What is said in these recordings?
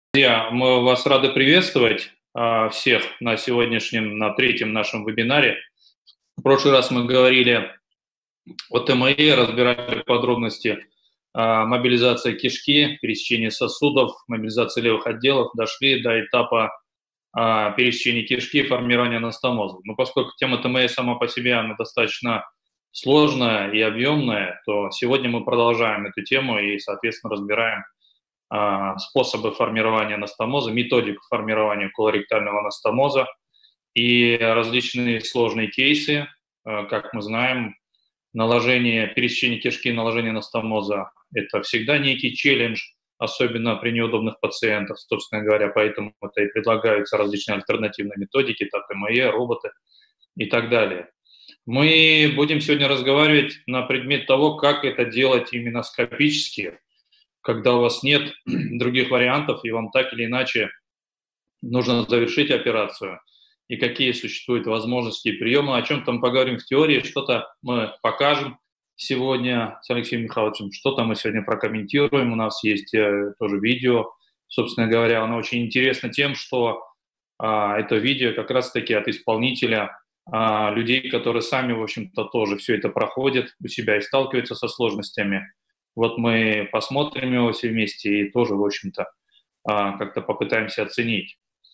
Друзья, мы вас рады приветствовать всех на сегодняшнем, на третьем нашем вебинаре. В прошлый раз мы говорили о ТМИ, разбирали подробности мобилизации кишки, пересечения сосудов, мобилизации левых отделов, дошли до этапа пересечения кишки и формирования анастомоза. Но поскольку тема ТМИ сама по себе она достаточно сложная и объемная, то сегодня мы продолжаем эту тему и, соответственно, разбираем способы формирования анастомоза, методику формирования колоректального анастомоза и различные сложные кейсы. Как мы знаем, наложение пересечения кишки, наложение анастомоза – это всегда некий челлендж, особенно при неудобных пациентах, собственно говоря, поэтому это и предлагаются различные альтернативные методики, ТМЕ, роботы и так далее. Мы будем сегодня разговаривать на предмет того, как это делать именно скопически, когда у вас нет других вариантов, и вам так или иначе нужно завершить операцию, и какие существуют возможности и приемы. О чем-то мы поговорим в теории, что-то мы покажем сегодня с Алексеем Михайловичем, что-то мы сегодня прокомментируем. У нас есть тоже видео, собственно говоря, оно очень интересно тем, что это видео как раз-таки от исполнителя, людей, которые сами, в общем-то, тоже все это проходят у себя и сталкиваются со сложностями. Вот мы посмотрим его все вместе и тоже, в общем-то, как-то попытаемся оценить.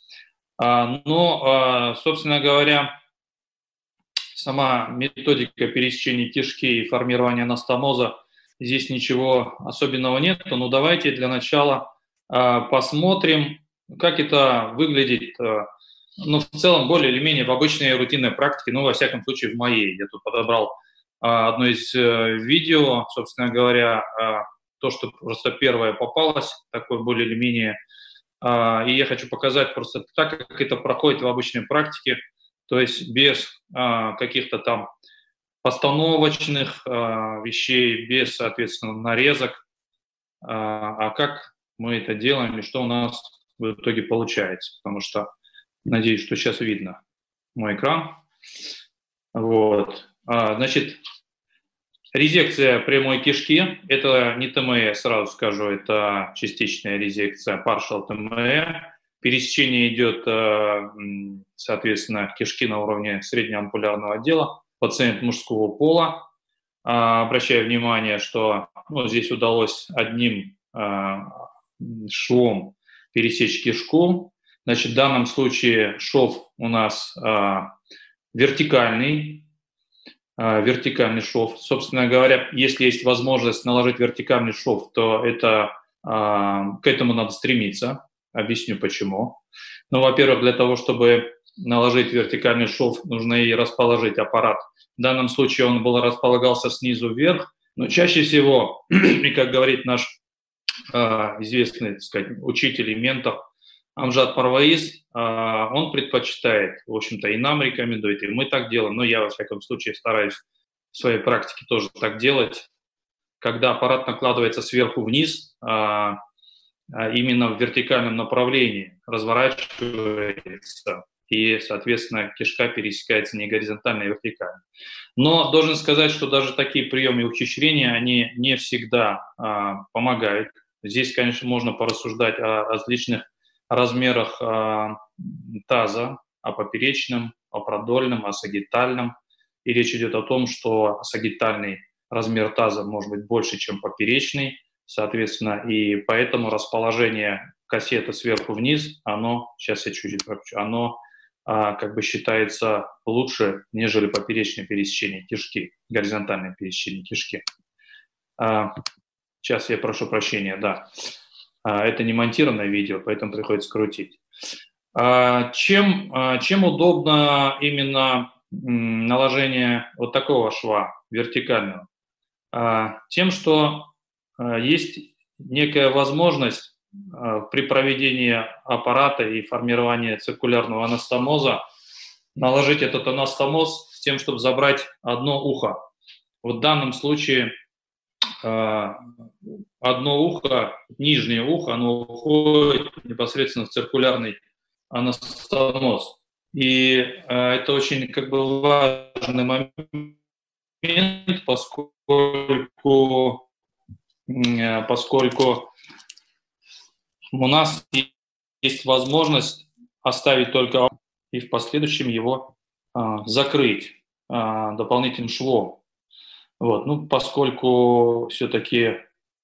Но, собственно говоря, сама методика пересечения кишки и формирования анастомоза, здесь ничего особенного нет. Но давайте для начала посмотрим, как это выглядит, ну, в целом, более или менее в обычной рутинной практике, ну, во всяком случае, в моей. Я тут подобрал одно из видео, собственно говоря, то, что просто первое попалось, такое более или менее. И я хочу показать просто так, как это проходит в обычной практике, то есть без каких-то там постановочных вещей, без, соответственно, нарезок, а как мы это делаем и что у нас в итоге получается. Потому что надеюсь, что сейчас видно мой экран. Вот. Значит, резекция прямой кишки – это не ТМЭ, сразу скажу, это частичная резекция, partial ТМЭ. Пересечение идет, соответственно, кишки на уровне среднеампулярного отдела. Пациент мужского пола. Обращаю внимание, что здесь удалось одним швом пересечь кишку. Значит, в данном случае шов у нас вертикальный шов. Собственно говоря, если есть возможность наложить вертикальный шов, то к этому надо стремиться. Объясню почему. Ну, во-первых, для того, чтобы наложить вертикальный шов, нужно и расположить аппарат. В данном случае он располагался снизу вверх, но чаще всего, и как говорит наш известный, так сказать, учитель и ментор Амжад Парваиз, он предпочитает, в общем-то, и нам рекомендует, и мы так делаем, но я, во всяком случае, стараюсь в своей практике тоже так делать, когда аппарат накладывается сверху вниз, именно в вертикальном направлении, разворачивается, и, соответственно, кишка пересекается не горизонтально, а вертикально. Но должен сказать, что даже такие приемы ухищрения, они не всегда помогают. Здесь, конечно, можно порассуждать о различных размерах таза, о поперечном, о продольном, о сагитальном. И речь идет о том, что сагитальный размер таза может быть больше, чем поперечный, соответственно, и поэтому расположение кассеты сверху вниз, сейчас я чуть-чуть пропущу, оно как бы считается лучше, нежели поперечное пересечение кишки, горизонтальное пересечение кишки. Сейчас я прошу прощения, да. Это не монтированное видео, поэтому приходится крутить. Чем удобно именно наложение вот такого шва вертикального? Тем, что есть некая возможность при проведении аппарата и формировании циркулярного анастомоза наложить этот анастомоз с тем, чтобы забрать одно ухо. Вот в данном случае одно ухо, нижнее ухо, оно уходит непосредственно в циркулярный анастомоз. И это очень как бы важный момент, поскольку у нас есть возможность оставить только и в последующем его закрыть дополнительным швом. Вот. Ну, поскольку все-таки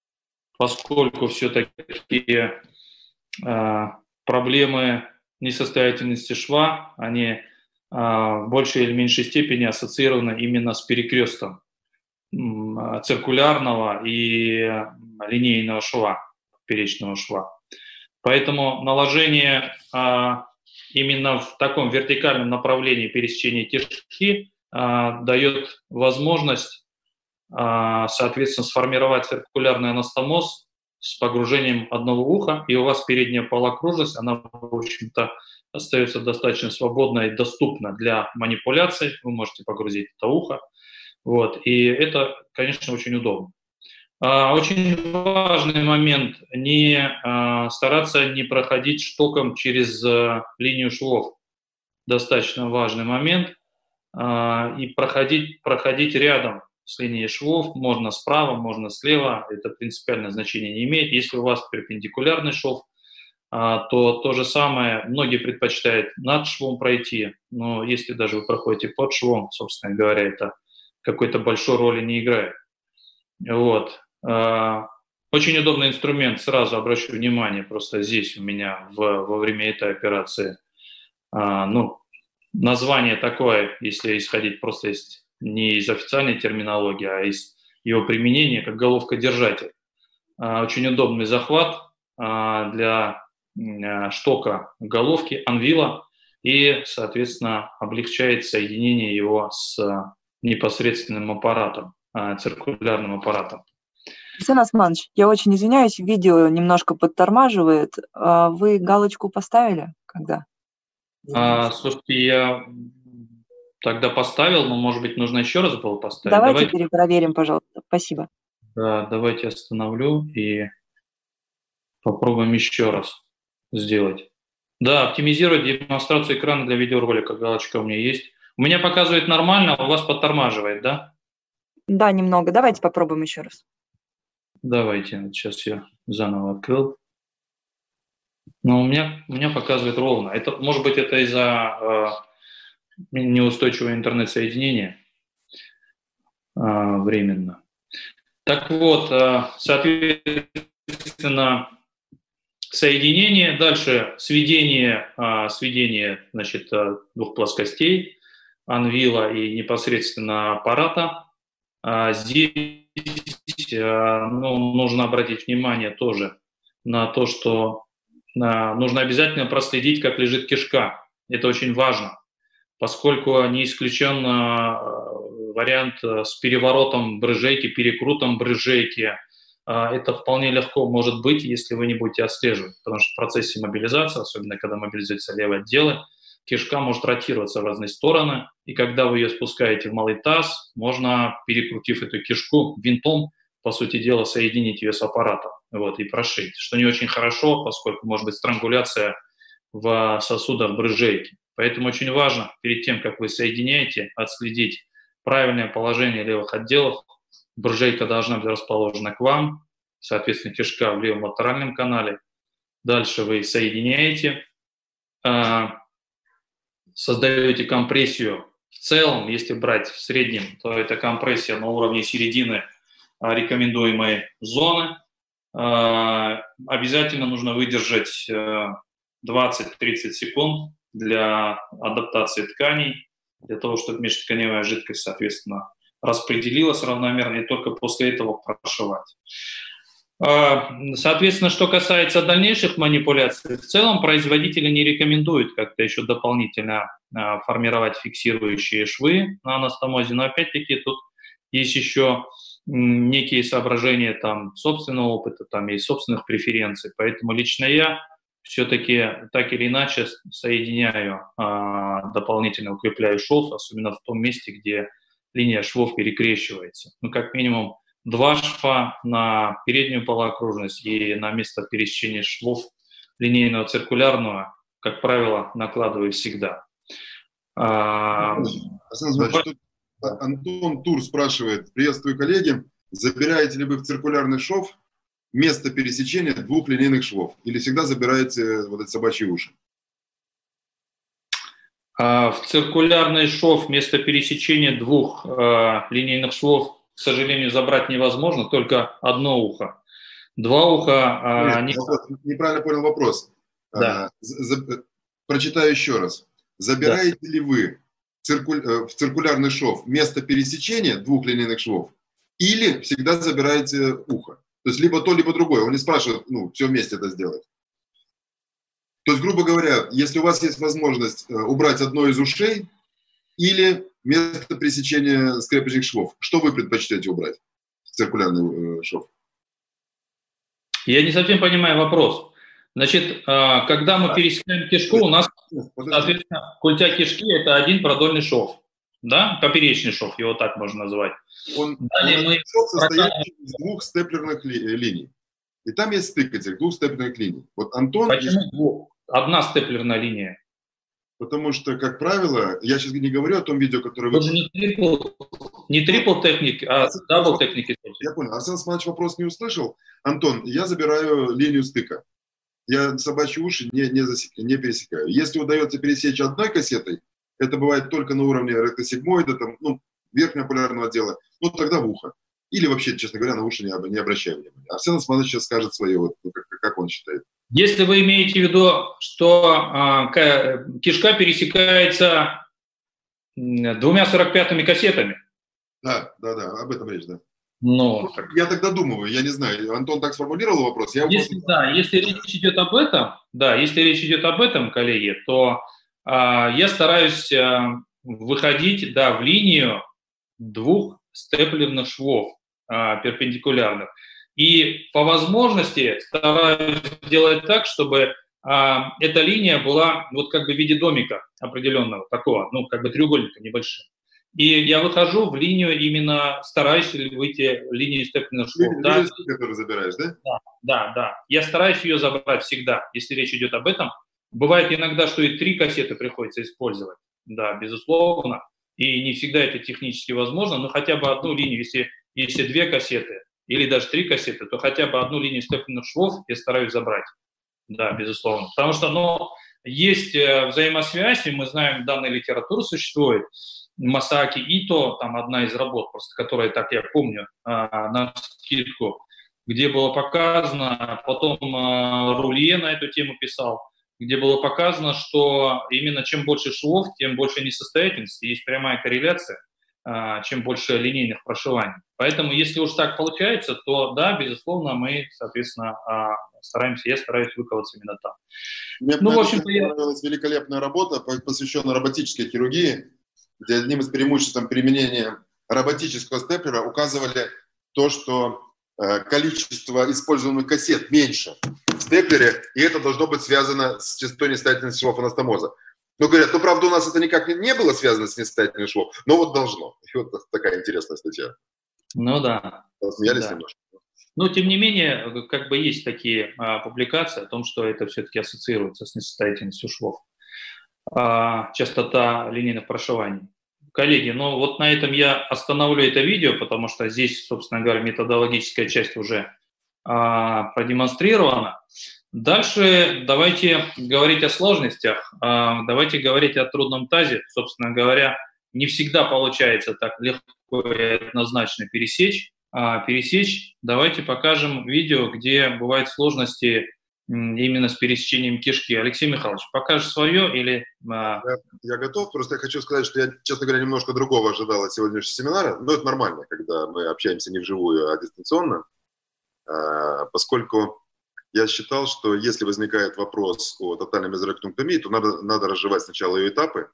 проблемы несостоятельности шва, они в большей или меньшей степени ассоциированы именно с перекрестком циркулярного и линейного шва, поперечного шва. Поэтому наложение именно в таком вертикальном направлении пересечения кишки дает возможность, соответственно, сформировать циркулярный анастомоз с погружением одного уха, и у вас передняя полоокружность, она, в общем-то, остается достаточно свободна и доступна для манипуляций. Вы можете погрузить это ухо. Вот. И это, конечно, очень удобно. Очень важный момент – стараться не проходить штоком через линию швов. Достаточно важный момент. И проходить рядом с линией швов. Можно справа, можно слева. Это принципиальное значение не имеет. Если у вас перпендикулярный шов, то то же самое. Многие предпочитают над швом пройти. Но если даже вы проходите под швом, собственно говоря, это какой-то большой роли не играет. Вот. Очень удобный инструмент, сразу обращу внимание, просто здесь у меня во время этой операции, название такое, если исходить просто не из официальной терминологии, а из его применения, как головка-держатель. Очень удобный захват для штока головки, анвила, и, соответственно, облегчает соединение его с непосредственным аппаратом, циркулярным аппаратом. Сан Османович, я очень извиняюсь, видео немножко подтормаживает. Вы галочку поставили? Когда? Слушайте, я тогда поставил, но, может быть, нужно еще раз было поставить. Давайте перепроверим, пожалуйста. Спасибо. Да, давайте остановлю и попробуем еще раз сделать. Да, оптимизировать демонстрацию экрана для видеоролика. Галочка у меня есть. У меня показывает нормально, а у вас подтормаживает, да? Да, немного. Давайте попробуем еще раз. Давайте, сейчас я заново открыл. Но у меня показывает ровно. Это, может быть, это из-за неустойчивого интернет-соединения временно. Так вот, соответственно, соединение, дальше сведение значит, двух плоскостей, анвила и непосредственно аппарата. Здесь нужно обратить внимание тоже на то, что нужно обязательно проследить, как лежит кишка. Это очень важно, поскольку не исключен вариант с переворотом брыжейки, перекрутом брыжейки. Это вполне легко может быть, если вы не будете отслеживать, потому что в процессе мобилизации, особенно когда мобилизуются левые отделы, кишка может ротироваться в разные стороны, и когда вы ее спускаете в малый таз, можно, перекрутив эту кишку винтом, по сути дела, соединить ее с аппаратом, вот, и прошить, что не очень хорошо, поскольку может быть странгуляция в сосудах брыжейки. Поэтому очень важно перед тем, как вы соединяете, отследить правильное положение левых отделов. Брыжейка должна быть расположена к вам, соответственно, кишка в левом латеральном канале. Дальше вы соединяете, создаете компрессию. В целом, если брать в среднем, то это компрессия на уровне середины рекомендуемой зоны. Обязательно нужно выдержать 20-30 секунд для адаптации тканей, для того, чтобы межтканевая жидкость, соответственно, распределилась равномерно, и только после этого прошивать. Соответственно, что касается дальнейших манипуляций, в целом производители не рекомендуют как-то еще дополнительно формировать фиксирующие швы на анастомозе, но опять-таки тут есть еще некие соображения там собственного опыта, там и собственных преференций, поэтому лично я все-таки так или иначе соединяю, дополнительно укрепляю шов, особенно в том месте, где линия швов перекрещивается. Ну, как минимум 2 шва на переднюю полоокружность и на место пересечения швов линейного циркулярного, как правило, накладываю всегда. Антон Тур спрашивает: приветствую, коллеги, забираете ли вы в циркулярный шов место пересечения двух линейных швов? Или всегда забираете вот эти собачьи уши? В циркулярный шов вместо пересечения двух линейных швов, к сожалению, забрать невозможно, только одно ухо. Два уха... Нет, неправильно понял вопрос. Да. Прочитаю еще раз. Забираете ли вы в циркулярный шов место пересечения двух линейных швов или всегда забираете ухо? То есть либо то, либо другое. Он не спрашивает, все вместе это сделать. То есть, грубо говоря, если у вас есть возможность убрать одно из ушей или место пересечения скрепочных швов, что вы предпочтете убрать в циркулярный шов? Я не совсем понимаю вопрос. Значит, когда мы пересекаем кишку, у нас, соответственно, культя кишки – это один продольный шов, да, поперечный шов, его так можно назвать. Шов состоит из двух степлерных линий. И там есть стык этих двух степлерных линий. Вот Антон... Почему одна степлерная линия? Потому что, как правило, я сейчас не говорю о том видео, которое вы... Даже не трипл техник, а дабл техники. Я понял. Арсен Османович вопрос не услышал. Антон, я забираю линию стыка. Я собачьи уши не пересекаю. Если удается пересечь одной кассетой, это бывает только на уровне ректосигмоида, верхнего полярного отдела, тогда в ухо. Или вообще, честно говоря, на уши не обращаю внимания. Арсен Османович сейчас скажет свое, как он считает. Если вы имеете в виду, что кишка пересекается двумя 45-ми кассетами. Да, об этом речь, да. Я тогда думаю, я не знаю, Антон так сформулировал вопрос. Если речь идет об этом, коллеги, то я стараюсь выходить, в линию двух степлерных швов перпендикулярных. И по возможности стараюсь делать так, чтобы эта линия была в виде домика определенного, такого, треугольника небольшого. И я выхожу в линию именно, стараюсь выйти в линию степлерных швов. Линию, которую забираешь, да? Да. Я стараюсь ее забрать всегда, если речь идет об этом. Бывает иногда, что и 3 кассеты приходится использовать. Да, безусловно. И не всегда это технически возможно, но хотя бы одну линию, если 2 кассеты, или даже 3 кассеты, то хотя бы одну линию степлерных швов я стараюсь забрать. Да, безусловно. Потому что, есть взаимосвязь, и мы знаем, данная литература существует. Масааки Ито, одна из работ, просто которая, так я помню, на скидку, где было показано, потом Рулье на эту тему писал, где было показано, что именно чем больше швов, тем больше несостоятельности, есть прямая корреляция, чем больше линейных прошиваний. Поэтому, если уж так получается, то да, безусловно, мы, соответственно, я стараюсь выкладываться именно там. Мне понравилась великолепная работа, посвященная роботической хирургии, где одним из преимуществ применения роботического степлера указывали то, что количество используемых кассет меньше в степлере, и это должно быть связано с частотой несостоятельности швов анастомоза. Но говорят, правда, у нас это никак не было связано с несостоятельностью швов, но должно. И такая интересная статья. Да. Смеялись немножко. Но, тем не менее, есть такие публикации о том, что это все-таки ассоциируется с несостоятельностью швов. Частота линейных прошиваний. Коллеги, на этом я остановлю это видео, потому что здесь, собственно говоря, методологическая часть уже продемонстрирована. Дальше давайте говорить о сложностях, давайте говорить о трудном тазе. Собственно говоря, не всегда получается так легко и однозначно пересечь. Давайте покажем видео, где бывают сложности именно с пересечением кишки. Алексей Михайлович, покажешь свое или... Я готов, просто я хочу сказать, что я, честно говоря, немножко другого ожидал от сегодняшнего семинара, но это нормально, когда мы общаемся не вживую, а дистанционно, поскольку я считал, что если возникает вопрос о тотальной мезоректумктомии, то надо разжевать сначала ее этапы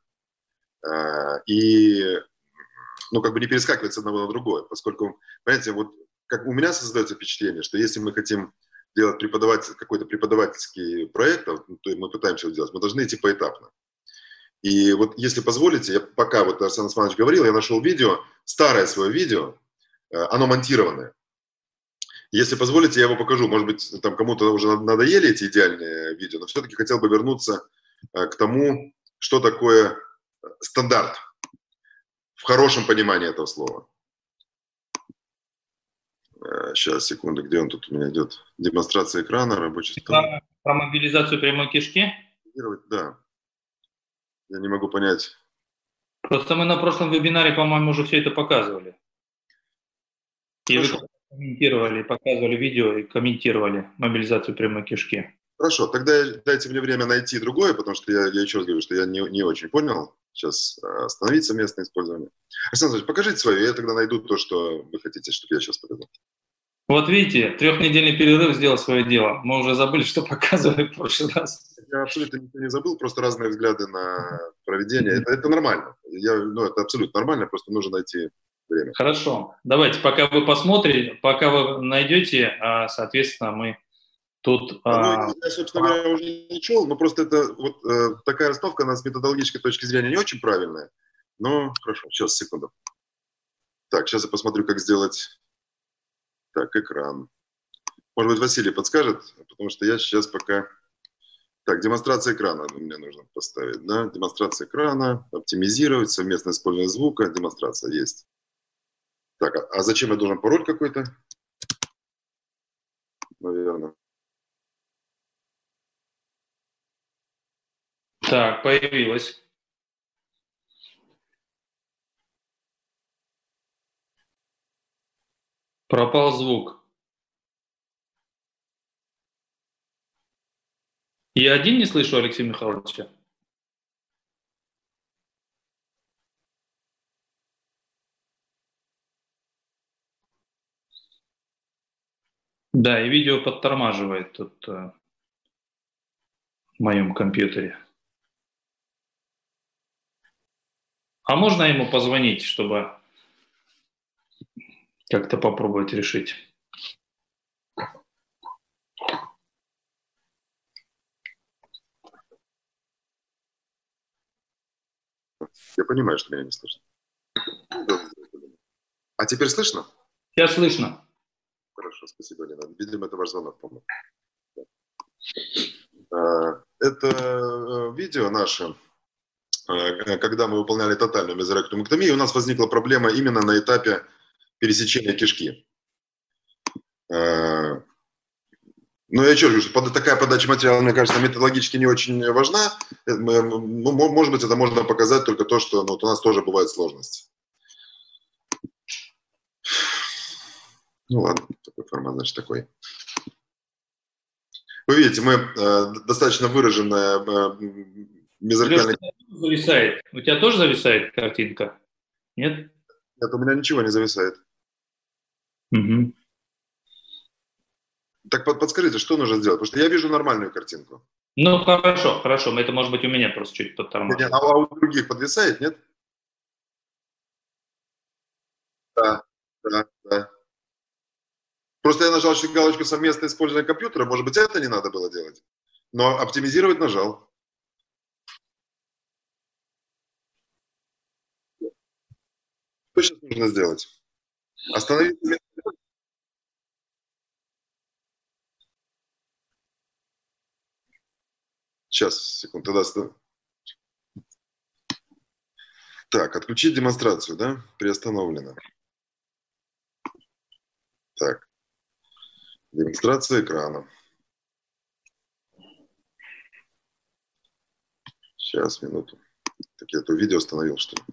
и не перескакивать с одного на другое, поскольку, понимаете, как у меня создается впечатление, что если мы хотим делать какой-то преподавательский проект, то мы пытаемся его делать, мы должны идти поэтапно. И если позволите, пока Арсен Османович говорил, я нашел видео, старое свое видео, оно монтированное. Если позволите, я его покажу. Может быть, кому-то уже надоели эти идеальные видео, но все-таки хотел бы вернуться к тому, что такое стандарт в хорошем понимании этого слова. Сейчас, секунду, где он тут у меня идет? Демонстрация экрана, рабочий стол. Про мобилизацию прямой кишки? Да. Я не могу понять. Просто мы на прошлом вебинаре, по-моему, уже все это показывали. И Хорошо. вы комментировали, показывали видео и комментировали мобилизацию прямой кишки. Хорошо, тогда дайте мне время найти другое, потому что я еще раз говорю, что я не очень понял. Сейчас остановить совместное использование. Александр Ильич, покажите свое, я тогда найду то, что вы хотите, чтобы я сейчас показал. Вот видите, 3-недельный перерыв сделал свое дело. Мы уже забыли, что показывали в прошлый раз. Я абсолютно ничего не забыл, просто разные взгляды на проведение. Это нормально. Это абсолютно нормально, просто нужно найти время. Хорошо. Давайте, пока вы посмотрите, пока вы найдете, соответственно, мы тут... Я, собственно говоря, уже не чел, но просто это вот такая расстановка, она с методологической точки зрения не очень правильная. Но хорошо, сейчас, секунду. Так, сейчас я посмотрю, как сделать... Так, экран. Может быть, Василий подскажет, потому что я сейчас пока... Так, демонстрация экрана мне нужно поставить, да? Демонстрация экрана, оптимизировать, совместное использование звука, демонстрация есть. Так, а зачем я должен пароль какой-то? Наверное. Так, появилось. Пропал звук. Я один не слышу Алексея Михайловича. Да, и видео подтормаживает тут в моем компьютере. А можно ему позвонить, чтобы как-то попробовать решить? Я понимаю, что меня не слышно. А теперь слышно? Сейчас слышно. Хорошо, спасибо, Лена. Видимо, это ваш звонок, по-моему. Это видео наше, когда мы выполняли тотальную мезоректомэктомию, у нас возникла проблема именно на этапе пересечения кишки. Но я еще говорю, что такая подача материала, мне кажется, методологически не очень важна. Может быть, это можно показать только то, что вот у нас тоже бывают сложности. Ну ладно, такой формат, значит, такой. Вы видите, мы достаточно выраженная мезоркальная... Зависает. У тебя тоже зависает картинка? Нет? Нет, у меня ничего не зависает. Угу. Так подскажите, что нужно сделать? Потому что я вижу нормальную картинку. Ну, хорошо, хорошо. Это, может быть, у меня просто чуть подтормаживает. А у других подвисает, нет? Да. Просто я нажал галочку «Совместное использование компьютера». Может быть, это не надо было делать. Но оптимизировать нажал. Что сейчас нужно сделать? Остановить. Сейчас, секунду, тогда... Так, отключить демонстрацию, да? Приостановлено. Так. Демонстрация экрана. Сейчас, минуту. Так я это видео остановил, что ли?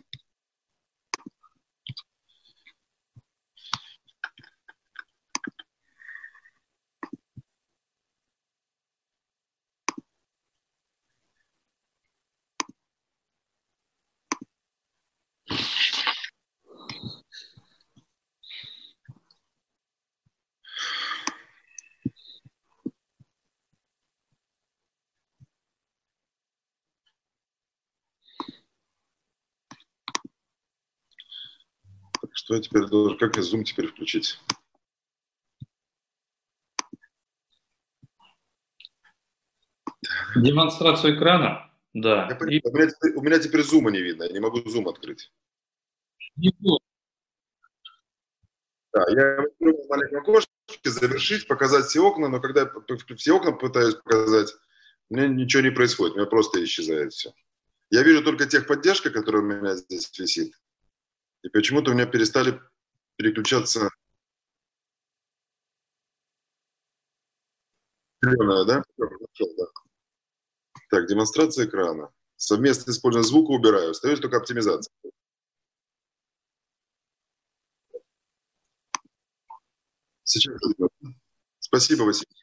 Что я теперь должен... Как я Zoom теперь включить? Демонстрацию экрана? Да. У меня теперь Zoom не видно. Я не могу Zoom открыть. Да, я в маленьком окошке завершить, показать все окна, но когда я все окна пытаюсь показать, у меня ничего не происходит. У меня просто исчезает все. Я вижу только техподдержка, которая у меня здесь висит. И почему-то у меня перестали переключаться. Зеленая, да? Да. Так, демонстрация экрана. Совместное использование звука убираю. Остается только оптимизация. Сейчас. Спасибо, Василий.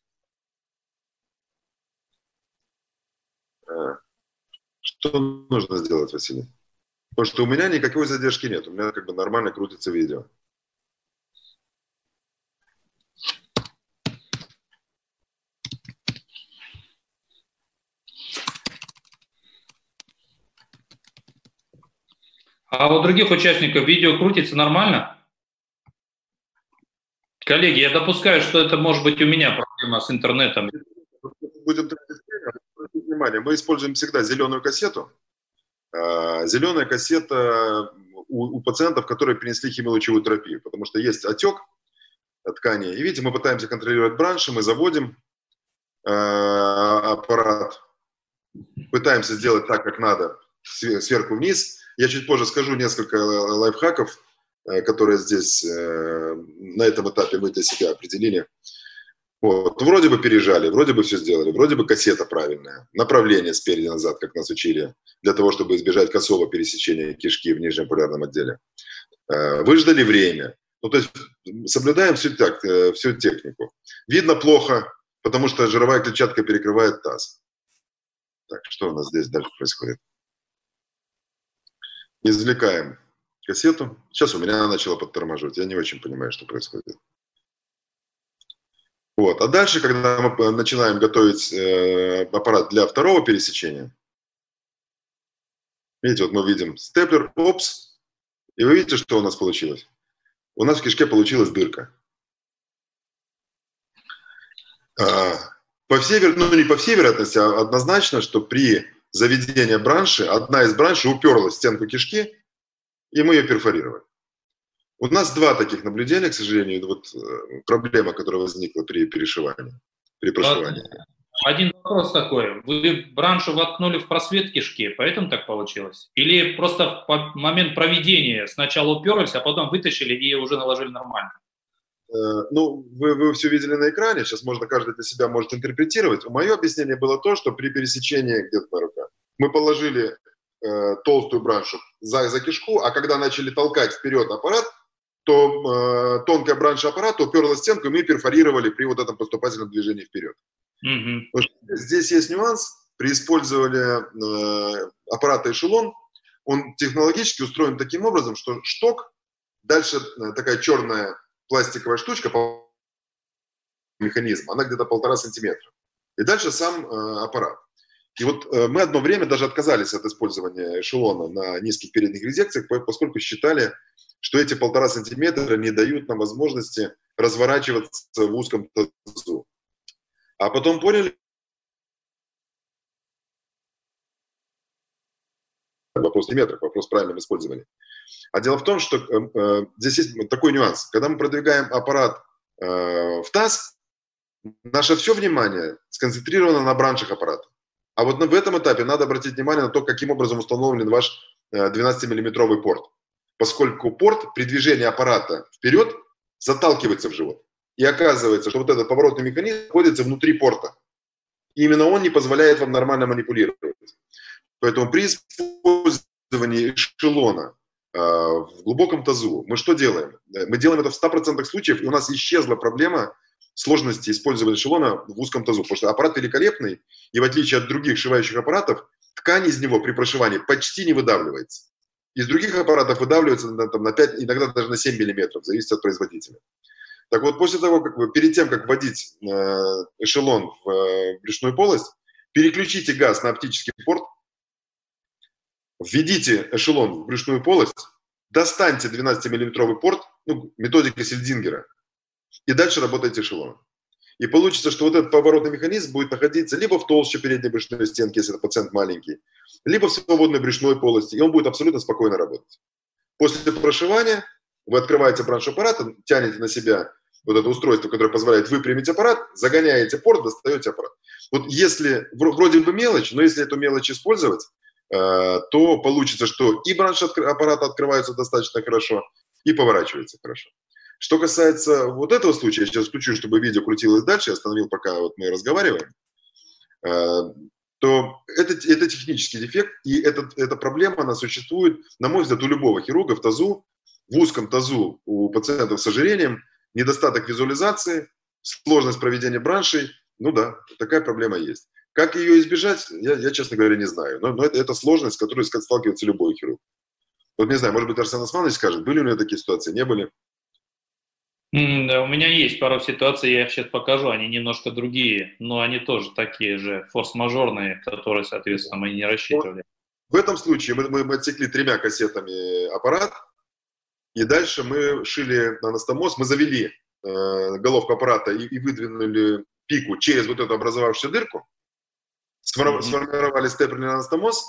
Что нужно сделать, Василий? Потому что у меня никакой задержки нет. У меня как бы нормально крутится видео. А у других участников видео крутится нормально? Коллеги, я допускаю, что это может быть у меня проблема с интернетом. Будем тратить внимание. Мы используем всегда зеленую кассету. Зеленая кассета у пациентов, которые перенесли химиолучевую терапию, потому что есть отек ткани. И видите, мы пытаемся контролировать бранши, мы заводим аппарат, пытаемся сделать так, как надо, сверху вниз. Я чуть позже скажу несколько лайфхаков, которые здесь на этом этапе мы для себя определили. Вот. Вроде бы пережали, вроде бы все сделали, вроде бы кассета правильная, направление спереди-назад, как нас учили, для того, чтобы избежать косого пересечения кишки в нижнем полярном отделе. Выждали время. Ну, то есть соблюдаем всю технику. Видно плохо, потому что жировая клетчатка перекрывает таз. Так, что у нас здесь дальше происходит? Извлекаем кассету. Сейчас у меня она начала подтормаживать. Я не очень понимаю, что происходит. Вот. А дальше, когда мы начинаем готовить аппарат для второго пересечения, видите, вот мы видим степлер, опс, и вы видите, что у нас получилось? У нас в кишке получилась дырка. По всей, ну не по всей вероятности, а однозначно, что при заведении бранши, одна из браншей уперлась в стенку кишки, и мы ее перфорировали. У нас два таких наблюдения, к сожалению, вот проблема, которая возникла при перешивании, при прошивании. Один вопрос такой. Вы браншу воткнули в просвет кишки, поэтому так получилось? Или просто в момент проведения сначала уперлись, а потом вытащили и уже наложили нормально? Ну, вы все видели на экране, сейчас можно, каждый для себя может интерпретировать. Мое объяснение было то, что при пересечении где-то на руках мы положили толстую браншу за кишку, а когда начали толкать вперед аппарат, то тонкая бранша аппарата уперлась в стенку, и мы перфорировали при вот этом поступательном движении вперед. Здесь есть нюанс. При использовании аппарата эшелон, он технологически устроен таким образом, что шток, дальше такая черная пластиковая штучка, механизм, она где-то 1,5 сантиметра. И дальше сам аппарат. И вот мы одно время даже отказались от использования эшелона на низких передних резекциях, поскольку считали, что эти 1,5 сантиметра не дают нам возможности разворачиваться в узком тазу. А потом поняли, вопрос не метров, вопрос правильного использования. А дело в том, что здесь есть такой нюанс. Когда мы продвигаем аппарат в таз, наше все внимание сконцентрировано на браншах аппарата. А вот в этом этапе надо обратить внимание на то, каким образом установлен ваш 12-миллиметровый порт. Поскольку порт при движении аппарата вперед заталкивается в живот. И оказывается, что вот этот поворотный механизм находится внутри порта. И именно он не позволяет вам нормально манипулировать. Поэтому при использовании эшелона в глубоком тазу мы что делаем? Мы делаем это в 100% случаев, и у нас исчезла проблема сложности использования эшелона в узком тазу. Потому что аппарат великолепный, и в отличие от других сшивающих аппаратов, ткань из него при прошивании почти не выдавливается. Из других аппаратов выдавливается там, на 5, иногда даже на 7 мм, зависит от производителя. Так вот, после того, перед тем, как вводить эшелон в брюшную полость, переключите газ на оптический порт, введите эшелон в брюшную полость, достаньте 12-миллиметровый порт, ну, методика Сельдингера, и дальше работайте эшелоном. И получится, что вот этот поворотный механизм будет находиться либо в толще передней брюшной стенки, если это пациент маленький, либо в свободной брюшной полости, и он будет абсолютно спокойно работать. После прошивания вы открываете бранш аппарата, тянете на себя вот это устройство, которое позволяет выпрямить аппарат, загоняете порт, достаете аппарат. Вот если, вроде бы мелочь, но если эту мелочь использовать, то получится, что и бранш аппарата открывается достаточно хорошо, и поворачивается хорошо. Что касается вот этого случая, я сейчас включу, чтобы видео крутилось дальше, я остановил, пока вот мы разговариваем, то это технический дефект, и эта проблема, она существует, на мой взгляд, у любого хирурга в тазу, в узком тазу у пациентов с ожирением, недостаток визуализации, сложность проведения браншей, ну да, такая проблема есть. Как ее избежать, я честно говоря, не знаю, но это сложность, с которой сталкивается любой хирург. Вот не знаю, может быть, Арсен Османович скажет, были у него такие ситуации, не были? Да, у меня есть пару ситуаций, я их сейчас покажу, они немножко другие, но они тоже такие же форс-мажорные, которые, соответственно, мы не рассчитывали. В этом случае мы отсекли 3 кассетами аппарат, и дальше мы шили анастомоз, мы завели головку аппарата и выдвинули пику через вот эту образовавшуюся дырку, сформировали степлерный анастомоз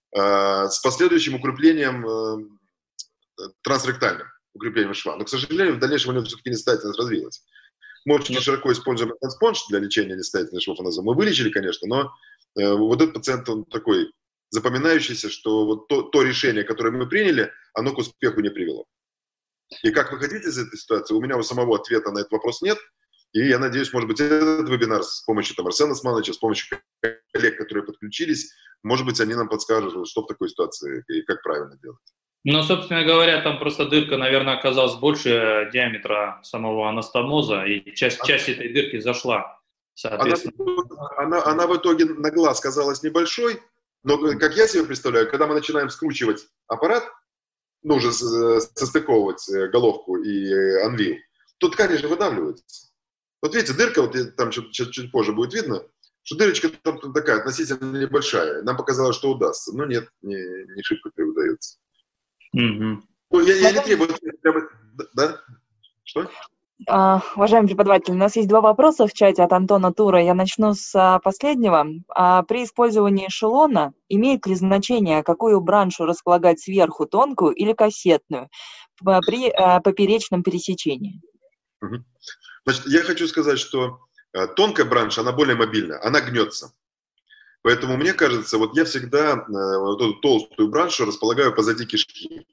с последующим укреплением трансректальным, укреплением шва. Но, к сожалению, в дальнейшем у него все-таки несостоятельность развилась. Мы очень широко используем этот спонж для лечения несостоятельной швофаназомы. Мы вылечили, конечно, но вот этот пациент, он такой запоминающийся, что вот то решение, которое мы приняли, оно к успеху не привело. И как выходить из этой ситуации, у меня у самого ответа на этот вопрос нет. И я надеюсь, может быть, этот вебинар с помощью Арсена Османовича, с помощью коллег, которые подключились, может быть, они нам подскажут, что в такой ситуации и как правильно делать. Ну, собственно говоря, там просто дырка, наверное, оказалась больше диаметра самого анастомоза, и часть этой дырки зашла, соответственно. Она в итоге на глаз казалась небольшой, но, как я себе представляю, когда мы начинаем скручивать аппарат, ну, уже состыковывать головку и анвил, то ткань же выдавливается. Вот видите, дырка, вот там чуть позже будет видно, что дырочка там такая относительно небольшая. Нам показалось, что удастся, но нет, не шибко-то и удается. Угу. Я не требую... Да? Что? Уважаемый преподаватель, у нас есть 2 вопроса в чате от Антона Тура. Я начну с последнего. При использовании эшелона имеет ли значение, какую браншу располагать сверху, тонкую или кассетную, при поперечном пересечении? Значит, я хочу сказать, что тонкая бранша, она более мобильна, она гнется. Поэтому мне кажется, вот я всегда вот эту толстую браншу располагаю позади кишки.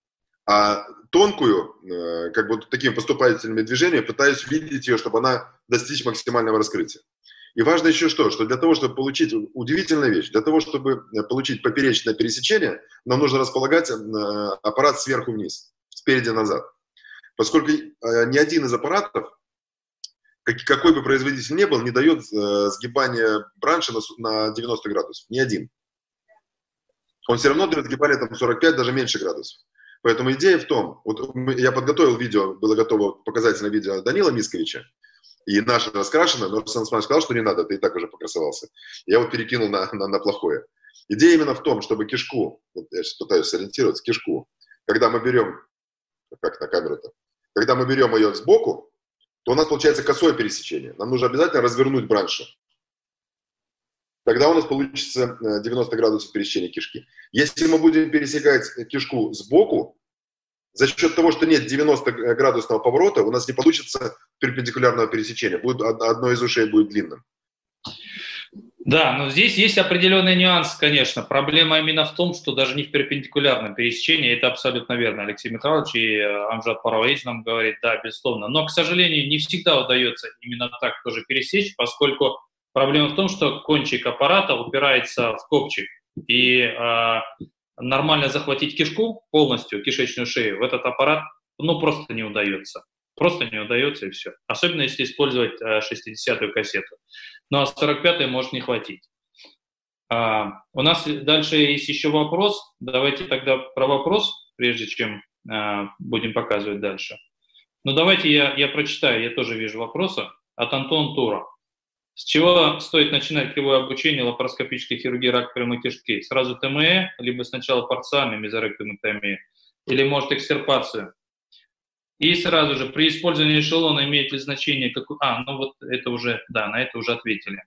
А тонкую, как бы вот такими поступательными движениями, пытаюсь видеть ее, чтобы она достичь максимального раскрытия. И важно еще что для того, чтобы получить, удивительная вещь, для того, чтобы получить поперечное пересечение, нам нужно располагать аппарат сверху вниз, спереди назад. Поскольку ни один из аппаратов, какой бы производитель ни был, не дает сгибания бранши на 90 градусов. Ни один. Он все равно дает сгибание там 45, даже меньше градусов. Поэтому идея в том, вот я подготовил видео, было готово показательное видео Данила Мисковича, и наше раскрашено, но Арсен Османович сказал, что не надо, ты и так уже покрасовался. Я вот перекинул на плохое. Идея именно в том, чтобы кишку, вот я сейчас пытаюсь сориентироваться, кишку, когда мы берем, как на камеру-то, когда мы берем ее сбоку, то у нас получается косое пересечение. Нам нужно обязательно развернуть браншу. Тогда у нас получится 90 градусов пересечения кишки. Если мы будем пересекать кишку сбоку, за счет того, что нет 90-градусного поворота, у нас не получится перпендикулярного пересечения. Одно из ушей будет длинным. Да, но здесь есть определенный нюанс, конечно. Проблема именно в том, что даже не в перпендикулярном пересечении, это абсолютно верно. Алексей Михайлович и Амжат Парваиз нам говорит, да, безусловно. Но, к сожалению, не всегда удается именно так тоже пересечь, поскольку проблема в том, что кончик аппарата упирается в копчик. И нормально захватить кишку полностью, кишечную шею, в этот аппарат просто не удается. Просто не удается, и все. Особенно, если использовать 60-ю кассету. Ну, а 45-й может не хватить. У нас дальше есть еще вопрос. Давайте тогда про вопрос, прежде чем будем показывать дальше. Ну, давайте я прочитаю, я тоже вижу вопросы. От Антона Тура. С чего стоит начинать кривое обучение лапароскопической хирургии рака прямой кишки? Сразу ТМЭ, либо сначала парциальную мезоректомектомию, или, может, экстирпацию? И сразу же, при использовании эшелона имеет ли значение... ну вот это уже, да, на это уже ответили.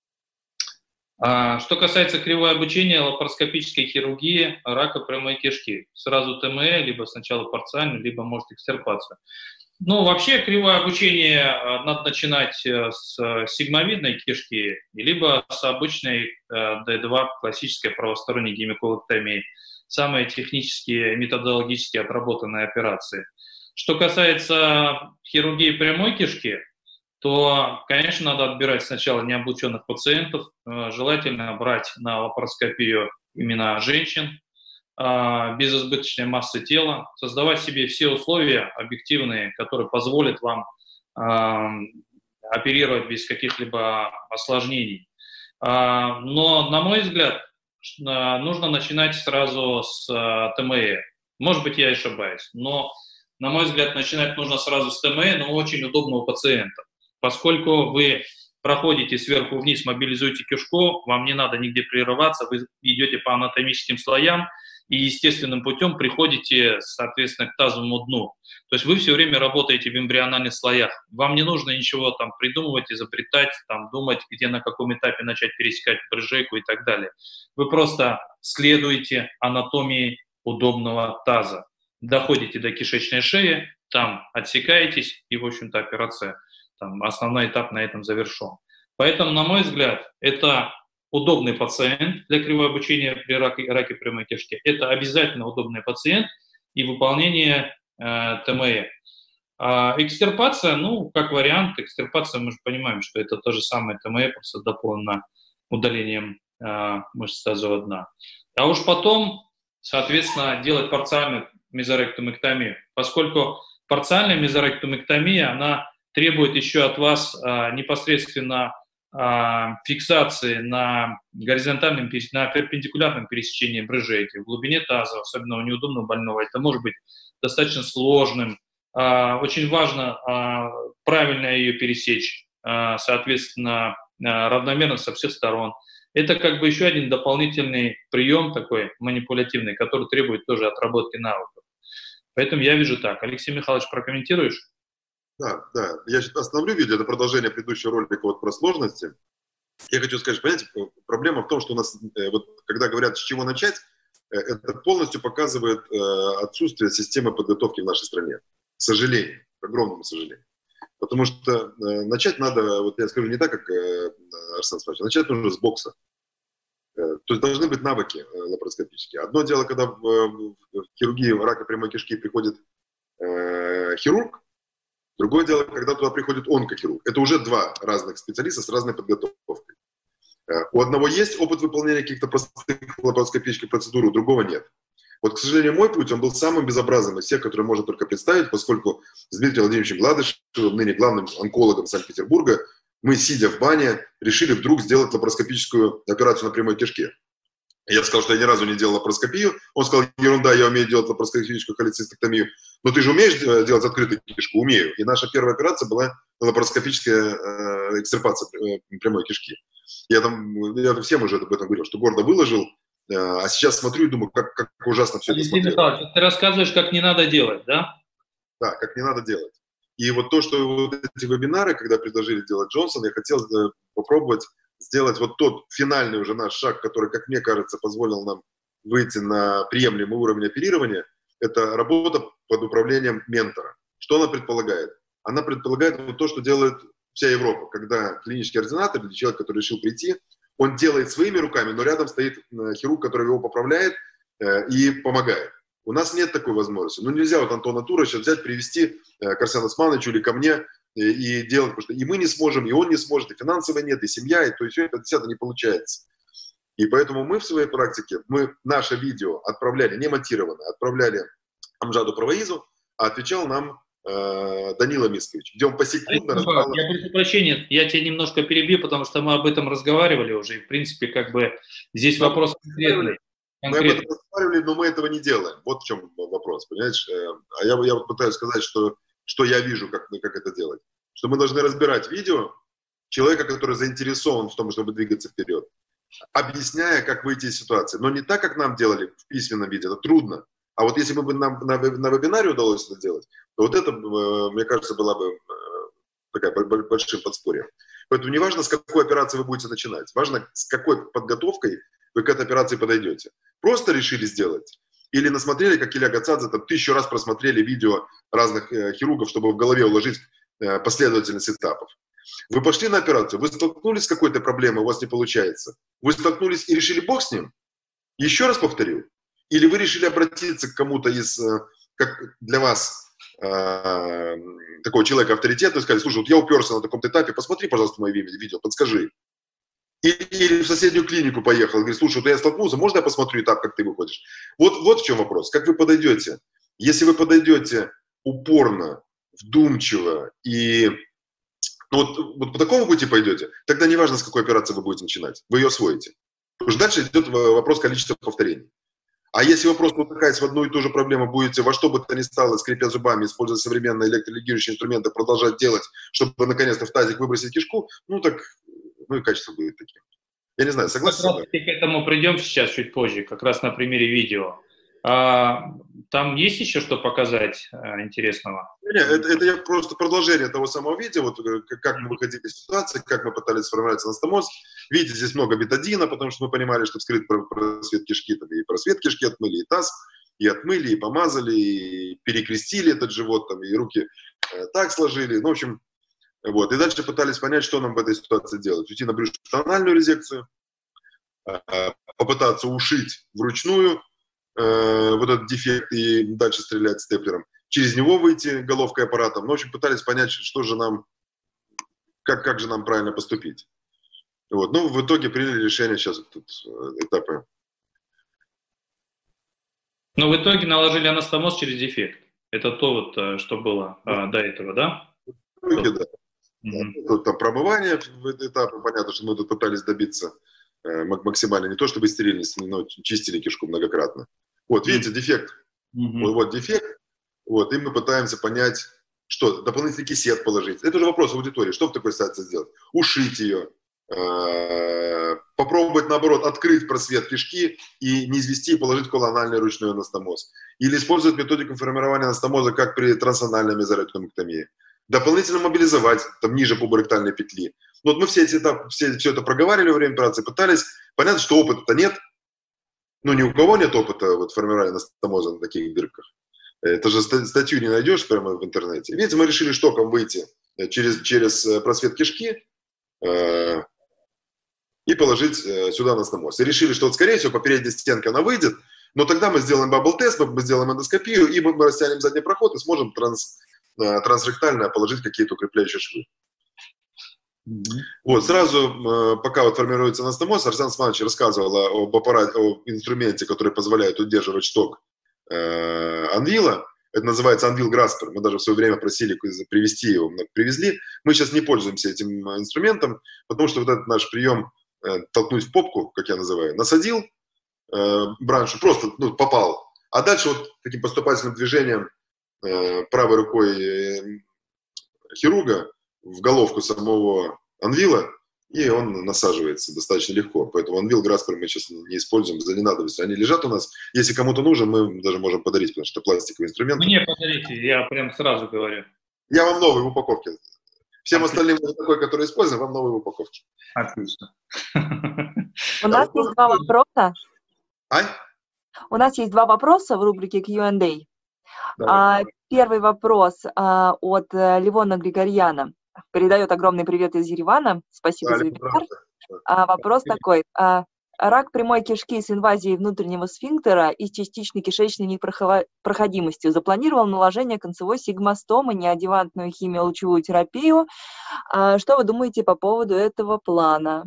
Что касается кривое обучения лапароскопической хирургии рака прямой кишки. Сразу ТМЭ, либо сначала парциальную, либо, может, экстирпацию. Ну, вообще, кривое обучение надо начинать с сигмовидной кишки, либо с обычной D2 классической правосторонней гемиколэктомии. Самые технические, методологически отработанные операции. Что касается хирургии прямой кишки, то, конечно, надо отбирать сначала необученных пациентов, желательно брать на лапароскопию именно женщин, без избыточной массы тела, создавать себе все условия объективные, которые позволят вам оперировать без каких-либо осложнений. Но, на мой взгляд, нужно начинать сразу с ТМЭ. Может быть, я ошибаюсь, но, на мой взгляд, начинать нужно сразу с ТМЭ, но очень удобного пациента. Поскольку вы проходите сверху вниз, мобилизуете кишку, вам не надо нигде прерываться, вы идете по анатомическим слоям и естественным путем приходите, соответственно, к тазовому дну. То есть вы все время работаете в эмбриональных слоях. Вам не нужно ничего там придумывать, изобретать, там, думать, где на каком этапе начать пересекать брыжейку и так далее. Вы просто следуете анатомии удобного таза. Доходите до кишечной шеи, там отсекаетесь, и, в общем-то, операция, там, основной этап на этом завершен. Поэтому, на мой взгляд, это удобный пациент для кривообучения при раке прямой кишки. Это обязательно удобный пациент и выполнение ТМЭ. Экстирпация, ну, как вариант, экстирпация, мы же понимаем, что это то же самое ТМЭ, просто дополнено удалением мышц тазового дна. А уж потом, соответственно, делать парциальную мезоректомэктомию, поскольку парциальная мезоректомэктомия, она требует еще от вас непосредственно фиксации на горизонтальном, на перпендикулярном пересечении брыжейки в глубине таза, особенно у неудобного больного. Это может быть достаточно сложным. Очень важно правильно ее пересечь, соответственно, равномерно со всех сторон. Это как бы еще один дополнительный прием такой манипулятивный, который требует тоже отработки навыков. Поэтому я вижу так. Алексей Михайлович, прокомментируешь? Да. Я сейчас остановлю видео, это продолжение предыдущего ролика вот про сложности. Я хочу сказать, понимаете, проблема в том, что у нас, вот, когда говорят, с чего начать, это полностью показывает отсутствие системы подготовки в нашей стране. К сожалению, к огромному сожалению. Потому что начать надо, вот я скажу не так, как Арсен Спасович, начать нужно с бокса. То есть должны быть навыки лапароскопические. Одно дело, когда в хирургии рака прямой кишки приходит хирург, другое дело, когда туда приходит онкохирург. Это уже два разных специалиста с разной подготовкой. У одного есть опыт выполнения каких-то простых лапароскопических процедур, у другого нет. Вот, к сожалению, мой путь, он был самым безобразным из всех, которые можно только представить, поскольку с Дмитрием Владимировичем Гладышевым, ныне главным онкологом Санкт-Петербурга, мы, сидя в бане, решили вдруг сделать лапароскопическую операцию на прямой кишке. Я сказал, что я ни разу не делал лапароскопию. Он сказал, ерунда, я умею делать лапароскопическую холецистектомию. Но ты же умеешь делать открытую кишку? Умею. И наша первая операция была лапароскопическая экстирпация прямой кишки. Я всем уже об этом говорил, что гордо выложил. А сейчас смотрю и думаю, как ужасно все это смотрелось. Михайлович, ты рассказываешь, как не надо делать, да? Да, как не надо делать. И вот то, что вот эти вебинары, когда предложили делать Джонсон, я хотел попробовать сделать вот тот финальный уже наш шаг, который, как мне кажется, позволил нам выйти на приемлемый уровень оперирования. Это работа под управлением ментора. Что она предполагает? Она предполагает вот то, что делает вся Европа, когда клинический ординатор или человек, который решил прийти, он делает своими руками, но рядом стоит хирург, который его поправляет и помогает. У нас нет такой возможности. Ну, нельзя вот Антона Тура сейчас взять, привести к Арсену Османовичу или ко мне и делать, потому что и мы не сможем, и он не сможет, и финансово нет, и семья, и то есть все это не получается. И поэтому мы в своей практике, наше видео отправляли, не монтированное, отправляли Амжаду Правоизу, а отвечал нам Данила Мискович, где он посекундно разбирал. Я прошу прощения, я тебя немножко перебью, потому что мы об этом разговаривали уже, и в принципе как бы здесь вопрос конкретный. Мы об этом разговаривали, но мы этого не делаем. Вот в чем вопрос, понимаешь? А я вот пытаюсь сказать, что я вижу, как это делать. Что мы должны разбирать видео человека, который заинтересован в том, чтобы двигаться вперед, объясняя, как выйти из ситуации. Но не так, как нам делали в письменном виде, это трудно. А вот если бы нам на вебинаре удалось это сделать, то вот это, мне кажется, была бы такая большим подспорьем. Поэтому не важно, с какой операции вы будете начинать, важно, с какой подготовкой вы к этой операции подойдете. Просто решили сделать? Или насмотрели, как Илья Гацадзе, там 1000 раз просмотрели видео разных хирургов, чтобы в голове уложить последовательность этапов. Вы пошли на операцию, вы столкнулись с какой-то проблемой, у вас не получается. Вы столкнулись и решили, бог с ним? Еще раз повторю. Или вы решили обратиться к кому-то из, как для вас, такого человека авторитета и сказали: слушай, вот я уперся на таком-то этапе, посмотри, пожалуйста, мое видео, подскажи. Или в соседнюю клинику поехал, говорит: слушай, вот я столкнулся, можно я посмотрю этап, как ты выходишь? Вот в чем вопрос. Как вы подойдете? Если вы подойдете упорно, вдумчиво и вот по такому пути пойдете, тогда неважно, с какой операции вы будете начинать, вы ее освоите. Потому что дальше идет вопрос количества повторений. А если вы просто утыкаясь в одну и ту же проблему будете во что бы то ни стало, скрипя зубами, используя современные электролегирующие инструменты, продолжать делать, чтобы наконец-то в тазик выбросить кишку, и качество будет таким. Я не знаю, согласен? К этому придем сейчас, чуть позже, как раз на примере видео. Там есть еще что показать интересного? Нет, это я просто продолжение того самого видео, вот как мы выходили из ситуации, как мы пытались сформировать анастомоз. Видите, здесь много бетадина, потому что мы понимали, что вскрыт просвет кишки, там, и просвет кишки отмыли, и таз, и отмыли, и помазали, и перекрестили этот живот, там, и руки так сложили. Ну, в общем, вот. И дальше пытались понять, что нам в этой ситуации делать. Уйти на брюшно-тональную резекцию, попытаться ушить вручную вот этот дефект и дальше стрелять степлером, через него выйти головкой аппаратом. Ну, в общем, пытались понять, что же нам, как же нам правильно поступить. Вот. Ну, в итоге приняли решение сейчас тут этапы. Но в итоге наложили анастомоз через дефект. Это то, вот, что было до этого, да? В итоге, да. Тут там промывание в этапе, понятно, что мы тут пытались добиться максимально, не то чтобы стерильности, но чистили кишку многократно. Вот, видите, дефект. Вот дефект. Вот, и мы пытаемся понять, что дополнительный кисет положить. Это уже вопрос аудитории. Что в такой ситуации сделать? Ушить ее. Попробовать, наоборот, открыть просвет кишки и не извести и положить колональный ручной анастомоз. Или использовать методику формирования анастомоза, как при трансанальной мезоректомэктомии. Дополнительно мобилизовать там ниже пуборектальной петли. Ну, вот мы все эти этапы, все это проговаривали во время операции, пытались. Понятно, что опыта нет. Ну, ни у кого нет опыта вот, формирования анастомоза на таких дырках. Это же статью не найдешь прямо в интернете. Видите, мы решили штоком выйти через просвет кишки и положить сюда анастомоз. И решили, что, вот, скорее всего, по передней стенке она выйдет, но тогда мы сделаем бабл-тест, мы сделаем эндоскопию, и мы растянем задний проход и сможем трансректально положить какие-то укрепляющие швы. Вот, сразу, пока вот формируется анастомоз, Арсен Османович рассказывал об аппарате, о инструменте, который позволяет удерживать шток анвила. Это называется анвил Граспер. Мы даже в свое время просили привезти его, привезли. Мы сейчас не пользуемся этим инструментом, потому что вот этот наш прием толкнуть в попку, как я называю, насадил браншу, просто попал. А дальше вот таким поступательным движением правой рукой хирурга в головку самого анвила, и он насаживается достаточно легко. Поэтому анвил Граспер мы сейчас не используем за ненадобностью. Они лежат у нас. Если кому-то нужен, мы даже можем подарить, потому что это пластиковый инструмент. Мне подарите, я прям сразу говорю. Я вам новый в упаковке. Всем остальным такой, который используем, вам новый в упаковке. Отлично. У нас есть два вопроса. У нас есть два вопроса в рубрике Q&A. Первый вопрос от Левона Григорьяна. Передает огромный привет из Еревана. Спасибо за вебинар. Вопрос такой. Рак прямой кишки с инвазией внутреннего сфинктера и с частичной кишечной непроходимостью. Запланировал наложение концевой сигмостомы, неадъювантную химиолучевую терапию. Что вы думаете по поводу этого плана?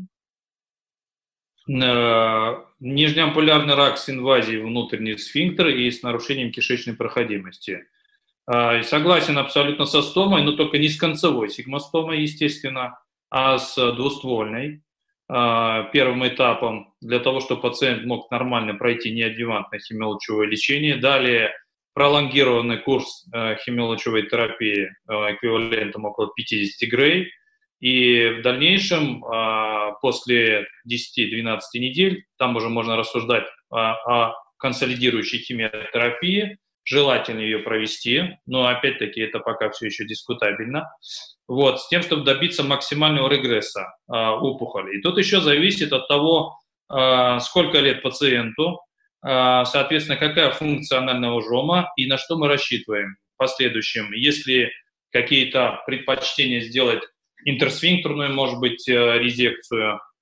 Нижнеампулярный рак с инвазией внутренних сфинктеров и с нарушением кишечной проходимости. Согласен абсолютно со стомой, но только не с концевой сигмостомой, естественно, а с двуствольной. Первым этапом для того, чтобы пациент мог нормально пройти неадъювантное химиолучевое лечение. Далее пролонгированный курс химиолучевой терапии эквивалентом около 50 грей. И в дальнейшем, после 10-12 недель, там уже можно рассуждать о консолидирующей химиотерапии. Желательно ее провести, но опять-таки это пока все еще дискутабельно. Вот, с тем, чтобы добиться максимального регресса опухоли. И тут еще зависит от того, сколько лет пациенту, соответственно, какая функция анального жома и на что мы рассчитываем в последующем. Если какие-то предпочтения сделать интерсфинктерную, может быть, резекцию,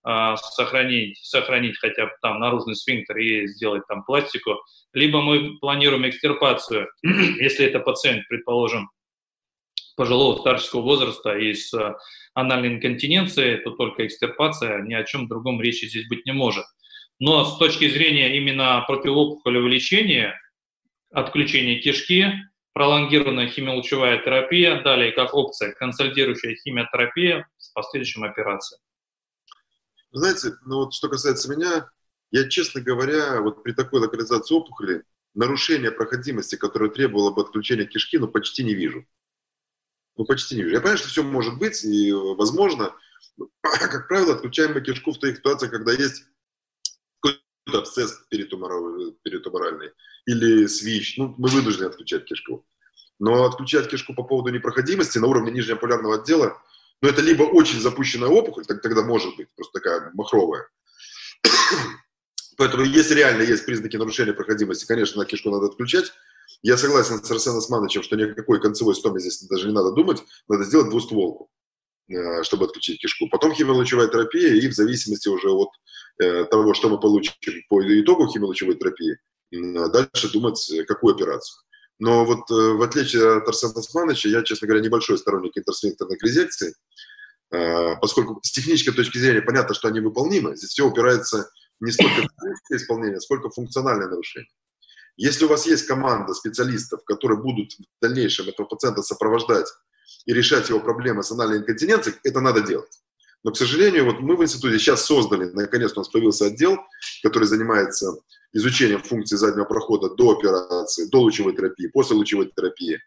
сохранить хотя бы там наружный сфинктер и сделать там пластику, либо мы планируем экстирпацию, если это пациент, предположим, пожилого старческого возраста и с анальной инконтиненцией, то только экстирпация, ни о чем другом речи здесь быть не может. Но с точки зрения именно противоопухолевого лечения, отключения кишки, пролонгированная химиолучевая терапия, далее как опция консолидирующая химиотерапия с последующим операцией. Знаете, ну вот что касается меня, я, честно говоря, вот при такой локализации опухоли нарушение проходимости, которое требовало бы отключения кишки, ну почти не вижу. Ну почти не вижу. Я понимаю, что все может быть и возможно. Как правило, отключаем мы кишку в той ситуации, когда есть какой-то абсцесс перитуморальный или свищ. Ну, мы вынуждены отключать кишку. Но отключать кишку по поводу непроходимости на уровне нижнеполярного отдела, ну, это либо очень запущенная опухоль, тогда может быть, просто такая махровая. Поэтому если реально есть признаки нарушения проходимости, конечно, на кишку надо отключать. Я согласен с Арсеном Османовичем, что никакой концевой стоме здесь даже не надо думать, надо сделать двустволку, чтобы отключить кишку. Потом химиолучевая терапия, и в зависимости уже от того, что мы получим по итогу химиолучевой терапии, дальше думать, какую операцию. Но вот в отличие от Арсена Османовича, я, честно говоря, небольшой сторонник интерсфинктерных резекций, поскольку с технической точки зрения понятно, что они выполнимы. Здесь все упирается не столько в исполнение, сколько в функциональное нарушение. Если у вас есть команда специалистов, которые будут в дальнейшем этого пациента сопровождать и решать его проблемы с анальной инконтиненцией, это надо делать. Но, к сожалению, вот мы в институте сейчас создали, наконец-то у нас появился отдел, который занимается изучением функции заднего прохода до операции, до лучевой терапии, после лучевой терапии.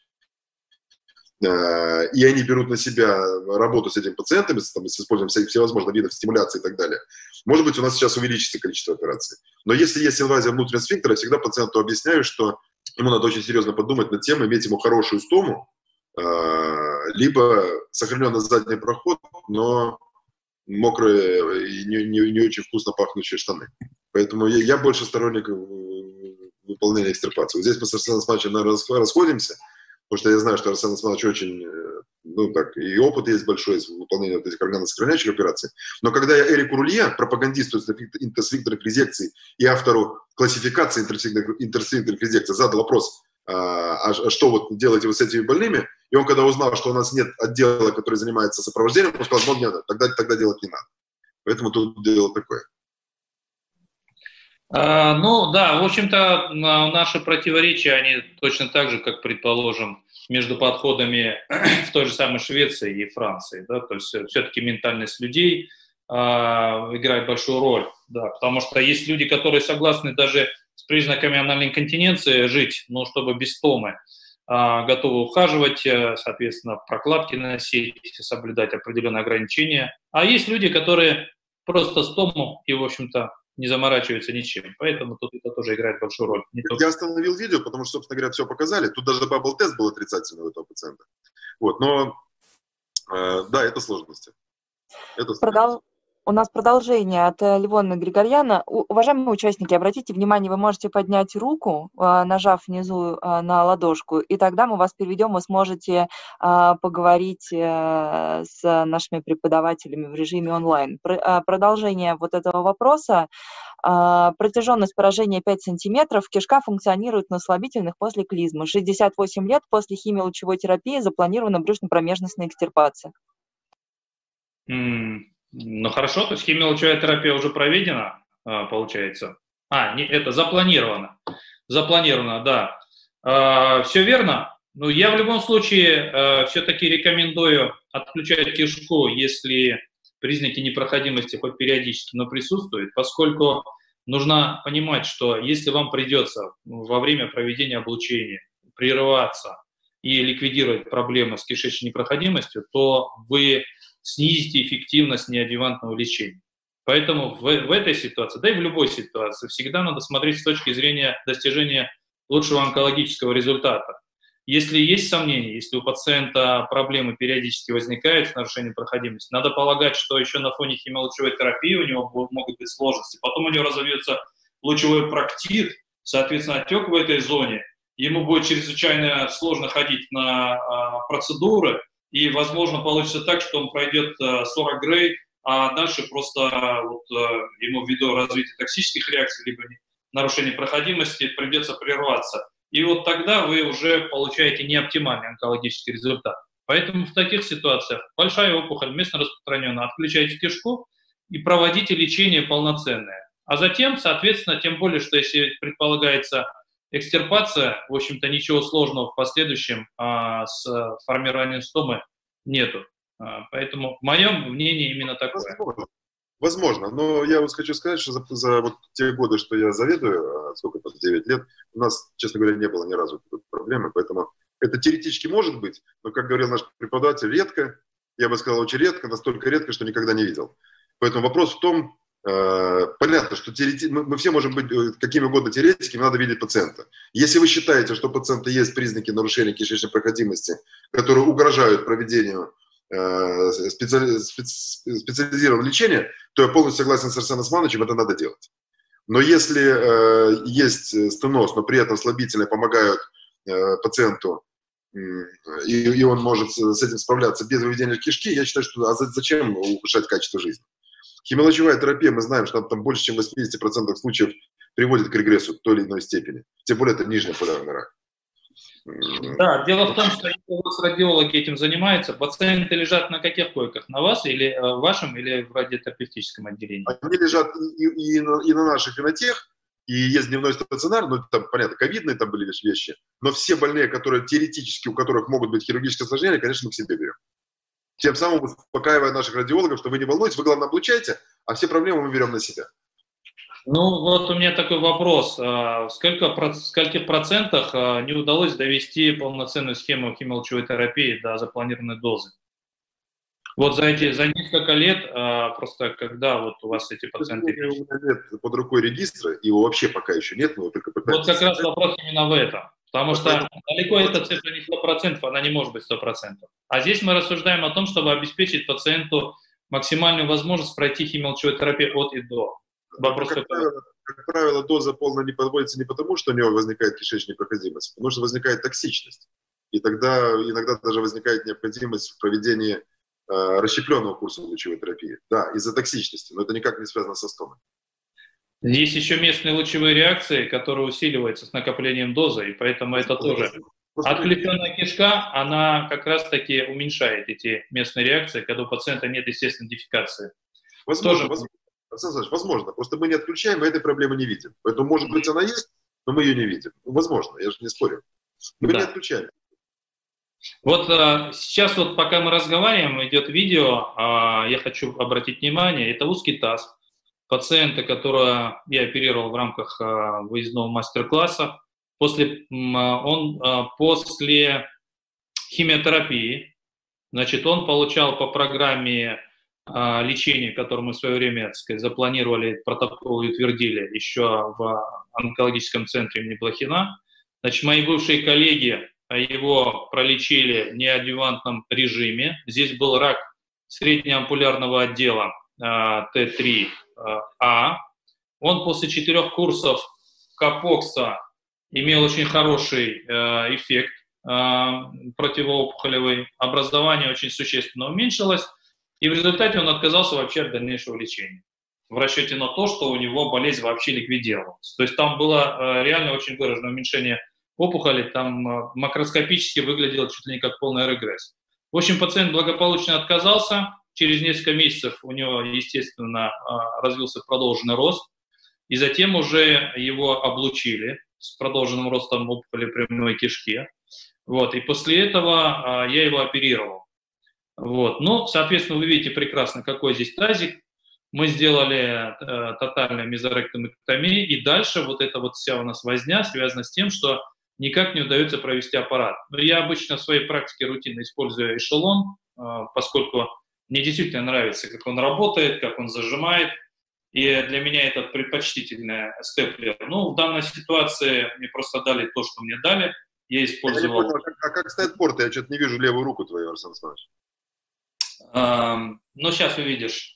И они берут на себя работу с этими пациентами, с использованием всевозможных видов стимуляции и так далее. Может быть, у нас сейчас увеличится количество операций. Но если есть инвазия внутреннего сфинктера, я всегда пациенту объясняю, что ему надо очень серьезно подумать над тем, иметь ему хорошую стому, либо сохраненный задний проход, но мокрые и не очень вкусно пахнущие штаны. Поэтому я больше сторонник выполнения экстирпации. Вот здесь мы с Арсеном Османовичем, наверное, расходимся, потому что я знаю, что Арсен Османович очень, ну так, и опыт есть большой в выполнении вот этих органно-сохраняющих операций. Но когда я Эрику Рулье, пропагандисту интерсфинктерных резекций и автору классификации интерсфинктерных резекций, задал вопрос, а что вот делаете вы с этими больными? И он, когда узнал, что у нас нет отдела, который занимается сопровождением, он сказал, ну, нет, тогда делать не надо. Поэтому тут дело такое. Ну да, в общем-то, наши противоречия, они точно так же, как, предположим, между подходами в той же самой Швеции и Франции. Да? То есть все-таки ментальность людей играет большую роль. Да? Потому что есть люди, которые согласны даже с признаками анальной инконтиненции жить, но чтобы без стомы, готовы ухаживать, соответственно, прокладки носить, соблюдать определенные ограничения. А есть люди, которые просто стому и, в общем-то, не заморачиваются ничем. Поэтому тут это тоже играет большую роль. Я остановил видео, потому что, собственно говоря, все показали. Тут даже бабл-тест был отрицательный у этого пациента. Вот, но да, это сложности. У нас продолжение от Левона Григорьяна. Уважаемые участники, обратите внимание, вы можете поднять руку, нажав внизу на ладошку, и тогда мы вас переведем, вы сможете поговорить с нашими преподавателями в режиме онлайн. Продолжение вот этого вопроса. Протяженность поражения 5 сантиметров, кишка функционирует на слабительных после клизмы. 68 лет после химиолучевой терапии запланирована брюшно-промежностная экстирпация. Ну хорошо, то есть химиолучевая терапия уже проведена, получается. Это запланировано. Запланировано, да. Все верно. Но я в любом случае все-таки рекомендую отключать кишку, если признаки непроходимости хоть периодически, но присутствуют, поскольку нужно понимать, что если вам придется во время проведения облучения прерываться и ликвидировать проблемы с кишечной непроходимостью, то вы снизите эффективность неадъювантного лечения. Поэтому в этой ситуации, да и в любой ситуации, всегда надо смотреть с точки зрения достижения лучшего онкологического результата. Если есть сомнения, если у пациента проблемы периодически возникают с нарушением проходимости, надо полагать, что еще на фоне химиолучевой терапии у него могут быть сложности. Потом у него разовьется лучевой проктит, соответственно, отек в этой зоне. Ему будет чрезвычайно сложно ходить на процедуры, и, возможно, получится так, что он пройдет 40 грей, а дальше просто вот, ему ввиду развития токсических реакций либо нарушения проходимости придется прерваться. И вот тогда вы уже получаете неоптимальный онкологический результат. Поэтому в таких ситуациях большая опухоль, местно распространенная, отключайте кишку и проводите лечение полноценное. А затем, соответственно, тем более, что если предполагается экстирпация, в общем-то, ничего сложного в последующем с формированием стомы нету. Поэтому мое мнение именно такое. Возможно, но я вот хочу сказать, что за вот те годы, что я заведую, сколько там, 9 лет, у нас, честно говоря, не было ни разу такой проблемы, поэтому это теоретически может быть, но, как говорил наш преподаватель, редко, я бы сказал, очень редко, настолько редко, что никогда не видел. Поэтому вопрос в том, понятно, что мы все можем быть какими угодно теоретиками, надо видеть пациента. Если вы считаете, что у пациента есть признаки нарушения кишечной проходимости, которые угрожают проведению специализированного лечения, то я полностью согласен с Арсеном Османовичем, это надо делать. Но если есть стеноз, но при этом слабительные помогают пациенту, и он может с этим справляться без выведения кишки, я считаю, что зачем улучшать качество жизни? Химиолучевая терапия, мы знаем, что там больше, чем в 80% случаев приводит к регрессу в той или иной степени. Тем более это нижний полярный рак. Да, дело в том, что если у вас радиологи этим занимаются, пациенты лежат на каких койках? На вас или в вашем, или в радиотерапевтическом отделении? Они лежат и на наших, и на тех, и есть дневной стационар, ну, там, понятно, ковидные там были вещи, но все больные, которые теоретически, у которых могут быть хирургические осложнения, конечно, мы к себе берем. Тем самым успокаивая наших радиологов, что вы не волнуйтесь, вы, главное, облучайте, а все проблемы мы берем на себя. Ну, вот у меня такой вопрос. В скольких процентах не удалось довести полноценную схему химиолучевой терапии до запланированной дозы? Вот за несколько лет, просто когда вот у вас эти пациенты... У меня нет под рукой регистра, его вообще пока еще нет, но только пытаемся... Вот как раз вопрос именно в этом. Потому что далеко эта цифра не 100%, она не может быть 100%. А здесь мы рассуждаем о том, чтобы обеспечить пациенту максимальную возможность пройти химиолучевую терапию от и до. Вопрос как правило, доза полная не подводится не потому, что у него возникает кишечная проходимость, потому что возникает токсичность. И тогда иногда даже возникает необходимость в проведении расщепленного курса лучевой терапии. Да, из-за токсичности, но это никак не связано со стомой. Есть еще местные лучевые реакции, которые усиливаются с накоплением дозы, и поэтому это тоже... Отключенная кишка, она как раз-таки уменьшает эти местные реакции, когда у пациента нет естественной дефекации. Возможно. Возможно. Просто мы не отключаем, мы этой проблемы не видим. Поэтому, может быть, она есть, но мы ее не видим. Возможно, я же не спорю. Мы не отключаем. Вот сейчас, вот пока мы разговариваем, идет видео, я хочу обратить внимание, это узкий таз пациента, которого я оперировал в рамках выездного мастер-класса. После химиотерапии, значит, он получал по программе лечения, которое мы в свое время, так сказать, запланировали, протокол и утвердили еще в онкологическом центре имени Блохина. Значит, мои бывшие коллеги его пролечили в неадъювантном режиме. Здесь был рак среднеампулярного отдела Т3А. Он после 4 курсов капокса имел очень хороший эффект противоопухолевый. Образование очень существенно уменьшилось. И в результате он отказался вообще от дальнейшего лечения. В расчете на то, что у него болезнь вообще ликвидировалась. То есть там было реально очень выраженное уменьшение опухоли, там макроскопически выглядело чуть ли не как полный регресс. В общем, пациент благополучно отказался. Через несколько месяцев у него, естественно, развился продолженный рост. И затем уже его облучили с продолженным ростом опухоли прямой кишки. Вот. И после этого я его оперировал. Вот. Ну, соответственно, вы видите прекрасно, какой здесь тазик. Мы сделали тотальную мезоректомэктомию, и дальше вот эта вот вся у нас возня связана с тем, что никак не удается провести аппарат. Но я обычно в своей практике рутинно использую эшелон, поскольку мне действительно нравится, как он работает, как он зажимает, и для меня это предпочтительный степлер. Ну, в данной ситуации мне просто дали то, что мне дали, я использовал... Я не понял, а как стоят порты? Я что-то не вижу левую руку твою, Арсен Османович. Ну, сейчас увидишь.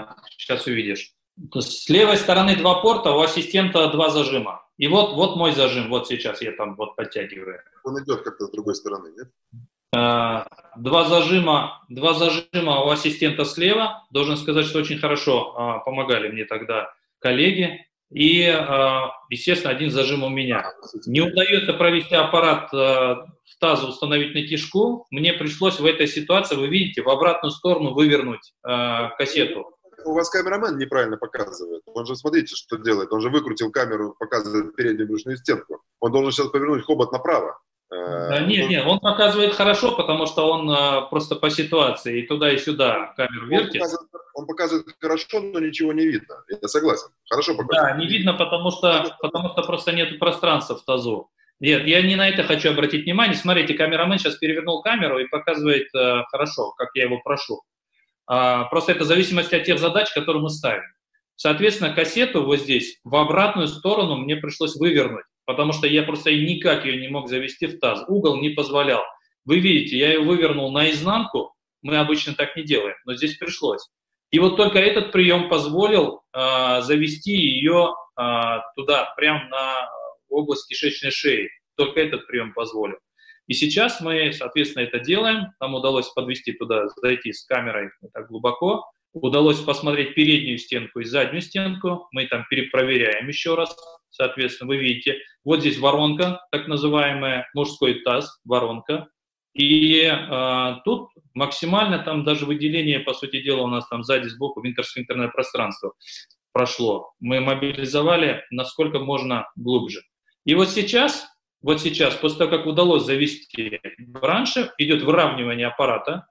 С левой стороны 2 порта, у ассистента 2 зажима. И вот мой зажим, вот сейчас я там вот подтягиваю. Он идет как-то с другой стороны, нет? Два зажима у ассистента слева. Должен сказать, что очень хорошо помогали мне тогда коллеги. И, естественно, один зажим у меня. Не удается провести аппарат в тазу, установить на кишку. Мне пришлось в этой ситуации, вы видите, в обратную сторону вывернуть кассету. У вас камерамен неправильно показывает. Он же, смотрите, что делает. Он же выкрутил камеру, показывает переднюю брюшную стенку. Он должен сейчас повернуть хобот направо. Да, нет, он показывает хорошо, потому что он просто по ситуации и туда, и сюда камеру вертит. Он показывает хорошо, но ничего не видно. Я согласен. Хорошо показывает. Да, не видно, потому что просто нет пространства в тазу. Нет, я не на это хочу обратить внимание. Смотрите, камерамен сейчас перевернул камеру и показывает хорошо, как я его прошу. Просто это в зависимости от тех задач, которые мы ставим. Соответственно, кассету вот здесь в обратную сторону мне пришлось вывернуть, потому что я просто никак ее не мог завести в таз. Угол не позволял. Вы видите, я ее вывернул наизнанку, мы обычно так не делаем, но здесь пришлось. И вот только этот прием позволил завести ее туда, прямо на область кишечной шеи. Только этот прием позволил. И сейчас мы, соответственно, это делаем. Нам удалось подвести туда, зайти с камерой так глубоко. Удалось посмотреть переднюю стенку и заднюю стенку. Мы там перепроверяем еще раз. Соответственно, вы видите, вот здесь воронка, так называемая, мужской таз, воронка. И тут максимально там даже выделение, по сути дела, у нас там сзади, сбоку, интерсфинктерное пространство прошло. Мы мобилизовали насколько можно глубже. И вот сейчас, после того, как удалось завести бранши, идет выравнивание аппарата.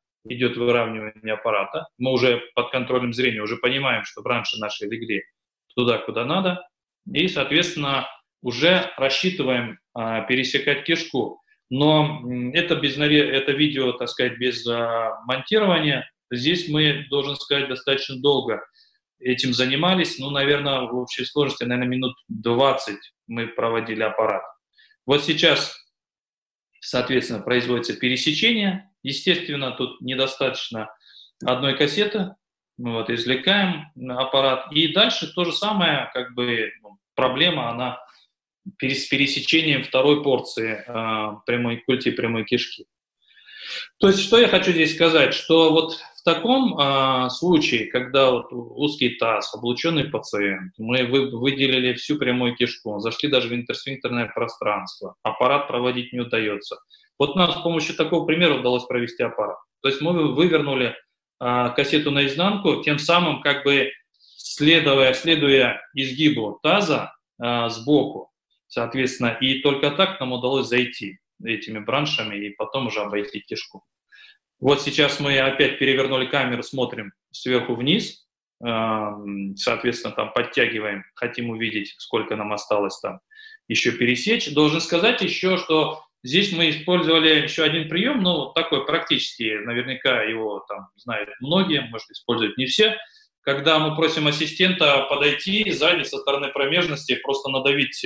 Мы уже под контролем зрения уже понимаем, что бранши наши легли туда, куда надо. И, соответственно, уже рассчитываем пересекать кишку. Но это видео, так сказать, без монтирования. Здесь мы, должен сказать, достаточно долго этим занимались. Ну, наверное, в общей сложности, минут 20 мы проводили аппарат. Вот сейчас, соответственно, производится пересечение. Естественно, тут недостаточно одной кассеты. Мы вот извлекаем аппарат. И дальше то же самое, проблема, она с пересечением второй порции культи прямой кишки. То есть, что я хочу здесь сказать, что вот в таком случае, когда вот узкий таз, облученный пациент, мы выделили всю прямую кишку, зашли даже в интерсфинктерное пространство, аппарат проводить не удается. Вот нам с помощью такого примера удалось провести аппарат. То есть мы вывернули кассету наизнанку, тем самым следуя изгибу таза сбоку, соответственно, и только так нам удалось зайти этими браншами и потом уже обойти кишку. Вот сейчас мы опять перевернули камеру, смотрим сверху вниз, соответственно, там подтягиваем, хотим увидеть, сколько нам осталось там еще пересечь. Должен сказать еще, что здесь мы использовали еще один прием, такой практически, наверняка его там знают многие, может, используют не все. Когда мы просим ассистента подойти сзади со стороны промежности, просто надавить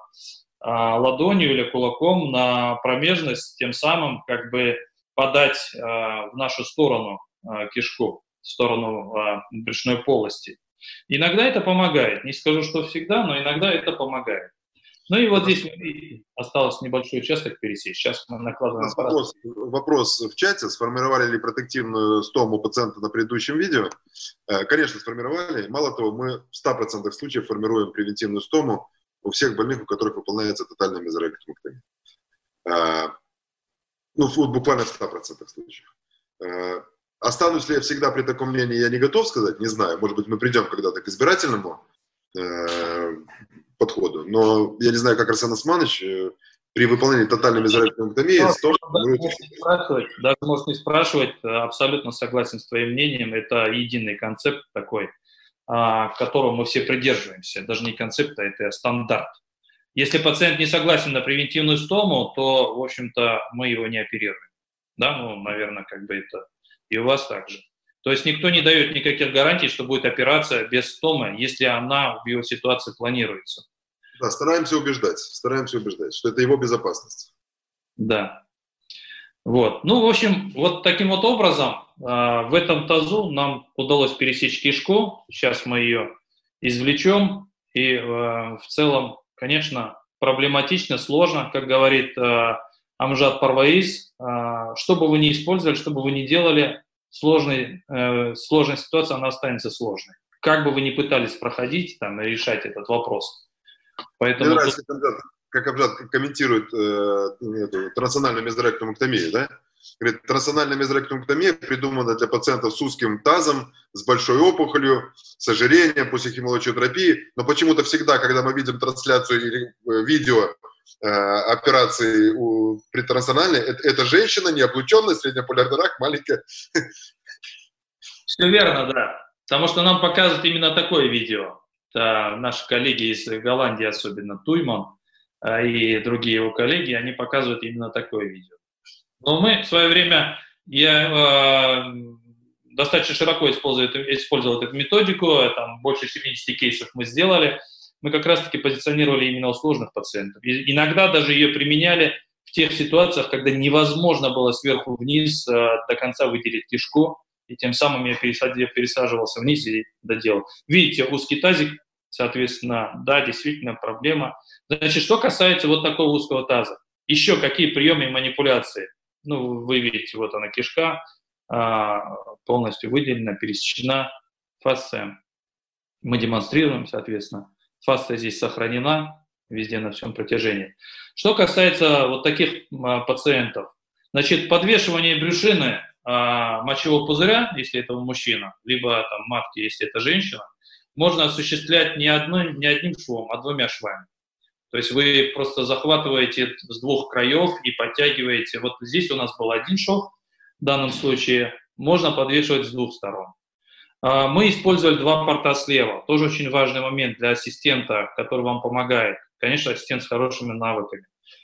ладонью или кулаком на промежность, тем самым подать в нашу сторону кишку, в сторону брюшной полости. Иногда это помогает. Не скажу, что всегда, но иногда это помогает. Ну и вот здесь, видите, осталось небольшой участок пересечь. Сейчас мы накладываем аппарат. Вопрос в чате. Сформировали ли протективную стому пациента на предыдущем видео? Конечно, сформировали. Мало того, мы в 100% случаев формируем превентивную стому у всех больных, у которых выполняется тотальная мезорректомэктомия. Буквально в 100% случаев. Останусь ли я всегда при таком мнении, я не готов сказать, не знаю. Может быть, мы придем когда-то к избирательному подходу. Но я не знаю, как Арсен Османович при выполнении тотальной мезорректомэктомии... Даже можешь не спрашивать, абсолютно согласен с твоим мнением. Это единый концепт такой, которого мы все придерживаемся. Даже не концепт, а это стандарт. Если пациент не согласен на превентивную стому, то, в общем-то, мы его не оперируем. Да, наверное, это и у вас также. То есть никто не дает никаких гарантий, что будет операция без стомы, если она в его ситуации планируется. Да, стараемся убеждать, что это его безопасность. Да. Вот. В общем, вот таким вот образом в этом тазу нам удалось пересечь кишку. Сейчас мы ее извлечем. И в целом, конечно, проблематично, сложно, как говорит Амжад Парваиз, что бы вы ни использовали, что бы вы ни делали, сложная ситуация, она останется сложной. Как бы вы ни пытались проходить там, и решать этот вопрос. Поэтому мне нравится, как Амжад комментирует транснациональную мезоректомэктомию, да? Говорит, транснациональная мезоректомэктомия придумана для пациентов с узким тазом, с большой опухолью, с ожирением после химиолучиотерапии, но почему-то всегда, когда мы видим трансляцию или видео операции при транснациональной, это женщина, необлученная, среднеполярный рак, маленькая. Все верно, да. Потому что нам показывают именно такое видео. Это наши коллеги из Голландии, особенно Туйман и другие его коллеги, они показывают именно такое видео. Но мы в свое время, я достаточно широко использовал эту методику, там больше 70 кейсов мы сделали. Мы как раз-таки позиционировали именно у сложных пациентов. И иногда даже ее применяли в тех ситуациях, когда невозможно было сверху вниз до конца выделить кишку, и тем самым я пересаживался вниз и доделал. Видите, узкий тазик, соответственно, да, действительно проблема. Значит, что касается вот такого узкого таза, еще какие приемы и манипуляции? Ну, вы видите, вот она кишка, полностью выделена, пересечена, фасция. Мы демонстрируем, соответственно. Фасция здесь сохранена везде на всем протяжении. Что касается вот таких пациентов, значит, подвешивание брюшины мочевого пузыря, если это мужчина, либо там матки, если это женщина, можно осуществлять не одним швом, а 2 швами. То есть вы просто захватываете с 2 краев и подтягиваете. Вот здесь у нас был 1 шов, в данном случае можно подвешивать с 2 сторон. Мы использовали 2 порта слева. Тоже очень важный момент для ассистента, который вам помогает. Конечно, ассистент с хорошими навыками.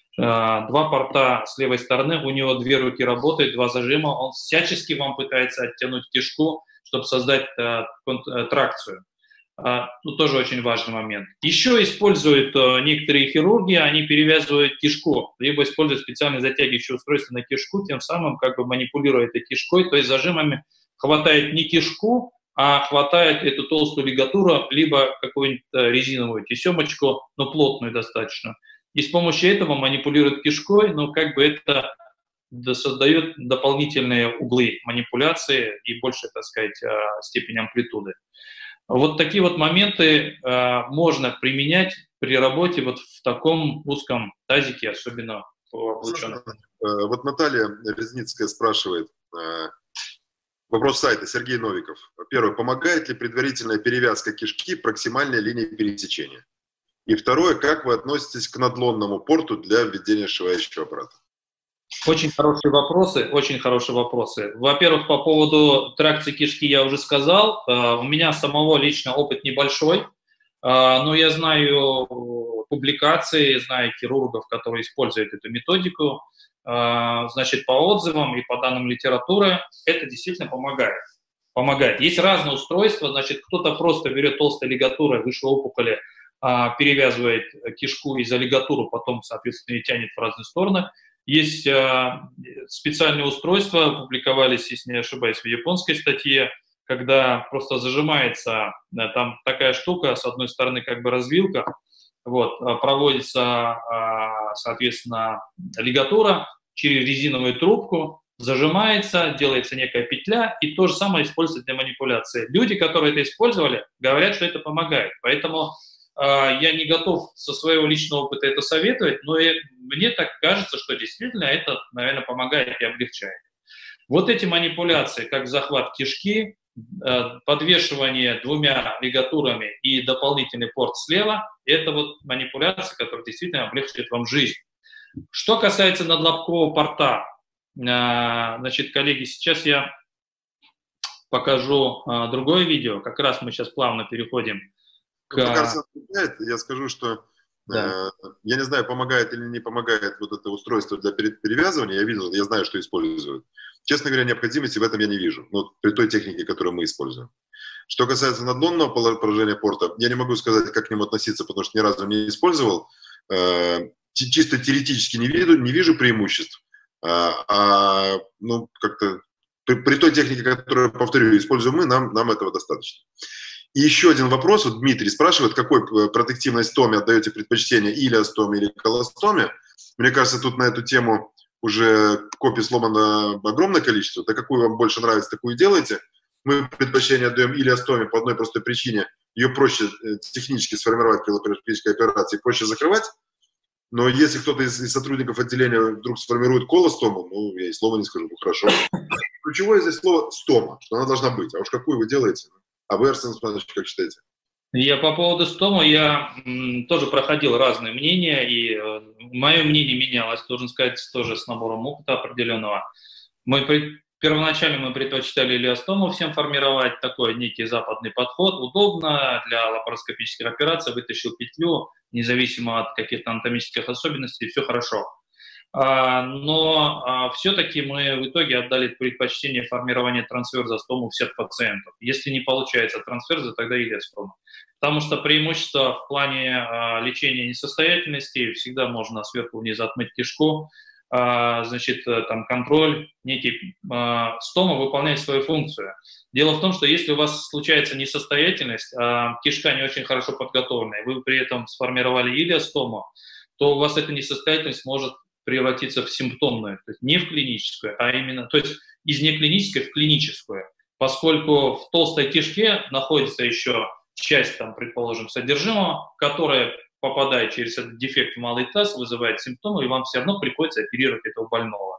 2 порта с левой стороны, у него 2 руки работают, 2 зажима. Он всячески вам пытается оттянуть кишку, чтобы создать тракцию. Ну, тоже очень важный момент. Еще используют некоторые хирурги, они перевязывают кишку, либо используют специальное затягивающее устройство на кишку, тем самым как бы манипулируя этой кишкой, то есть зажимами хватает не кишку, а хватает эту толстую лигатуру, либо какую-нибудь резиновую тесемочку, но плотную достаточно. И с помощью этого манипулируют кишкой, но как бы это создает дополнительные углы манипуляции и больше, так сказать, степень амплитуды. Вот такие вот моменты можно применять при работе вот в таком узком тазике, особенно по облученным. Вот Наталья Резницкая спрашивает, вопрос сайта, Сергей Новиков. Первое, помогает ли предварительная перевязка кишки проксимальной линии пересечения? И второе, как вы относитесь к надлонному порту для введения сшивающего аппарата? Очень хорошие вопросы, очень хорошие вопросы. Во-первых, по поводу тракции кишки я уже сказал. У меня самого лично опыт небольшой, но я знаю публикации, знаю хирургов, которые используют эту методику. Значит, по отзывам и по данным литературы это действительно помогает. Есть разные устройства, значит, кто-то просто берет толстой лигатурой выше опухоли, перевязывает кишку и за лигатуру, потом, соответственно, и тянет в разные стороны. Есть специальные устройства, публиковались, если не ошибаюсь, в японской статье, когда просто зажимается там такая штука, с одной стороны как бы развилка, вот, проводится, соответственно, лигатура через резиновую трубку, зажимается, делается некая петля, и то же самое используется для манипуляции. Люди, которые это использовали, говорят, что это помогает. Поэтому я не готов со своего личного опыта это советовать, но мне так кажется, что действительно это, наверное, помогает и облегчает. Вот эти манипуляции, как захват кишки, подвешивание 2 лигатурами и дополнительный порт слева, это вот манипуляции, которые действительно облегчат вам жизнь. Что касается надлобкового порта, значит, коллеги, сейчас я покажу другое видео, как раз мы сейчас плавно переходим. Я скажу, что да. Я не знаю, помогает или не помогает вот это устройство для перевязывания. Я видел, я знаю, что используют. Честно говоря, необходимости в этом я не вижу, но при той технике, которую мы используем. Что касается надлонного положения порта, я не могу сказать, как к нему относиться, потому что ни разу не использовал. Чисто теоретически не вижу преимуществ. Ну, как-то при той технике, которую, повторю, используем мы, нам этого достаточно. И еще один вопрос. Вот Дмитрий спрашивает, какой протективной стоме отдаете предпочтение, илиостоме или колостоме. Мне кажется, тут на эту тему уже копий сломано огромное количество, так какую вам больше нравится, такую делайте. Мы предпочтение отдаем илиостоме по одной простой причине. Ее проще технически сформировать при лапароскопической операции, проще закрывать. Но если кто-то из сотрудников отделения вдруг сформирует колостому, ну, я и слова не скажу, ну, хорошо. Ключевое здесь слово «стома», что она должна быть. А уж какую вы делаете? А вы, Арсен Османович, как считаете? Я по поводу стома, я тоже проходил разные мнения, и мое мнение менялось, должен сказать, тоже с набором опыта определенного. Первоначально мы предпочитали илиостому всем формировать, такой некий западный подход, удобно для лапароскопических операций, вытащил петлю, независимо от каких-то анатомических особенностей, все хорошо. Но все-таки мы в итоге отдали предпочтение формирования трансверза стому у всех пациентов. Если не получается трансверза, тогда илиостома. Потому что преимущество в плане лечения несостоятельности, всегда можно сверху вниз отмыть кишку, значит, там контроль, некий стома выполняет свою функцию. Дело в том, что если у вас случается несостоятельность, кишка не очень хорошо подготовленная, вы при этом сформировали илиостому, то у вас эта несостоятельность может превратиться в симптомную, то есть не в клиническую, а именно, то есть из неклинической в клиническую, поскольку в толстой кишке находится еще часть, там, предположим, содержимого, которая, попадая через этот дефект в малый таз, вызывает симптомы, и вам все равно приходится оперировать этого больного.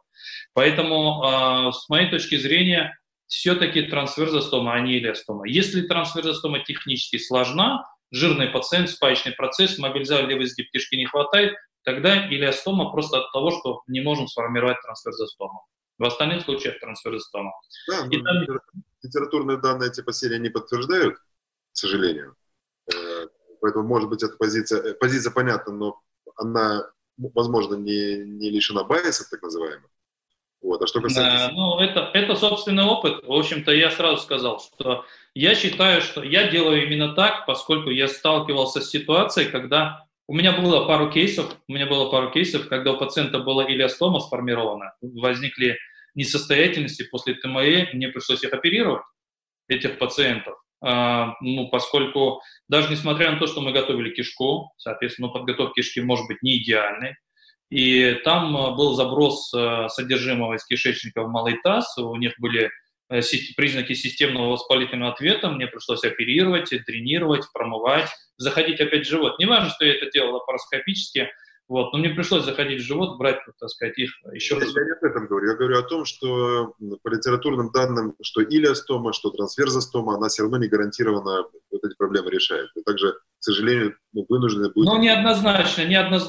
Поэтому, с моей точки зрения, все-таки трансверзостома, а не илиостома. Если трансверзостома технически сложна, жирный пациент, спаечный процесс, мобилизованный изгиб кишки не хватает, тогда илиостома просто от того, что не можем сформировать трансверзостому. В остальных случаях трансверзостома. Да, литературные данные эти по серии не подтверждают, к сожалению. Поэтому, может быть, эта позиция понятна, но она, возможно, не лишена байеса, так называемых. Вот. А что касается... Ну, это собственный опыт. В общем-то, я сразу сказал, что я считаю, что я делаю именно так, поскольку я сталкивался с ситуацией, когда у меня было пару кейсов, когда у пациента была илиостома сформирована, возникли несостоятельности после ТМЭ, мне пришлось их оперировать, этих пациентов. Ну, поскольку даже несмотря на то, что мы готовили кишку, соответственно, подготовка кишки может быть не идеальной, и там был заброс содержимого из кишечника в малый таз, у них были признаки системного воспалительного ответа, мне пришлось оперировать, дренировать, промывать, заходить опять в живот. Не важно, что я это делал лапароскопически, вот, но мне пришлось заходить в живот, брать, так сказать, их еще раз. Я не об этом говорю. Я говорю о том, что по литературным данным, что илиостома, что трансверзостома, она все равно не гарантированно вот эти проблемы решает. И также, к сожалению, вынуждены будут... Ну, неоднозначно.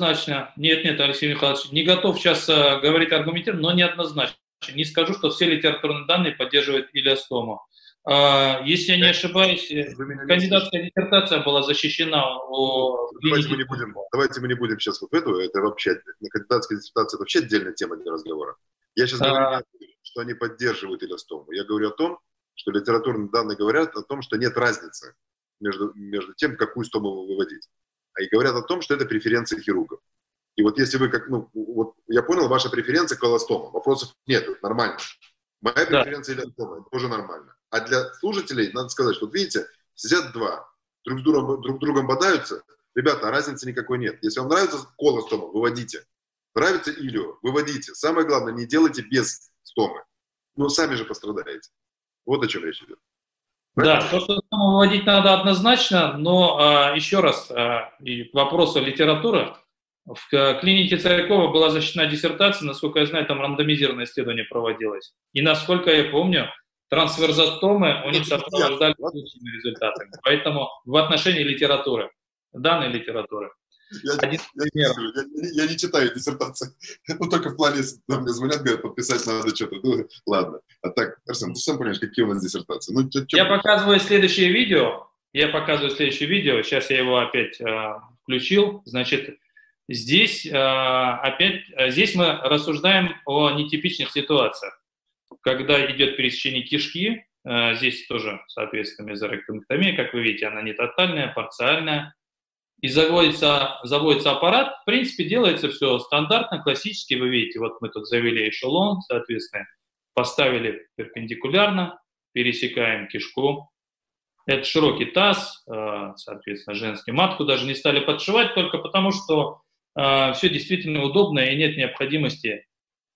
Нет, Алексей Михайлович, не готов сейчас говорить аргументированно, но неоднозначно. Не скажу, что все литературные данные поддерживают илиостому. Если я не ошибаюсь, кандидатская диссертация была защищена о... Давайте мы не будем сейчас вот в эту, это вообще, кандидатская диссертация, это вообще отдельная тема для разговора. Я сейчас говорю, что они поддерживают илиостому. Я говорю о том, что литературные данные говорят о том, что нет разницы между тем, какую стому выводить. А и говорят о том, что это преференция хирургов. И вот если вы, вот я понял, ваша преференция колостома, вопросов нет, это нормально. Моя преференция илиостома, это тоже нормально. А для слушателей надо сказать, что, вот видите, сидят два, друг с другом бодаются. Ребята, разницы никакой нет. Если вам нравится колостома, выводите. Нравится илио, выводите. Самое главное, не делайте без стомы. Ну, сами же пострадаете. Вот о чем речь идет. Да, то, что стому выводить надо однозначно, но еще раз, и к вопросу литературы. В клинике Царькова была защищена диссертация, насколько я знаю, там рандомизированное исследование проводилось. И насколько я помню, трансверзостомы у них сопровождали лучшими результатами. Поэтому в отношении литературы, данной литературы. Я не читаю диссертации. Ну, только в плане, мне звонят, говорят, подписать надо что-то. Ну, ладно. А так, Арсен, ты сам понимаешь, какие у нас диссертации. Ну, я показываю следующее видео. Сейчас я его опять включил. Значит, здесь мы рассуждаем о нетипичных ситуациях. Когда идет пересечение кишки, здесь тоже, соответственно, мезоректомектомия, как вы видите, она не тотальная, парциальная. И заводится аппарат, в принципе, делается все стандартно, классически, вы видите, вот мы тут завели эшелон, соответственно, поставили перпендикулярно, пересекаем кишку. Это широкий таз, соответственно, женский. Матку даже не стали подшивать, только потому что все действительно удобно и нет необходимости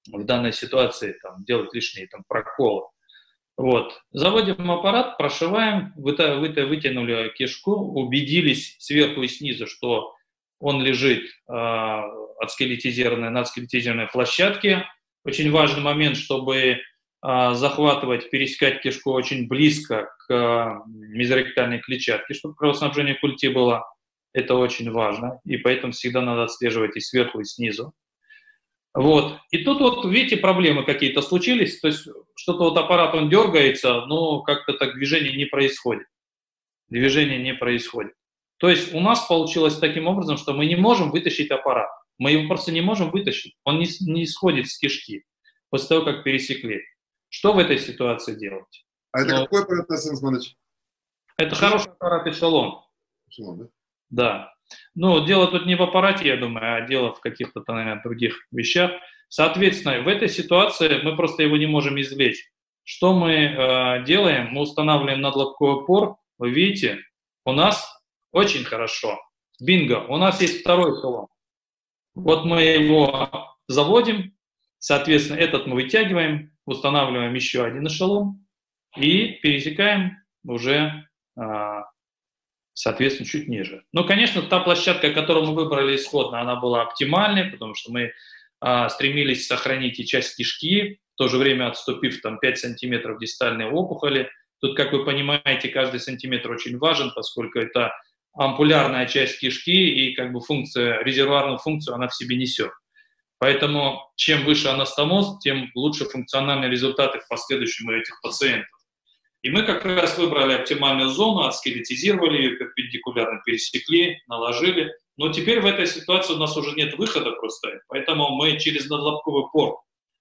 в данной ситуации там, делать лишние там, проколы. Вот. Заводим аппарат, прошиваем, вытянули кишку, убедились сверху и снизу, что он лежит отскелетизированной, на отскелетизированной площадке. Очень важный момент, чтобы захватывать, пересекать кишку очень близко к мезоректальной клетчатке, чтобы кровоснабжение культи было. Это очень важно, и поэтому всегда надо отслеживать и сверху, и снизу. Вот. И тут вот, видите, проблемы какие-то случились, то есть что-то вот аппарат, он дергается, но как-то так движение не происходит. Движение не происходит. То есть у нас получилось таким образом, что мы не можем вытащить аппарат. Мы его просто не можем вытащить. Он не сходит с кишки после того, как пересекли. Что в этой ситуации делать? А это какой аппарат, Сан Саныч? Это хороший аппарат эшелон. Эшелон, да? Да. Ну, дело тут не в аппарате, я думаю, а дело в каких-то, наверное, других вещах. Соответственно, в этой ситуации мы просто его не можем извлечь. Что мы делаем? Мы устанавливаем надлобковый упор. Вы видите, у нас очень хорошо. Бинго, у нас есть второй эшелон. Вот мы его заводим, соответственно, этот мы вытягиваем, устанавливаем еще один эшелон и пересекаем уже, соответственно, чуть ниже. Ну, конечно, та площадка, которую мы выбрали исходно, она была оптимальной, потому что мы стремились сохранить и часть кишки, в то же время отступив там 5 сантиметров дистальной опухоли. Тут, как вы понимаете, каждый сантиметр очень важен, поскольку это ампулярная часть кишки, и как бы функция, резервуарную функцию она в себе несет. Поэтому чем выше анастомоз, тем лучше функциональные результаты в последующем у этих пациентов. И мы как раз выбрали оптимальную зону, отскелетизировали ее, перпендикулярно пересекли, наложили. Но теперь в этой ситуации у нас уже нет выхода просто, поэтому мы через надлобковый порт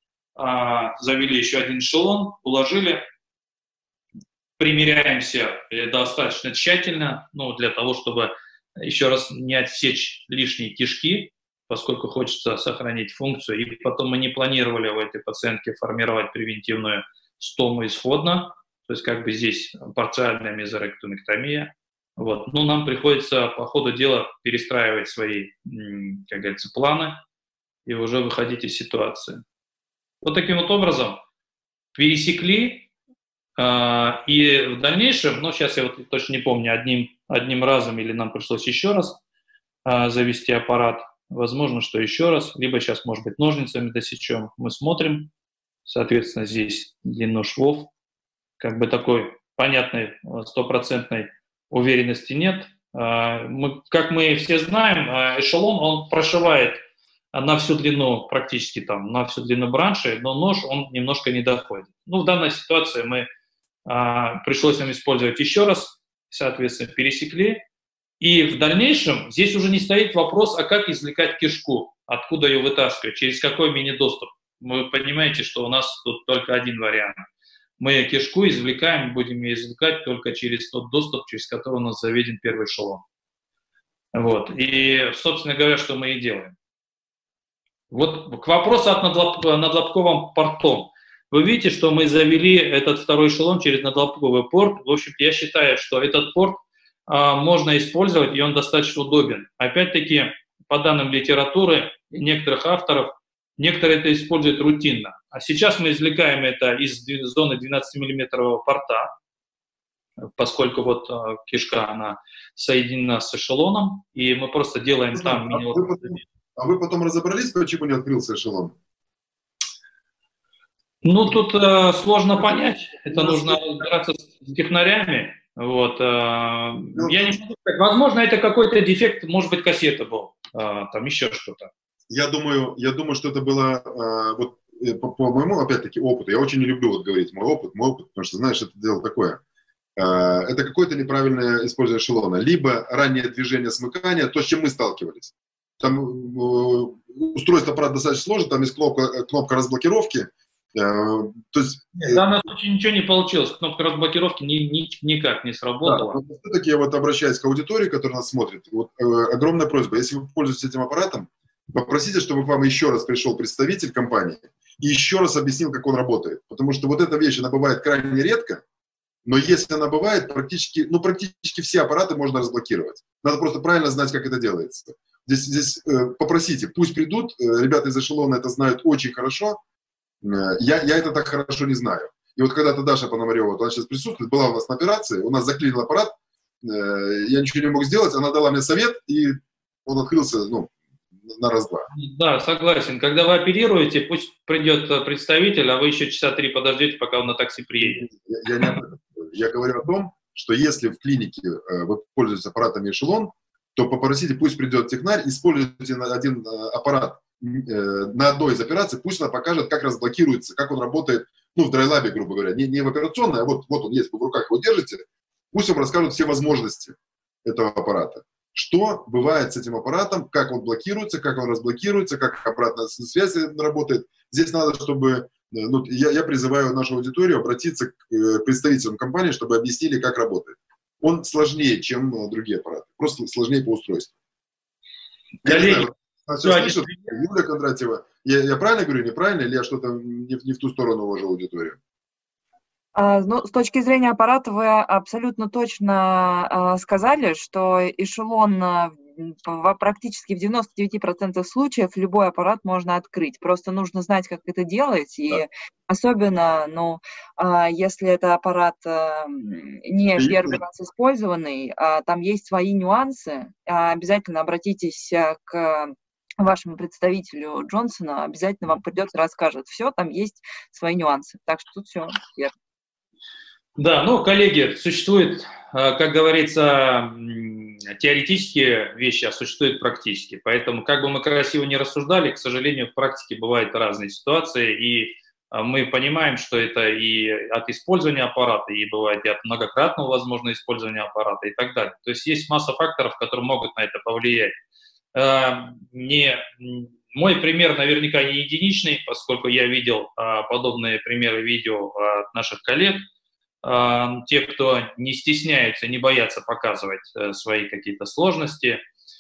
завели еще один эшелон, уложили, примеряемся достаточно тщательно, ну, для того, чтобы еще раз не отсечь лишние кишки, поскольку хочется сохранить функцию. И потом мы не планировали в этой пациентке формировать превентивную стому исходно, то есть как бы здесь парциальная мезоректомектомия. Вот. Но нам приходится по ходу дела перестраивать свои, как говорится, планы и уже выходить из ситуации. Вот таким вот образом пересекли. И в дальнейшем, ну сейчас я вот точно не помню, одним разом или нам пришлось еще раз завести аппарат, возможно, что еще раз, либо сейчас, может быть, ножницами досечем. Мы смотрим, соответственно, здесь длину швов, как бы такой понятной, стопроцентной уверенности нет. Как мы все знаем, эшелон, он прошивает на всю длину, практически там, на всю длину бранши, но нож, он немножко не доходит. Ну, в данной ситуации пришлось нам использовать еще раз, соответственно, пересекли. И в дальнейшем здесь уже не стоит вопрос, а как извлекать кишку, откуда ее вытаскивать, через какой мини-доступ. Вы понимаете, что у нас тут только один вариант. Мы кишку извлекаем, будем ее извлекать только через тот доступ, через который у нас заведен первый эшелон. Вот. И, собственно говоря, что мы и делаем. Вот к вопросу от надлобковым портом. Вы видите, что мы завели этот второй эшелон через надлобковый порт. В общем, я считаю, что этот порт можно использовать, и он достаточно удобен. Опять-таки, по данным литературы и некоторых авторов, некоторые это используют рутинно. А сейчас мы извлекаем это из зоны 12-миллиметрового порта, поскольку вот кишка, она соединена с эшелоном, и мы просто делаем там мини-лоскутами. А вы потом разобрались, почему не открылся эшелон? Ну, тут сложно понять. Это нужно разбираться с технарями. Вот. Я не могу сказать. Возможно, это какой-то дефект, может быть, кассета был, там еще что-то. Я думаю, что это было, вот, по моему, опять-таки, опыту. Я очень не люблю вот говорить мой опыт, потому что, знаешь, это дело такое. Это какое-то неправильное использование эшелона. Либо раннее движение смыкания, то, с чем мы сталкивались. Там устройство, правда, достаточно сложно, там есть кнопка разблокировки. То есть, в данном случае ничего не получилось, кнопка разблокировки никак не сработала. Да, но все-таки я вот обращаюсь к аудитории, которая нас смотрит. Вот, огромная просьба, если вы пользуетесь этим аппаратом, попросите, чтобы к вам еще раз пришел представитель компании и еще раз объяснил, как он работает. Потому что вот эта вещь, она бывает крайне редко, но если она бывает, практически все аппараты можно разблокировать. Надо просто правильно знать, как это делается. Здесь попросите, пусть придут, ребята из эшелона это знают очень хорошо, Я это так хорошо не знаю. И вот когда-то Даша Пономарева, вот она сейчас присутствует, была у нас на операции, у нас заклинил аппарат, я ничего не мог сделать, она дала мне совет, и он открылся, ну, на раз-два. Да, согласен. Когда вы оперируете, пусть придет представитель, а вы еще часа 3 подождете, пока он на такси приедет. Я не об этом говорю. Я говорю о том, что если в клинике вы пользуетесь аппаратами эшелон, то попросите, пусть придет технарь, используйте один аппарат на одной из операций, пусть она покажет, как разблокируется, как он работает, ну, в драйлабе, грубо говоря, не в операционной, а вот он есть, вы в руках его держите, пусть вам расскажут все возможности этого аппарата. Что бывает с этим аппаратом, как он блокируется, как он разблокируется, как обратная связь работает. Здесь надо, чтобы... Ну, я призываю нашу аудиторию обратиться к представителям компании, чтобы объяснили, как работает. Он сложнее, чем другие аппараты. Просто сложнее по устройству. Коллеги, слышит, Юлия Кондратьева, я правильно говорю, неправильно, или я что-то не в ту сторону увожу аудиторию? Ну, с точки зрения аппарата вы абсолютно точно сказали, что эшелон практически в 99% случаев любой аппарат можно открыть. Просто нужно знать, как это делать. И особенно, ну, если это аппарат не первый раз использованный, там есть свои нюансы. Обязательно обратитесь к вашему представителю Джонсона, обязательно вам придет и расскажет. Все, там есть свои нюансы. Так что тут все верно. Да, ну, коллеги, существует, как говорится, теоретические вещи, а существуют практически. Поэтому, как бы мы красиво не рассуждали, к сожалению, в практике бывают разные ситуации, и мы понимаем, что это и от использования аппарата, и бывает и от многократного возможного использования аппарата и так далее. То есть есть масса факторов, которые могут на это повлиять. Мой пример наверняка не единичный, поскольку я видел подобные примеры видео от наших коллег. Те, кто не стесняются, не боятся показывать свои какие-то сложности.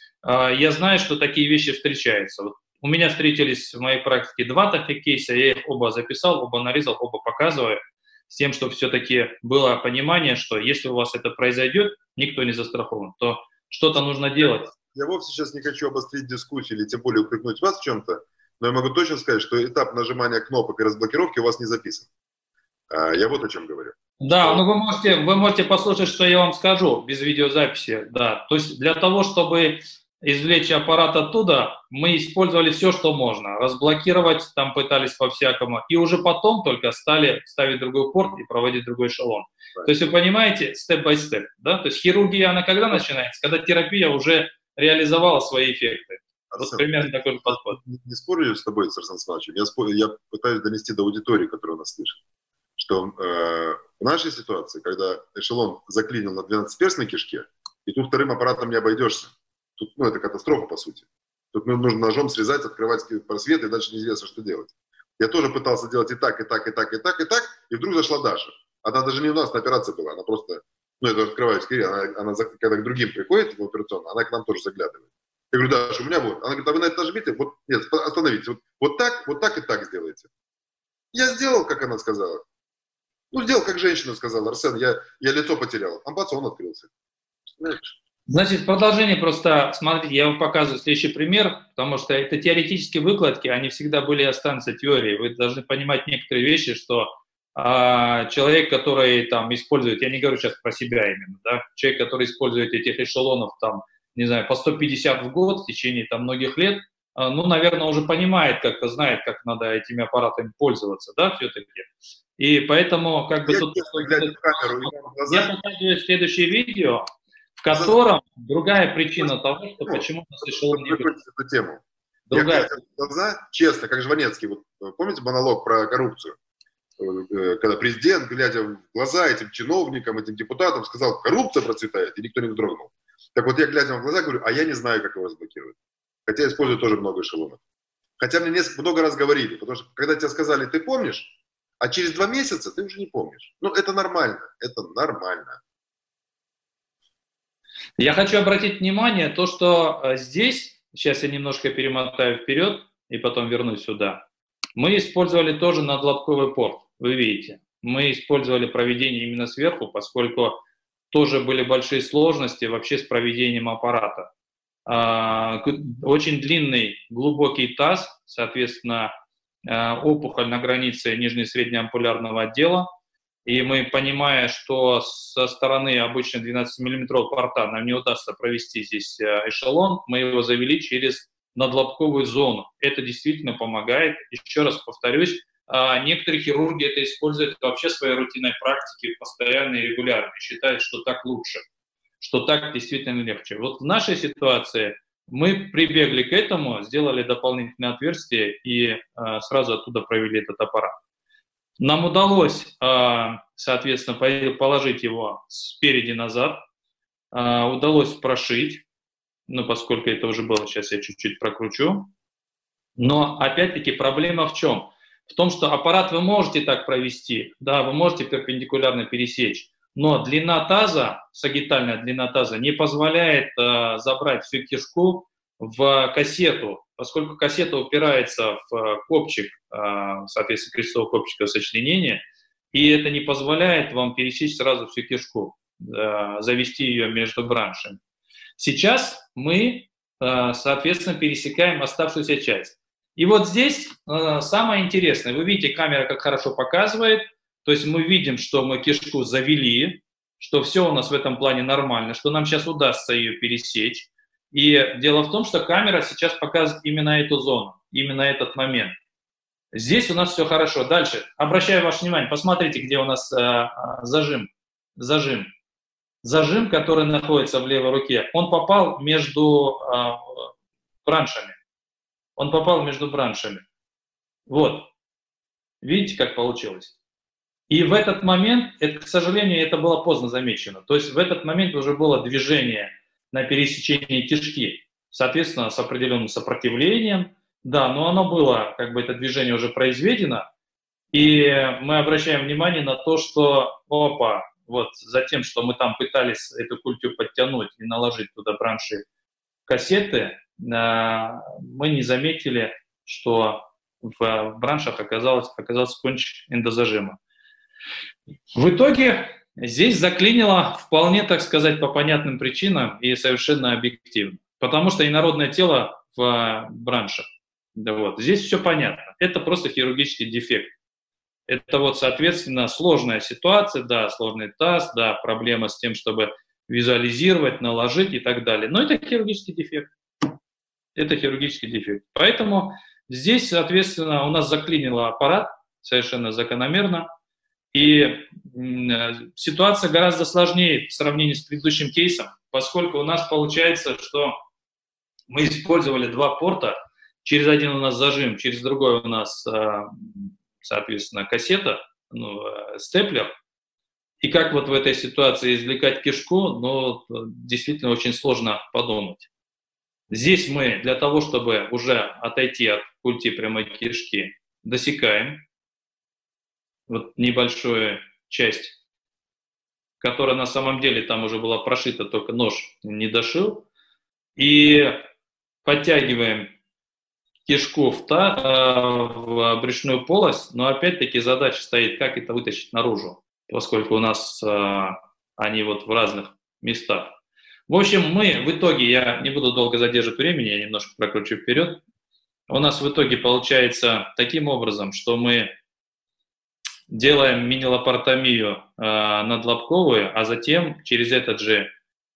Я знаю, что такие вещи встречаются. Вот у меня встретились в моей практике 2 таких кейса, я их оба записал, оба нарезал, оба показываю, с тем, чтобы все-таки было понимание, что если у вас это произойдет, никто не застрахован, то что-то нужно делать. Я вовсе сейчас не хочу обострить дискуссию или тем более упрекнуть вас в чем-то, но я могу точно сказать, что этап нажимания кнопок и разблокировки у вас не записан. Я вот о чем говорю. Да, но вы можете послушать, что я вам скажу, без видеозаписи. Да. То есть для того, чтобы извлечь аппарат оттуда, мы использовали все, что можно. Разблокировать там пытались по-всякому. И уже потом только стали ставить другой порт и проводить другой эшелон. То есть вы понимаете, степ-бай-степ. Да? То есть хирургия, она когда начинается? Когда терапия уже реализовала свои эффекты. Вот примерно такой же подход. Не спорю с тобой, Арсен Иванович. Я пытаюсь донести до аудитории, которая нас слышит, что в нашей ситуации, когда эшелон заклинил на 12-перстной кишке, и тут вторым аппаратом не обойдешься. Тут, ну, это катастрофа, по сути. Тут нужно ножом срезать, открывать просвет, и дальше неизвестно, что делать. Я тоже пытался делать и так, и так, и так, и так, и так, и вдруг зашла Даша. Она даже не у нас на операции была, она просто, ну, это открываю скорее, она когда к другим приходит в операционную, она к нам тоже заглядывает. Я говорю, Даша, у меня вот. Она говорит, а вы на это нажмите? Вот, нет, остановитесь. Вот так и так сделайте. Я сделал, как она сказала. Ну, сделал, как женщина сказала. Арсен, я лицо потерял. Амбац, он открылся. Знаешь? Значит, в продолжение просто, смотрите, я вам показываю следующий пример, потому что это теоретические выкладки, они всегда были и останутся теорией. Вы должны понимать некоторые вещи, что человек, который там использует, я не говорю сейчас про себя именно, да, человек, который использует этих эшелонов там, не знаю, по 150 в год в течение там многих лет, ну, наверное, уже понимает, как-то знает, как надо этими аппаратами пользоваться, да, все-таки. И поэтому, как бы тут... Я показываю следующее видео, в котором другая причина того, что почему у нас эшелон не будет. Эту тему. Другая. Я глаза, честно, как Жванецкий, вот, помните монолог про коррупцию? Когда президент, глядя в глаза этим чиновникам, этим депутатам, сказал, коррупция процветает, и никто не вздрогнул. Так вот, я, глядя в глаза, говорю, а я не знаю, как его разблокировать. Хотя я использую тоже много эшелонов. Хотя мне много раз говорили, потому что когда тебе сказали, ты помнишь, а через 2 месяца ты уже не помнишь. Ну, это нормально, это нормально. Я хочу обратить внимание, то, что здесь, сейчас я немножко перемотаю вперед и потом вернусь сюда, мы использовали тоже надлобковый порт, вы видите. Мы использовали проведение именно сверху, поскольку тоже были большие сложности вообще с проведением аппарата. Очень длинный, глубокий таз, соответственно, опухоль на границе нижней и среднеампулярного отдела. И мы, понимая, что со стороны обычно 12-мм порта нам не удастся провести здесь эшелон, мы его завели через надлобковую зону. Это действительно помогает. Еще раз повторюсь, некоторые хирурги это используют вообще в своей рутинной практике постоянно и регулярно. Считают, что так лучше, что так действительно легче. Вот в нашей ситуации мы прибегли к этому, сделали дополнительное отверстие и сразу оттуда провели этот аппарат. Нам удалось, соответственно, положить его спереди назад, удалось прошить, поскольку это уже было, сейчас я чуть-чуть прокручу. Но, опять-таки, проблема в чем? В том, что аппарат вы можете так провести, да, вы можете перпендикулярно пересечь, но длина таза, сагитальная длина таза, не позволяет забрать всю кишку в кассету, поскольку кассета упирается в копчик, соответственно, крестового копчика сочленения, и это не позволяет вам пересечь сразу всю кишку, завести ее между браншами. Сейчас мы, соответственно, пересекаем оставшуюся часть. И вот здесь самое интересное. Вы видите, камера как хорошо показывает. То есть мы видим, что мы кишку завели, что все у нас в этом плане нормально, что нам сейчас удастся ее пересечь. И дело в том, что камера сейчас показывает именно эту зону, именно этот момент. Здесь у нас все хорошо. Дальше. Обращаю ваше внимание. Посмотрите, где у нас зажим. Зажим, который находится в левой руке, он попал между браншами. Он попал между браншами. Вот. Видите, как получилось? И в этот момент, к сожалению, это было поздно замечено. То есть в этот момент уже было движение на пересечении кишки, соответственно, с определенным сопротивлением. Да, но оно было, это движение уже произведено. И мы обращаем внимание на то, что, вот за тем, что мы там пытались эту культю подтянуть и наложить туда бранши кассеты, мы не заметили, что в браншах оказался кончик эндозажима. В итоге здесь заклинило вполне, так сказать, по понятным причинам и совершенно объективно. Потому что инородное тело в браншах. Да вот. Здесь все понятно. Это просто хирургический дефект. Это вот, соответственно, сложная ситуация, да, сложный таз, да, проблема с тем, чтобы визуализировать, наложить и так далее. Но это хирургический дефект. Это хирургический дефект. Поэтому здесь, соответственно, у нас заклинило аппарат совершенно закономерно. И ситуация гораздо сложнее в сравнении с предыдущим кейсом, поскольку у нас получается, что мы использовали два порта. Через один у нас зажим, через другой у нас, соответственно, кассета, степлер. И как вот в этой ситуации извлекать кишку, действительно очень сложно подумать. Здесь мы для того, чтобы уже отойти от культи прямой кишки, досекаем вот небольшую часть, которая на самом деле там уже была прошита, только нож не дошил, и подтягиваем кишку в брюшную полость, но опять-таки задача стоит, как это вытащить наружу, поскольку у нас они вот в разных местах. В общем, мы в итоге, я не буду долго задерживать времени, я немножко прокручу вперед, у нас в итоге получается таким образом, что мы делаем мини-лапаротомию надлобковую, а затем через этот же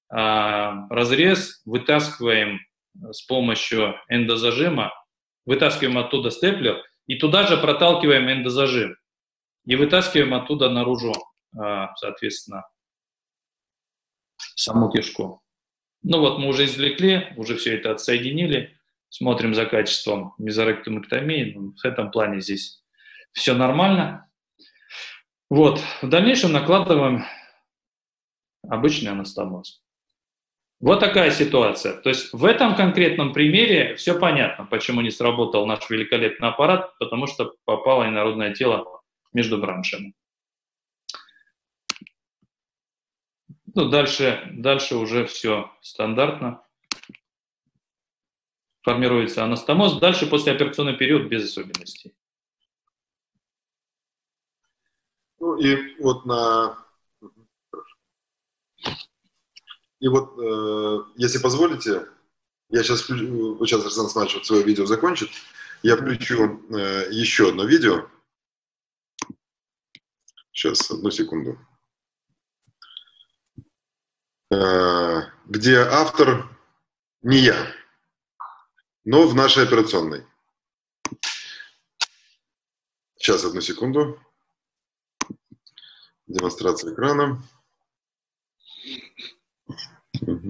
разрез вытаскиваем с помощью эндозажима, вытаскиваем оттуда степлер и туда же проталкиваем эндозажим и вытаскиваем оттуда наружу, соответственно, саму кишку. Вот мы уже извлекли, уже все это отсоединили, смотрим за качеством мезоректомэктомии. В этом плане здесь все нормально. Вот. В дальнейшем накладываем обычный анастомоз. Вот такая ситуация. То есть в этом конкретном примере все понятно, почему не сработал наш великолепный аппарат, потому что попало инородное тело между браншами. Дальше уже все стандартно. Формируется анастомоз. Дальше послеоперационный период без особенностей. Если позволите, я сейчас Александр Иванович свое видео закончит, Я включу еще одно видео. Сейчас, одну секунду. Где автор не я, но в нашей операционной. Сейчас, одну секунду. Демонстрация экрана. Угу.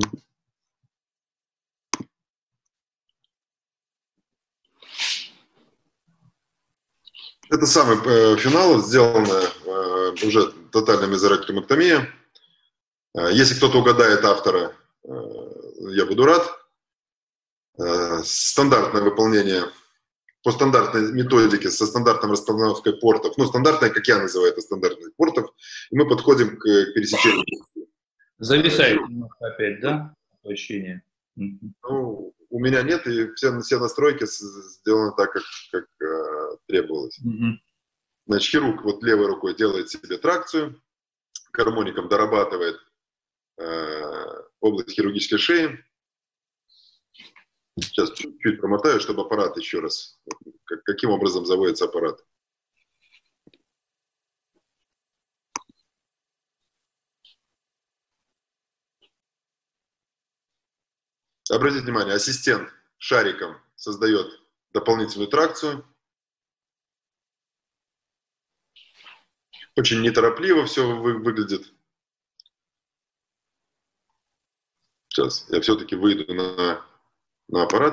Это самый финал, сделано уже тотальная мезоректомэктомия. Если кто-то угадает автора, я буду рад. Стандартное выполнение по стандартной методике, со стандартной расстановкой портов, ну, стандартная, как я называю это, стандартных портов, и мы подходим к пересечению. Зависает немножко опять, да? Ощущение. Ну, у меня нет, и все настройки сделаны так, как требовалось. Значит, хирург вот левой рукой делает себе тракцию, гармоником дорабатывает область хирургической шеи. Сейчас чуть-чуть промотаю, чтобы аппарат еще раз, каким образом заводится аппарат. Обратите внимание, ассистент шариком создает дополнительную тракцию. Очень неторопливо все выглядит. Сейчас я все-таки выйду на аппарат.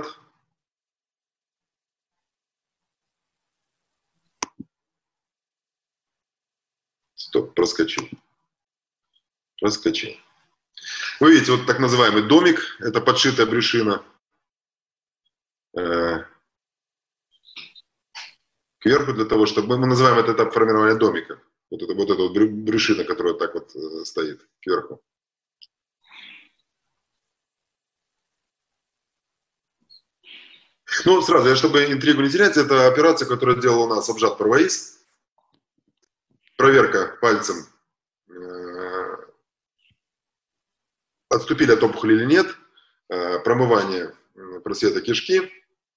Стоп, проскочил. Проскочил. Вы видите, вот так называемый домик, это подшитая брюшина. Кверху для того, чтобы мы называем это этап формирования домика. Вот это вот брюшина, которая так вот стоит кверху. Ну, сразу, чтобы интригу не терять, это операция, которую делал у нас Абжат Парваиз. Проверка пальцем, отступили от опухоли или нет, промывание просвета кишки.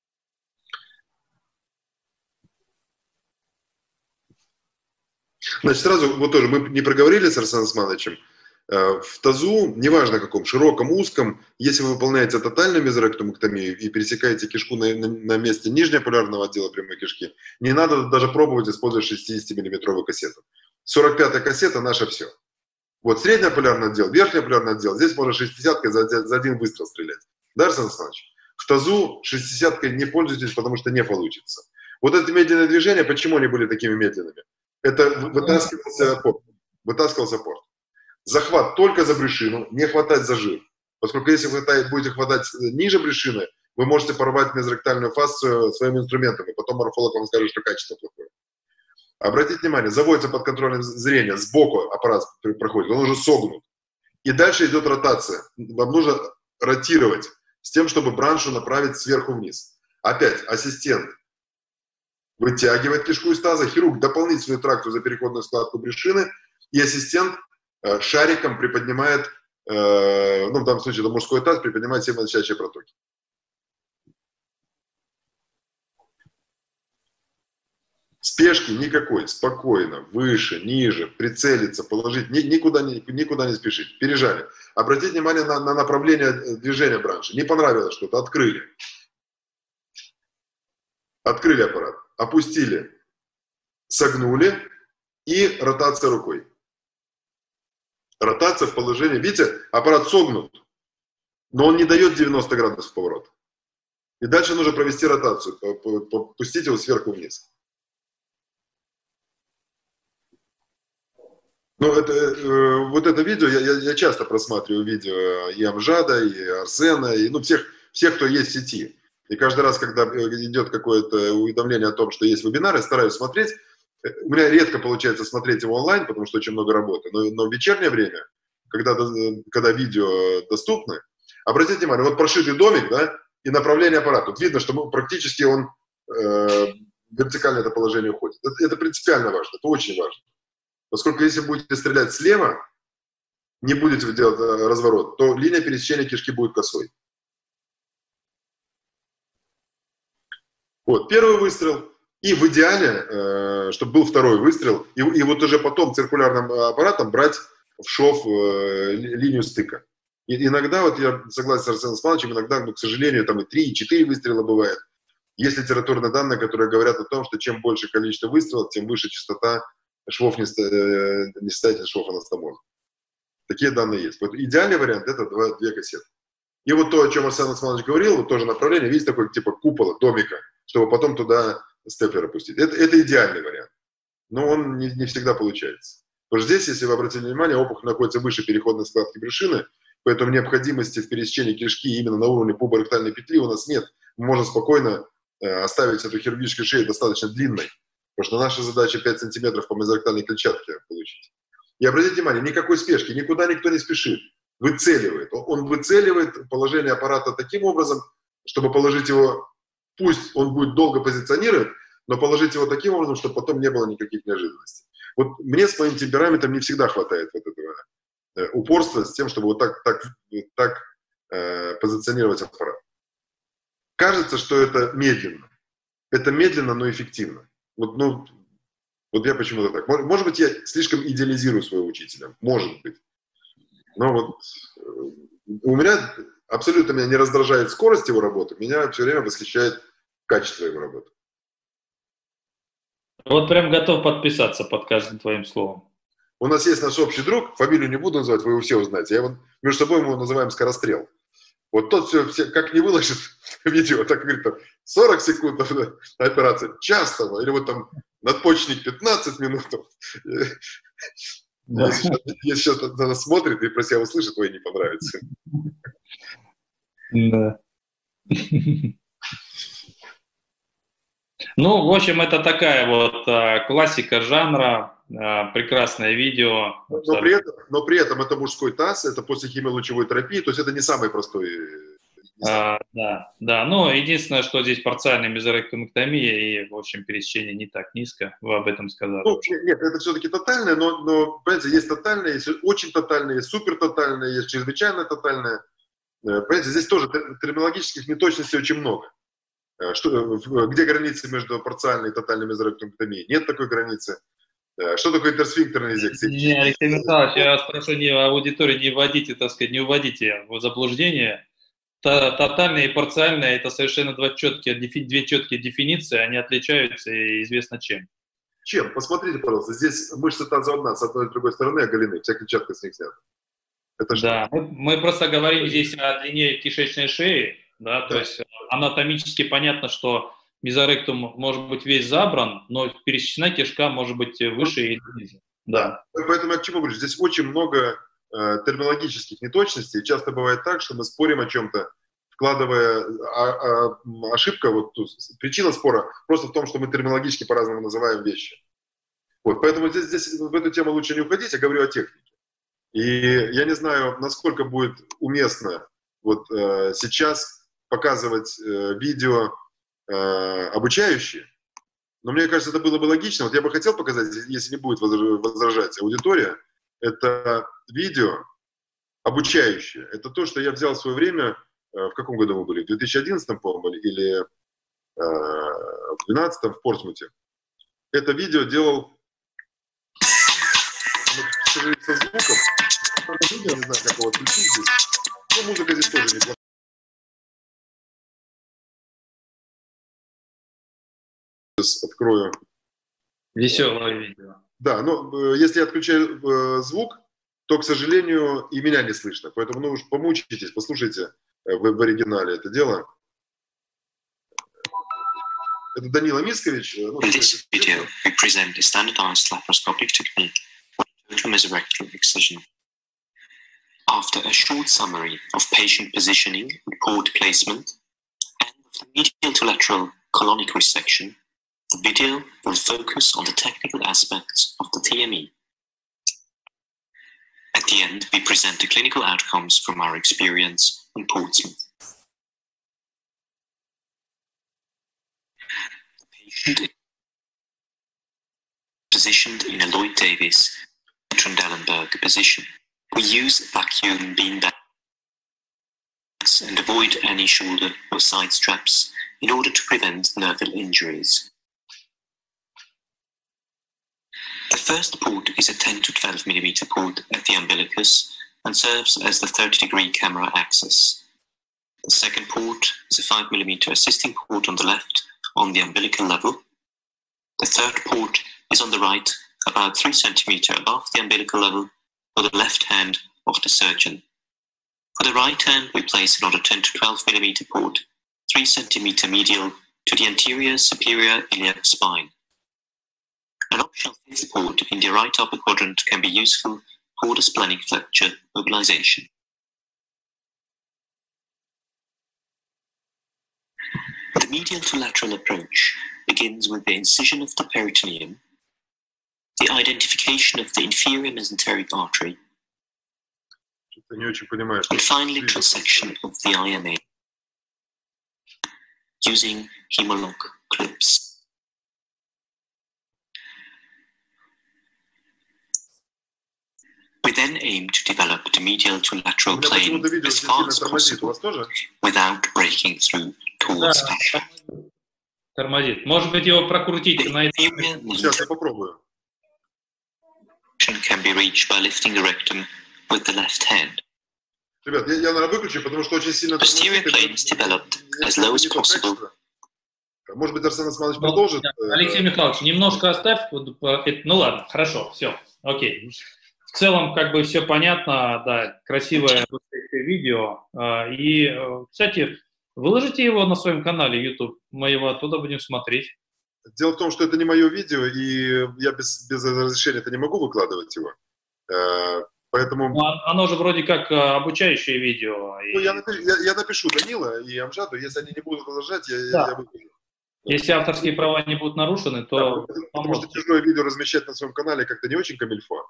Значит, сразу, вот тоже мы не проговорили с Арсеном Османовичем, в тазу, неважно каком, широком, узком, если вы выполняете тотальную мезоректомэктомию и пересекаете кишку на месте нижнеполярного отдела прямой кишки, не надо даже пробовать использовать 60-миллиметровую кассету. 45-я кассета – наше все. Вот среднеполярный отдел, верхнеполярный отдел, здесь можно 60-кой за один выстрел стрелять. Да, Арсен Османович? В тазу 60-кой не пользуйтесь, потому что не получится. Вот эти медленные движения, почему они были такими медленными? Это вытаскивался порт. Захват только за брюшину, не хватать за жир. Поскольку если вы будете хватать ниже брюшины, вы можете порвать мезоректальную фасцию своими инструментами. Потом морфолог вам скажет, что качество плохое. Обратите внимание, заводится под контролем зрения, сбоку аппарат проходит, он уже согнут. И дальше идет ротация. Вам нужно ротировать с тем, чтобы браншу направить сверху вниз. Опять ассистент вытягивает кишку из таза, хирург дополнительную тракцию за переходную складку брюшины, и ассистент шариком приподнимает, ну в данном случае это мужской таз, приподнимает семимочащие протоки. Спешки никакой, спокойно, выше, ниже, прицелиться, положить, никуда не спешить. Пережали. Обратите внимание на направление движения бранши. Не понравилось что-то, открыли. Открыли аппарат, опустили, согнули и ротация рукой. Ротация в положении, видите, аппарат согнут, но он не дает 90 градусов поворота. И дальше нужно провести ротацию, пустить его сверху вниз. Ну, вот это видео, я часто просматриваю видео и Амжада, и Арсена, и ну, всех, кто есть в сети. И каждый раз, когда идет какое-то уведомление о том, что есть вебинар, я стараюсь смотреть. У меня редко получается смотреть его онлайн, потому что очень много работы. Но в вечернее время, когда видео доступны, обратите внимание, вот прошитый домик, да, и направление аппарата. Тут видно, что практически он вертикально это положение уходит. Это принципиально важно, это очень важно. Поскольку если будете стрелять слева, не будете делать разворот, то линия пересечения кишки будет косой. Вот, первый выстрел, и в идеале, чтобы был второй выстрел, и вот уже потом циркулярным аппаратом брать в шов линию стыка. И иногда, вот я согласен с Арсеном Смановичем, иногда, к сожалению, там и 3, и 4 выстрела бывает. Есть литературные данные, которые говорят о том, что чем больше количество выстрелов, тем выше частота швов несостоятельных швов анастомоза. Такие данные есть. Вот идеальный вариант – это 2 кассеты. И вот то, о чем Арсен Османович говорил, вот тоже направление, видите, такой типа купола, домика, чтобы потом туда степлер опустить. Это идеальный вариант. Но он не всегда получается. Потому что здесь, если вы обратили внимание, опухоль находится выше переходной складки брюшины, поэтому необходимости в пересечении кишки именно на уровне пуборектальной петли у нас нет. Мы можем спокойно оставить эту хирургическую шею достаточно длинной, потому что наша задача 5 сантиметров по мезоректальной клетчатке получить. И обратите внимание, никакой спешки, никуда никто не спешит. Выцеливает. Он выцеливает положение аппарата таким образом, чтобы положить его, пусть он будет долго позиционировать, но положить его таким образом, чтобы потом не было никаких неожиданностей. Вот мне с моим темпераментом не всегда хватает вот этого упорства с тем, чтобы вот так позиционировать аппарат. Кажется, что это медленно. Это медленно, но эффективно. Вот я почему-то так. Может быть, я слишком идеализирую своего учителя. Может быть. Но вот у меня абсолютно меня не раздражает скорость его работы, меня все время восхищает качество его работы. Вот прям готов подписаться под каждым твоим словом. У нас есть наш общий друг, фамилию не буду называть, вы его все узнаете. Между собой мы его называем Скорострел. Вот тот все как не выложит видео, так говорит, там, 40 секунд операция, час там, или вот там надпочечник 15 минут. Да. Если сейчас на нас смотрит и про себя услышит, то и не понравится. Да. Ну, в общем, это такая вот классика жанра, прекрасное видео. Но при этом это мужской таз, это после химиолучевой терапии, то есть это не самый простой. Да. Ну, единственное, что здесь парциальная мезоректомэктомия и, в общем, пересечение не так низко, вы об этом сказали. Ну, нет, это все-таки тотальное, но, понимаете, есть тотальное, есть очень тотальное, есть супертотальное, есть чрезвычайно тотальное. Понимаете, здесь тоже терминологических неточностей очень много. Где границы между парциальной и тотальной мезоректомэктомией? Нет такой границы. Что такое интерсфинктерная инъекция? Не, Алексей Михайлович, я вас прошу аудиторию не вводите, так сказать, не уводите в заблуждение. Тотальное и парциальное – это совершенно две четкие дефиниции, они отличаются и известно чем. Чем? Посмотрите, пожалуйста, здесь мышцы таза одна, с одной и с другой стороны оголены, вся клетчатка с них снята. Это что? Да, мы просто говорим здесь о длине кишечной шеи, да, то есть анатомически понятно, что мезоректум может быть весь забран, но пересечена кишка может быть выше или ниже. Да. Поэтому я к чему говорю, здесь очень много терминологических неточностей. Часто бывает так, что мы спорим о чем-то, вкладывая ошибка, вот причина спора просто в том, что мы терминологически по-разному называем вещи. Вот, поэтому здесь в эту тему лучше не уходить, я говорю о технике. И я не знаю, насколько будет уместно вот сейчас показывать видео обучающие, но мне кажется, это было бы логично. Вот я бы хотел показать, если не будет возражать аудитория, это видео обучающее. Это то, что я взял в свое время, в каком году мы были? В 2011, по-моему, или в 2012 в Портсмуте. Это видео делал со звуком. Я не знаю, как его отключить здесь. Но музыка здесь тоже неплохая. Сейчас открою. Веселое видео. Да, но если я отключаю звук, то, к сожалению, и меня не слышно. Поэтому, ну уж помучитесь, послушайте в оригинале это дело. Это Данила Мискович. In this video, we present a standardized laparoscopic technique for total mesorectal excision. After a short summary of patient positioning, port placement, and of the medial to lateral colonic resection, the video will focus on the technical aspects of the TME. At the end, we present the clinical outcomes from our experience in Portsmouth. The patient is positioned in a Lloyd Davis Trendelenburg position. We use vacuum beanbags straps and avoid any shoulder or side straps in order to prevent nerval injuries. The first port is a 10 to 12 mm port at the umbilicus and serves as the 30-degree camera axis. The second port is a 5 mm assisting port on the left on the umbilical level. The third port is on the right, about 3 cm above the umbilical level, for the left hand of the surgeon. For the right hand, we place another 10 to 12 mm port, 3 cm medial to the anterior superior iliac spine. An optional fifth port in the right upper quadrant can be useful for the splenic flexure mobilization. The medial to lateral approach begins with the incision of the peritoneum, the identification of the inferior mesenteric artery, and finally transection of the IMA using Hem-o-lok clips. We then aim to develop the medial to lateral plane as far as possible without breaking through towards fascia. Тормозит. Может быть, его прокрутить на это. Сейчас я попробую. Can be reached by lifting the rectum with the left hand. Ребят, я, наверное, выключу, потому что очень сильно... Posterior plane is developed as low as possible. Может быть, Арсен Османович продолжит? Алексей Михайлович, немножко оставь. Ну ладно, хорошо, все, окей. В целом, как бы все понятно, да, красивое видео. И, кстати, выложите его на своем канале YouTube, мы его оттуда будем смотреть. Дело в том, что это не мое видео, и я без разрешения-то не могу выкладывать его. Поэтому... Ну, оно же вроде как обучающее видео. Ну, я напишу Данила и Амжаду, если они не будут возражать, я выложу. Если авторские права не будут нарушены, то... Да, потому что чужое видео размещать на своем канале как-то не очень камильфо.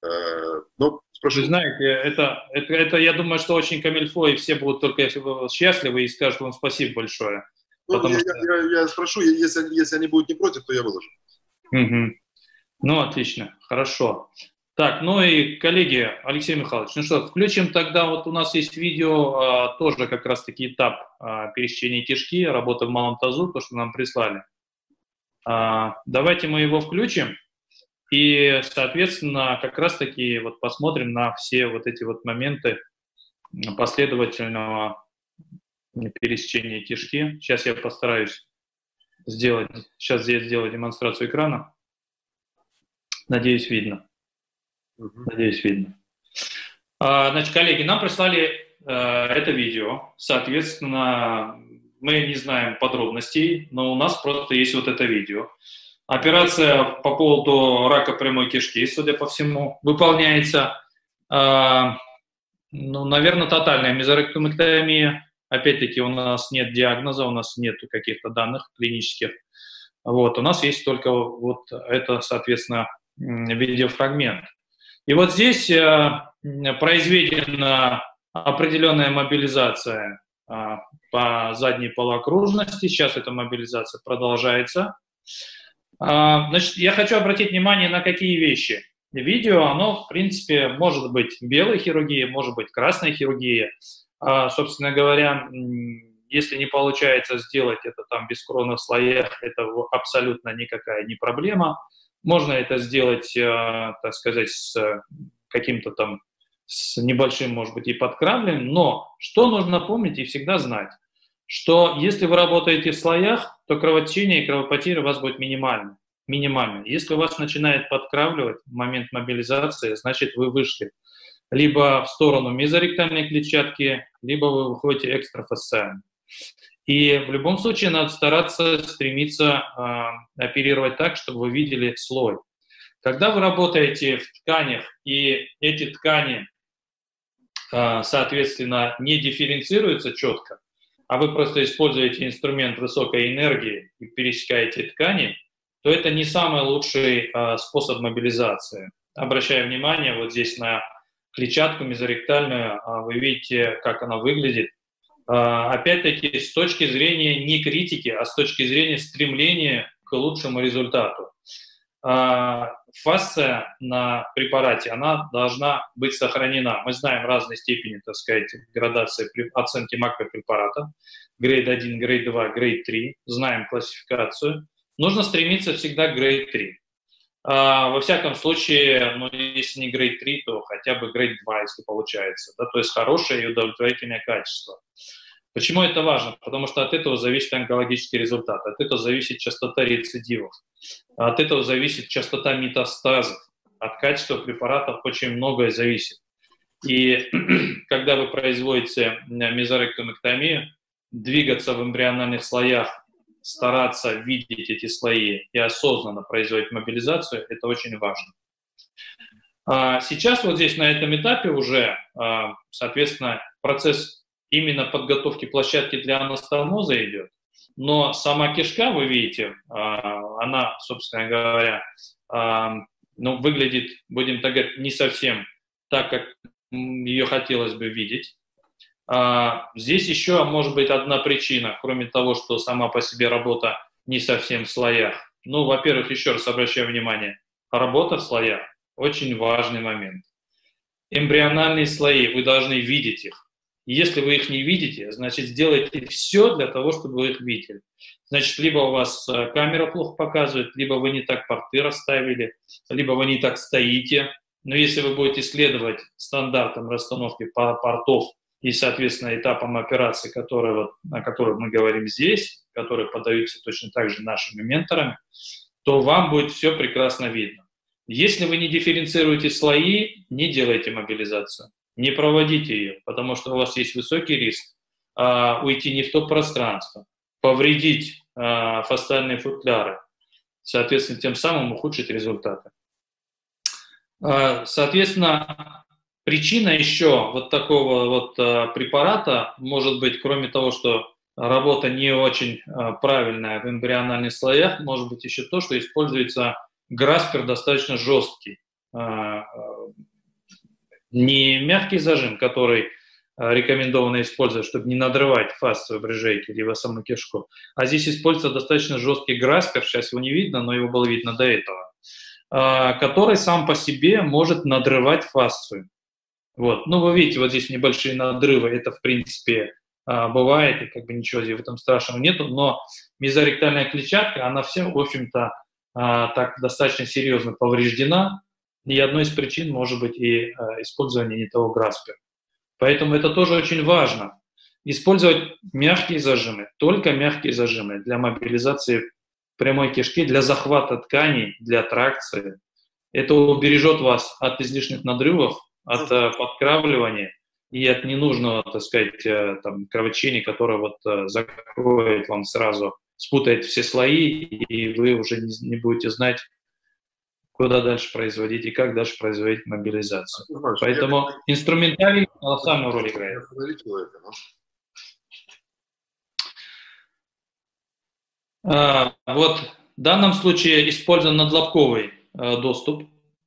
Но спрошу. Вы знаете, это, я думаю, что очень камильфо, и все будут только счастливы и скажут вам спасибо большое. Ну, я спрошу, если они будут не против, то я выложу. Угу. Ну, отлично, хорошо. Так, ну и, коллеги, Алексей Михайлович, ну что, включим тогда, вот у нас есть видео, тоже как раз-таки этап пересечения кишки, работа в малом тазу, то, что нам прислали. Давайте мы его включим и, соответственно, как раз-таки вот посмотрим на все вот эти вот моменты последовательного пересечения кишки. Сейчас я постараюсь сделать демонстрацию экрана. Надеюсь, видно. Надеюсь, видно. Значит, коллеги, нам прислали это видео. Соответственно, мы не знаем подробностей, но у нас просто есть вот это видео. Операция по поводу рака прямой кишки, судя по всему, выполняется. Ну, наверное, тотальная мезоректомэктомия. Опять-таки, у нас нет диагноза, у нас нет каких-то данных клинических. Вот, у нас есть только вот это, соответственно, видеофрагмент. И вот здесь произведена определенная мобилизация по задней полуокружности. Сейчас эта мобилизация продолжается. Значит, я хочу обратить внимание на какие вещи. Видео, оно, в принципе, может быть белой хирургией, может быть красной хирургией. Собственно говоря, если не получается сделать это там без кровных слоях, это абсолютно никакая не проблема. Можно это сделать, так сказать, с каким-то там, с небольшим, может быть, и подкравлением, но что нужно помнить и всегда знать, что если вы работаете в слоях, то кровотечение и кровопотеря у вас будет минимальны. Если у вас начинает подкравливать в момент мобилизации, значит, вы вышли либо в сторону мезоректальной клетчатки, либо вы выходите экстрафасциально. И в любом случае надо стараться стремиться оперировать так, чтобы вы видели слой. Когда вы работаете в тканях, и эти ткани, соответственно, не дифференцируются четко, а вы просто используете инструмент высокой энергии и пересекаете ткани, то это не самый лучший способ мобилизации. Обращая внимание вот здесь на клетчатку мезоректальную, вы видите, как она выглядит. Опять-таки, с точки зрения не критики, а с точки зрения стремления к лучшему результату. фасция на препарате, она должна быть сохранена. Мы знаем разные степени, так сказать, градации оценки макропрепарата. Грейд 1, грейд 2, грейд 3. Знаем классификацию. Нужно стремиться всегда к грейд 3. Во всяком случае, ну, если не грейд 3, то хотя бы грейд 2, если получается. Да? То есть хорошее и удовлетворительное качество. Почему это важно? Потому что от этого зависит онкологический результат, от этого зависит частота рецидивов, от этого зависит частота метастазов, от качества препаратов очень многое зависит. И когда вы производите мезоректомэктомию, двигаться в эмбриональных слоях, стараться видеть эти слои и осознанно производить мобилизацию, это очень важно. Сейчас вот здесь на этом этапе уже, соответственно, процесс именно подготовки площадки для анастомоза идет, но сама кишка, вы видите, она, собственно говоря, ну, выглядит, будем так говорить, не совсем так, как ее хотелось бы видеть. Здесь еще может быть одна причина, кроме того, что сама по себе работа не совсем в слоях. Ну, во-первых, еще раз обращаю внимание, работа в слоях – очень важный момент. Эмбриональные слои, вы должны видеть их. Если вы их не видите, значит, сделайте все для того, чтобы вы их видели. Значит, либо у вас камера плохо показывает, либо вы не так порты расставили, либо вы не так стоите. Но если вы будете следовать стандартам расстановки портов и, соответственно, этапам операции, о которых мы говорим здесь, которые подаются точно так же нашими менторами, то вам будет все прекрасно видно. Если вы не дифференцируете слои, не делайте мобилизацию. Не проводите ее, потому что у вас есть высокий риск уйти не в то пространство, повредить фасциальные футляры, соответственно, тем самым ухудшить результаты. Соответственно, причина еще вот такого вот препарата может быть, кроме того, что работа не очень правильная в эмбриональных слоях, может быть еще то, что используется граспер достаточно жесткий. Не мягкий зажим, который рекомендовано использовать, чтобы не надрывать фасцию брыжейки, либо саму кишку, а здесь используется достаточно жесткий граспер, сейчас его не видно, но его было видно до этого, который сам по себе может надрывать фасцию. Вот. Ну, вы видите, вот здесь небольшие надрывы, это, в принципе, бывает, и как бы ничего здесь в этом страшного нету, но мезоректальная клетчатка, она вся, в общем-то, так достаточно серьезно повреждена, и одной из причин может быть и использование не того граспера. Поэтому это тоже очень важно. Использовать мягкие зажимы, только мягкие зажимы для мобилизации прямой кишки, для захвата тканей, для тракции. Это убережет вас от излишних надрывов, от подкравливания и от ненужного, так сказать, там, кровотечения, которое вот закроет вам сразу, спутает все слои, и вы уже не будете знать, куда дальше производить и как дальше производить мобилизацию. Поэтому инструментарий колоссальную роль играет. Вот в данном случае использован надлобковый доступ,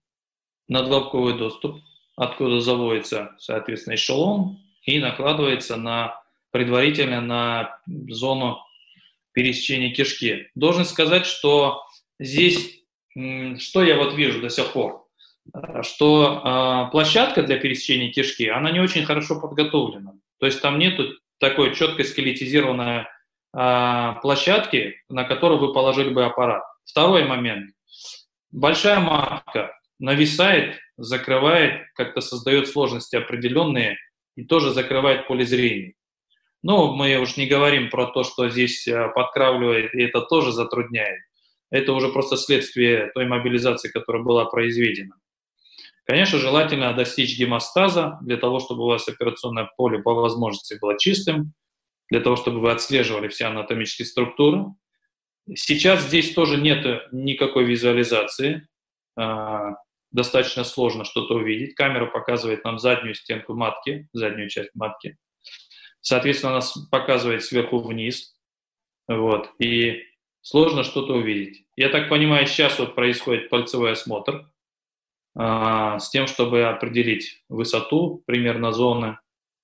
откуда заводится, соответственно, эшелон и накладывается предварительно на зону пересечения кишки. Должен сказать, что здесь, что я вот вижу до сих пор, что площадка для пересечения кишки, она не очень хорошо подготовлена. То есть там нету такой четко скелетизированной площадки, на которую вы положили бы аппарат. Второй момент. Большая матка нависает, закрывает, как-то создает сложности определенные и тоже закрывает поле зрения. Но мы уж не говорим про то, что здесь подкравливает, и это тоже затрудняет. Это уже просто следствие той мобилизации, которая была произведена. Конечно, желательно достичь гемостаза, для того, чтобы у вас операционное поле по возможности было чистым, для того, чтобы вы отслеживали все анатомические структуры. Сейчас здесь тоже нет никакой визуализации. Достаточно сложно что-то увидеть. Камера показывает нам заднюю стенку матки, заднюю часть матки. Соответственно, она показывает сверху вниз. Вот, и сложно что-то увидеть. Я так понимаю, сейчас вот происходит пальцевой осмотр с тем, чтобы определить высоту примерно зоны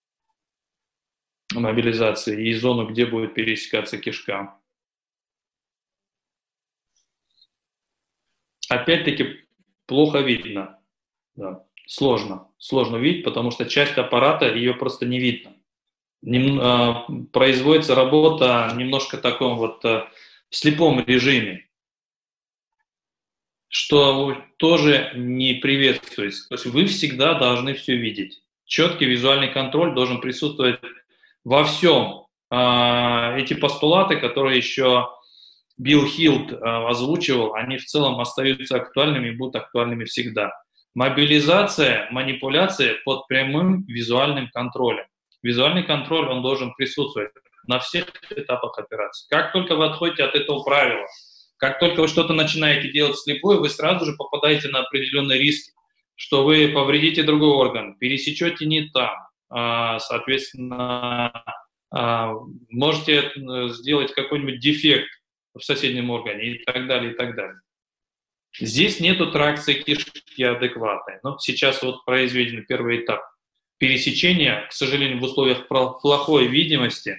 мобилизации и зону, где будет пересекаться кишка. Опять-таки, плохо видно. Да. Сложно видеть, потому что часть аппарата, ее просто не видно. Производится работа немножко в таком вот в слепом режиме, что тоже не приветствуется. То есть вы всегда должны все видеть. Четкий визуальный контроль должен присутствовать во всем. Эти постулаты, которые еще Билл Хилд озвучивал, они в целом остаются актуальными и будут актуальными всегда. Мобилизация, манипуляция под прямым визуальным контролем. Визуальный контроль, он должен присутствовать на всех этапах операции. Как только вы отходите от этого правила, как только вы что-то начинаете делать вслепую, вы сразу же попадаете на определенные риски, что вы повредите другой орган, пересечете не там, соответственно, можете сделать какой-нибудь дефект в соседнем органе и так далее, и так далее. Здесь нету тракции кишки адекватной. Но сейчас вот произведен первый этап пересечения, к сожалению, в условиях плохой видимости,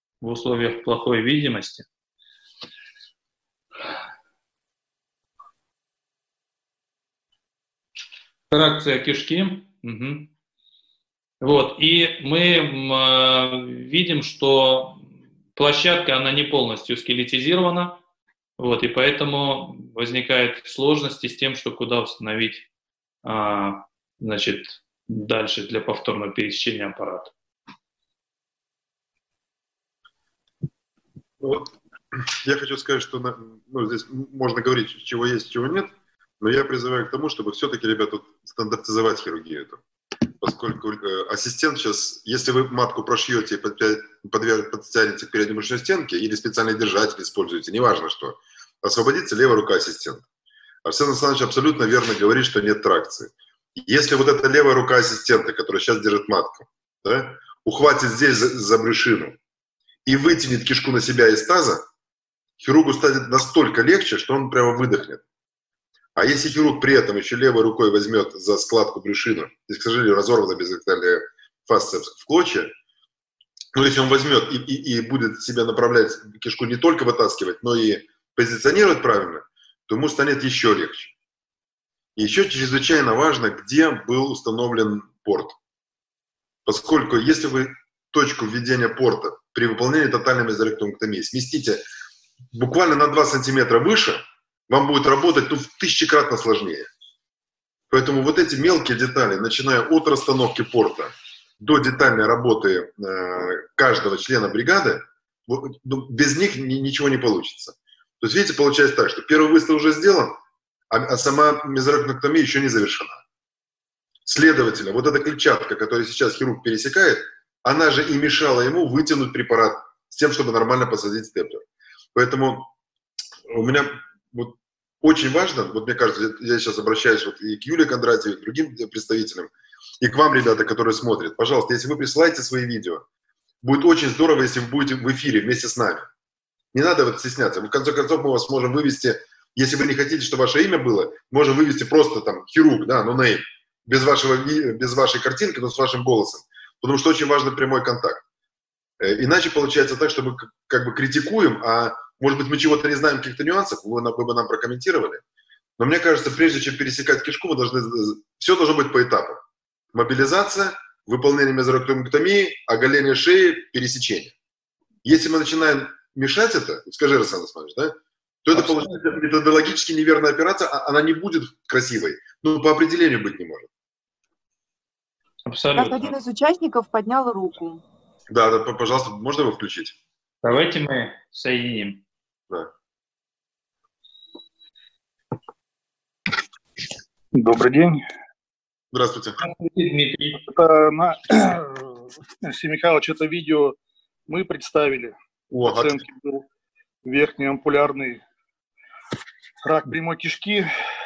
тракция кишки. Угу. Вот, и мы видим, что площадка, она не полностью скелетизирована, вот, и поэтому возникают сложности с тем, что куда установить, значит, дальше для повторного пересечения аппарата. Вот. Я хочу сказать, что здесь можно говорить, чего есть, чего нет, но я призываю к тому, чтобы все-таки, ребята, стандартизовать хирургию эту. Поскольку ассистент сейчас, если вы матку прошьете и подтянете к передней брюшной стенке или специальный держатель используете, неважно что, освободится левая рука ассистента. Арсен Александрович абсолютно верно говорит, что нет тракции. Если вот эта левая рука ассистента, которая сейчас держит матку, да, ухватит здесь за брюшину и вытянет кишку на себя из таза, хирургу станет настолько легче, что он прямо выдохнет. А если хирург при этом еще левой рукой возьмет за складку брюшину, здесь, к сожалению, разорвана безэктальная фасция в клочья, но если он возьмет и будет себя направлять, кишку не только вытаскивать, но и позиционировать правильно, то ему станет еще легче. И еще чрезвычайно важно, где был установлен порт. Поскольку если вы точку введения порта при выполнении тотальной мезоректомэктомии сместите буквально на 2 сантиметра выше, вам будет работать в 1000-кратно сложнее. Поэтому вот эти мелкие детали, начиная от расстановки порта до детальной работы каждого члена бригады, без них ничего не получится. То есть, видите, получается так, что первый выстрел уже сделан, а сама мезоректомэктомия еще не завершена. Следовательно, вот эта клетчатка, которую сейчас хирург пересекает, она же и мешала ему вытянуть препарат с тем, чтобы нормально посадить степлер. Поэтому у меня вот очень важно, вот мне кажется, я сейчас обращаюсь вот и к Юлии Кондратьевой, и к другим представителям, и к вам, ребята, которые смотрят. Пожалуйста, если вы присылаете свои видео, будет очень здорово, если вы будете в эфире вместе с нами. Не надо вот стесняться. В конце концов, мы вас можем вывести, если вы не хотите, чтобы ваше имя было, можем вывести просто там хирург, да, no name, без вашей картинки, но с вашим голосом. Потому что очень важен прямой контакт. Иначе получается так, что мы как бы критикуем, а может быть мы чего-то не знаем, каких-то нюансов, вы бы нам прокомментировали. Но мне кажется, прежде чем пересекать кишку, все должно быть по этапам. Мобилизация, выполнение мезоректомэктомии, оголение шеи, пересечение. Если мы начинаем мешать это, скажи, Александр Османович, да, то это получается методологически неверная операция, она не будет красивой, но по определению быть не может. Абсолютно. Один из участников поднял руку. Да, пожалуйста, можно его включить? Давайте мы соединим. Да. Добрый день. Здравствуйте. Здравствуйте, Дмитрий. Алексей Михайлович, это видео мы представили. Пациентке был верхний ампулярный рак прямой кишки.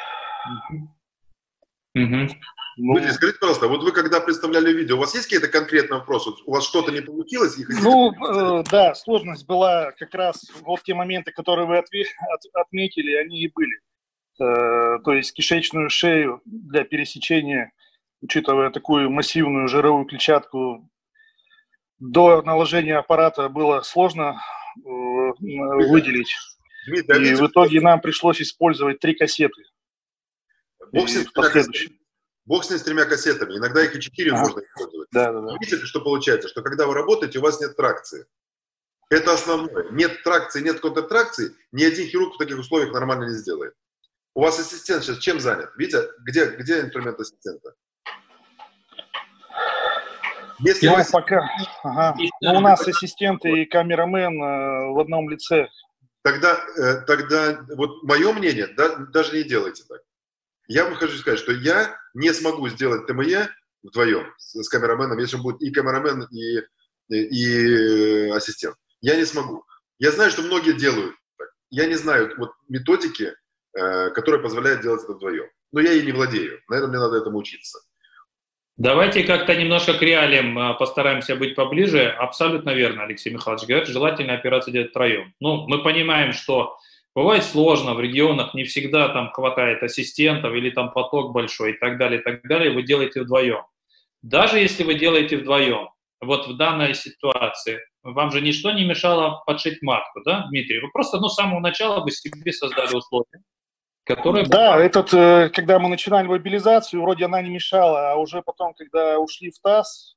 Дмитрий, скажите, пожалуйста, вот вы когда представляли видео, у вас есть какие-то конкретные вопросы? У вас что-то не получилось? Да, сложность была как раз вот те моменты, которые вы отметили, они и были. То есть кишечную шею для пересечения, учитывая такую массивную жировую клетчатку, до наложения аппарата было сложно выделить. Дмитрий, и в итоге нам пришлось использовать 3 кассеты. Бог с ним с 3 кассетами. Иногда их и 4 можно использовать. Да. Видите, что получается? Что когда вы работаете, у вас нет тракции. Это основное. Нет тракции, нет контртракции. Ни один хирург в таких условиях нормально не сделает. У вас ассистент сейчас чем занят? Видите, где инструмент ассистента? Если вы... пока. Ага. У нас ассистент и камерамен в одном лице. Тогда вот мое мнение, даже не делайте так. Я вам хочу сказать, что я не смогу сделать ТМЕ вдвоем с камераменом, если он будет и камерамен, и ассистент. Я не смогу. Я знаю, что многие делают так. Я не знаю вот методики, которые позволяют делать это вдвоем. Но я ей не владею. Наверное, мне надо этому учиться. Давайте как-то немножко к реалиям постараемся быть поближе. Абсолютно верно, Алексей Михайлович говорит, желательно операцию делать втроем. Ну, мы понимаем, что бывает сложно, в регионах не всегда там хватает ассистентов или там поток большой и так далее, вы делаете вдвоем. Даже если вы делаете вдвоем, вот в данной ситуации, вам же ничто не мешало подшить матку, да, Дмитрий? Вы просто, с самого начала бы себе создали условия, которые... Да, когда мы начинали мобилизацию, вроде она не мешала, а уже потом, когда ушли в ТАСС,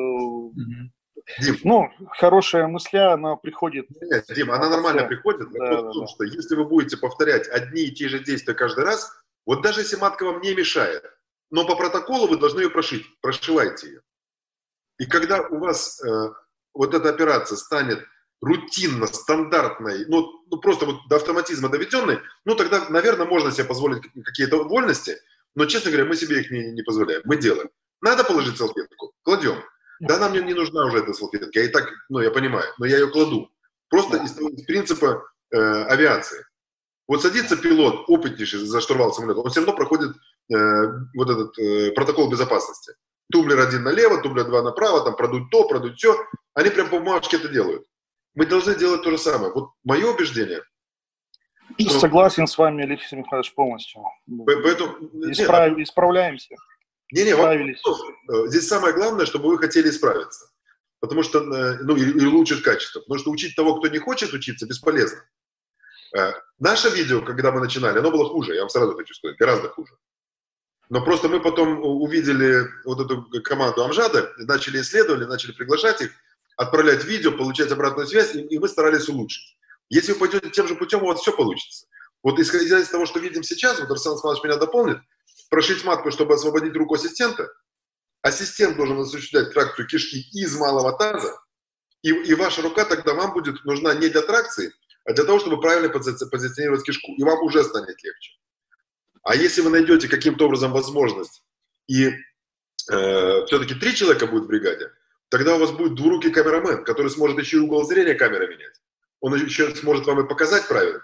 хорошая мысля, она приходит. Нет, Дим, она нормально приходит. Вопрос в том, что если вы будете повторять одни и те же действия каждый раз, вот даже если матка вам не мешает, но по протоколу вы должны ее прошить, прошивайте ее. И когда у вас вот эта операция станет рутинно, стандартной, просто вот до автоматизма доведенной, тогда, наверное, можно себе позволить какие-то вольности, но, честно говоря, мы себе их не позволяем. Мы делаем. Надо положить салфетку? Кладем. Да, нам не нужна уже эта салфетка. Я и так, я понимаю, но я ее кладу. Просто из принципа авиации. Вот садится пилот, опытнейший за штурвал самолета, он все равно проходит вот этот протокол безопасности. Тумблер 1 налево, тумблер 2 направо, там продуть то, продуть все. Они прям по бумажке это делают. Мы должны делать то же самое. Вот мое убеждение... Согласен с вами, Алексей Михайлович, полностью. Поэтому... Исправляемся. Здесь самое главное, чтобы вы хотели исправиться. Потому что, и улучшить качество. Потому что учить того, кто не хочет учиться, бесполезно. Наше видео, когда мы начинали, оно было хуже, я вам сразу хочу сказать, гораздо хуже. Но просто мы потом увидели вот эту команду Амжада, начали исследовать, начали приглашать их, отправлять видео, получать обратную связь, и мы старались улучшить. Если вы пойдете тем же путем, у вас все получится. Вот исходя из того, что видим сейчас, вот Арсен Османович меня дополнит, прошить матку, чтобы освободить руку ассистента, ассистент должен осуществлять тракцию кишки из малого таза, и ваша рука тогда вам будет нужна не для тракции, а для того, чтобы правильно позиционировать кишку, и вам уже станет легче. А если вы найдете каким-то образом возможность, и все-таки 3 человека будет в бригаде, тогда у вас будет двурукий камерамен, который сможет еще и угол зрения камеры менять. Он еще сможет вам и показать правильно.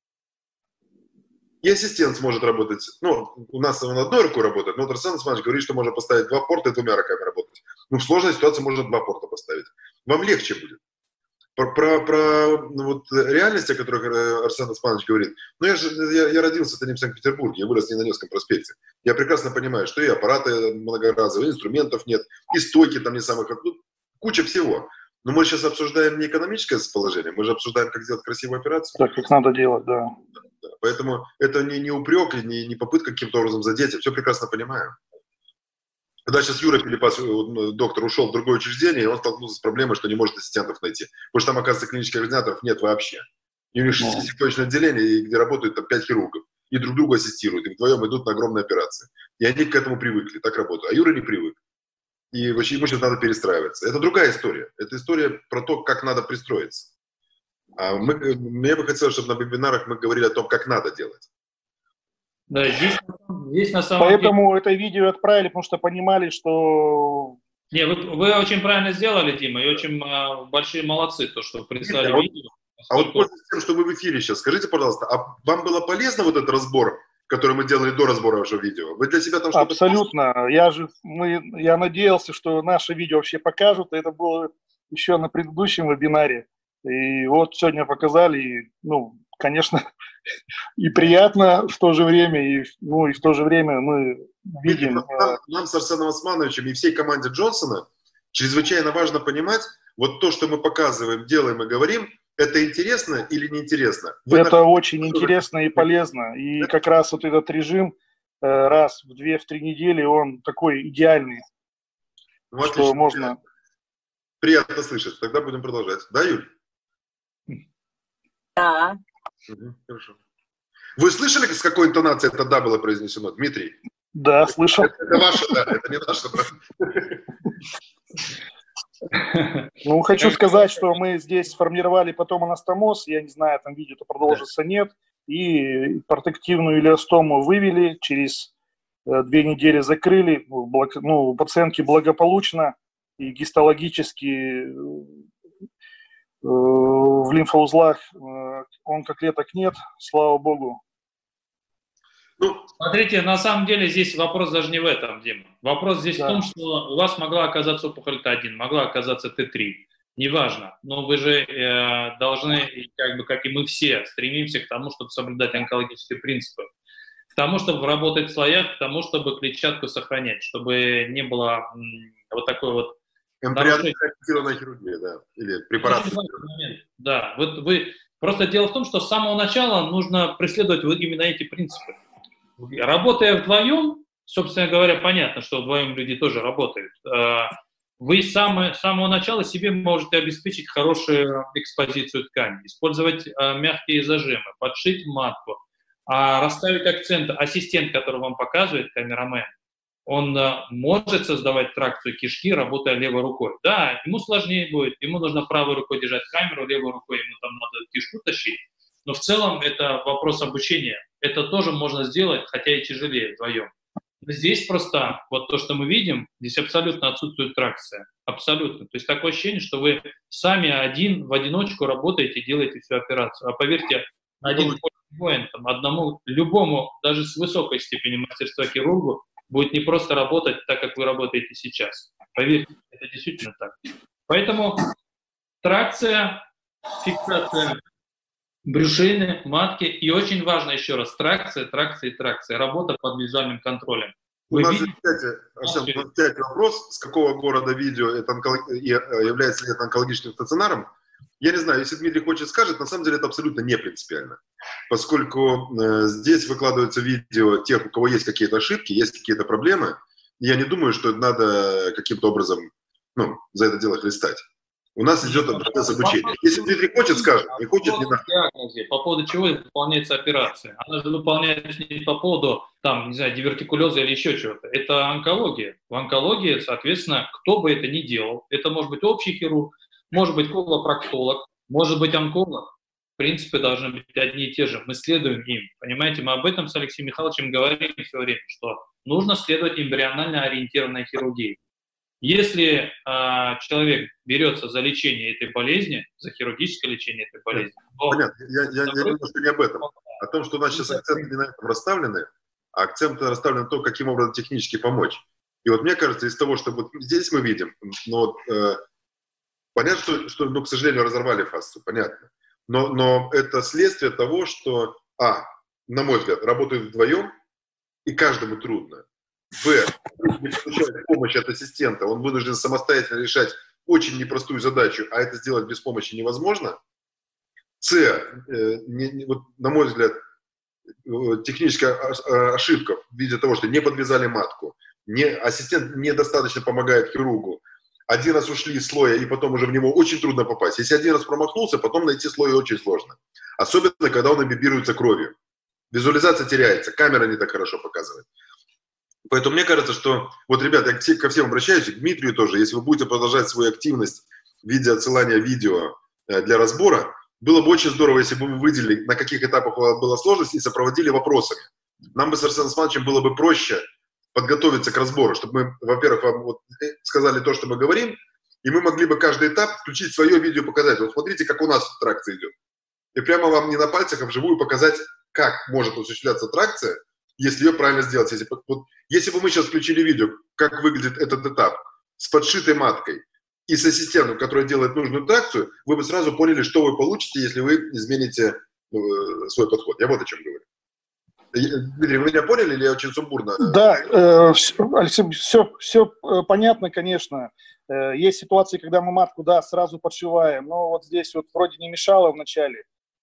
И ассистент сможет работать. У нас он одной рукой работает, но Арсен Османович говорит, что можно поставить 2 порта и 2 руками работать. В сложной ситуации можно 2 порта поставить. Вам легче будет. Про реальность, о которой Арсен Османович говорит. Я родился в Санкт-Петербурге, я вырос не на Невском проспекте. Я прекрасно понимаю, что и аппараты многоразовые, инструментов нет, и стойки там не самых... куча всего. Но мы сейчас обсуждаем не экономическое положение, мы же обсуждаем, как сделать красивую операцию. Так, как надо делать, да. Поэтому это не упрек, не попытка каким-то образом задеть, я все прекрасно понимаю. Когда сейчас Юра Пилипас, доктор, ушел в другое учреждение, и он столкнулся с проблемой, что не может ассистентов найти. Потому что там, оказывается, клинических координаторов нет вообще. И у них 6-секторичное отделение, где работают там 5 хирургов. И друг другу ассистируют, и вдвоем идут на огромные операции. И они к этому привыкли, так работают. А Юра не привык. И вообще ему сейчас надо перестраиваться. Это другая история. Это история про то, как надо пристроиться. Мне бы хотелось, чтобы на вебинарах мы говорили о том, как надо делать. Да, здесь на самом Поэтому деле... это видео отправили, потому что понимали, что... Не, вы очень правильно сделали, Дима, и очень большие молодцы, то, что прислали видео. А вот пользуясь тем, что вы в эфире сейчас, скажите, пожалуйста, а вам было полезно вот этот разбор, который мы делали до разбора вашего видео? Вы для себя там что-то... Абсолютно. Я надеялся, что наше видео вообще покажут. Это было еще на предыдущем вебинаре. И вот сегодня показали, и, конечно, и приятно в то же время, и в то же время мы видим... Нам с Арсеном Османовичем и всей команде Джонсона чрезвычайно важно понимать, вот то, что мы показываем, делаем и говорим, это интересно или неинтересно? Это очень интересно и полезно. И как раз вот этот режим раз в 2-3 недели, он такой идеальный, Ну, что можно... Приятно слышать. Тогда будем продолжать. Да, Юль? Да. Угу, хорошо. Вы слышали, с какой интонацией это «да» было произнесено, Дмитрий? Да, слышал. Это ваше «да», это не наше «да». Ну, хочу сказать, что мы здесь сформировали потом анастомоз, я не знаю, там видео-то продолжится, нет, и протективную илиостому вывели, через 2 недели закрыли, у пациентки благополучно и гистологически в лимфоузлах онкоклеток нет, слава богу. Ну, смотрите, на самом деле здесь вопрос даже не в этом, Дима. Вопрос здесь в том, что у вас могла оказаться опухоль Т1, могла оказаться Т3. Неважно, но вы же должны, как и мы все, стремимся к тому, чтобы соблюдать онкологические принципы. К тому, чтобы работать в слоях, к тому, чтобы клетчатку сохранять, чтобы не было вот такой вот... Эмбрионная хирургия, да, или препарат. Да, вот вы... Просто дело в том, что с самого начала нужно преследовать вот именно эти принципы. Работая вдвоем, собственно говоря, понятно, что вдвоем люди тоже работают. Вы с самого начала себе можете обеспечить хорошую экспозицию ткани, использовать мягкие зажимы, подшить матку, расставить акцент. Ассистент, который вам показывает, камерамен, он может создавать тракцию кишки, работая левой рукой. Да, ему сложнее будет, ему нужно правой рукой держать камеру, левой рукой ему там надо кишку тащить. Но в целом это вопрос обучения. Это тоже можно сделать, хотя и тяжелее вдвоем. Но здесь просто, вот то, что мы видим, здесь абсолютно отсутствует тракция. Абсолютно. То есть такое ощущение, что вы сами в одиночку работаете и делаете всю операцию. А поверьте, один воин, одному, любому, даже с высокой степенью мастерства хирургу, будет не просто работать так, как вы работаете сейчас. Поверьте, это действительно так. Поэтому тракция, фиксация брюшины, матки и очень важно еще раз тракция, тракция и тракция. Работа под визуальным контролем. У нас есть вопрос, с какого города видео это является ли это онкологическим стационаром. Я не знаю, если Дмитрий хочет, скажет, на самом деле это абсолютно не принципиально, поскольку здесь выкладываются видео тех, у кого есть какие-то ошибки, есть какие-то проблемы. Я не думаю, что надо каким-то образом за это дело хлестать. У нас идет процесс обучения. Если Дмитрий хочет, скажет, не хочет, не надо. По поводу чего выполняется операция? Она же выполняется не по поводу, дивертикулеза или еще чего-то. Это онкология. В онкологии, соответственно, кто бы это ни делал, это может быть общий хирург, может быть колопроктолог, может быть онколог. В принципе, должны быть одни и те же. Мы следуем им. Понимаете, мы об этом с Алексеем Михайловичем говорим все время, что нужно следовать эмбрионально ориентированной хирургии. Если человек берется за лечение этой болезни, за хирургическое лечение этой болезни... Понятно, я немножко не об этом. О том, что у нас сейчас акценты не на этом расставлены, а акценты расставлены на то, каким образом технически помочь. И вот мне кажется, из того, что вот здесь мы видим, понятно, что к сожалению, разорвали фасцию, понятно. Но это следствие того, что, на мой взгляд, работают вдвоем, и каждому трудно. Не получает помощь от ассистента, он вынужден самостоятельно решать очень непростую задачу, а это сделать без помощи невозможно. На мой взгляд, техническая ошибка в виде того, что не подвязали матку, ассистент недостаточно помогает хирургу. Один раз ушли из слоя, и потом уже в него очень трудно попасть. Если один раз промахнулся, потом найти слой очень сложно. Особенно, когда он имбибируется кровью. Визуализация теряется, камера не так хорошо показывает. Поэтому мне кажется, что, ребята, я ко всем обращаюсь, и к Дмитрию тоже, если вы будете продолжать свою активность в виде отсылания видео для разбора, было бы очень здорово, если бы вы выделили, на каких этапах была сложность, и сопроводили вопросами. Нам бы с Арсеном Османовичем было бы проще подготовиться к разбору, чтобы мы, во-первых, вам сказали то, что мы говорим, и мы могли бы каждый этап включить свое видео, показать. Вот смотрите, как у нас тракция идет. И прямо вам не на пальцах, а вживую показать, как может осуществляться тракция, если ее правильно сделать. Если бы мы сейчас включили видео, как выглядит этот этап с подшитой маткой и с ассистентом, который делает нужную тракцию, вы бы сразу поняли, что вы получите, если вы измените свой подход. Я вот о чем говорю. Дмитрий, вы меня поняли или я очень сумбурно? Да, Алексей, все понятно, конечно. Есть ситуации, когда мы матку, сразу подшиваем, но вот здесь вроде не мешало в начале.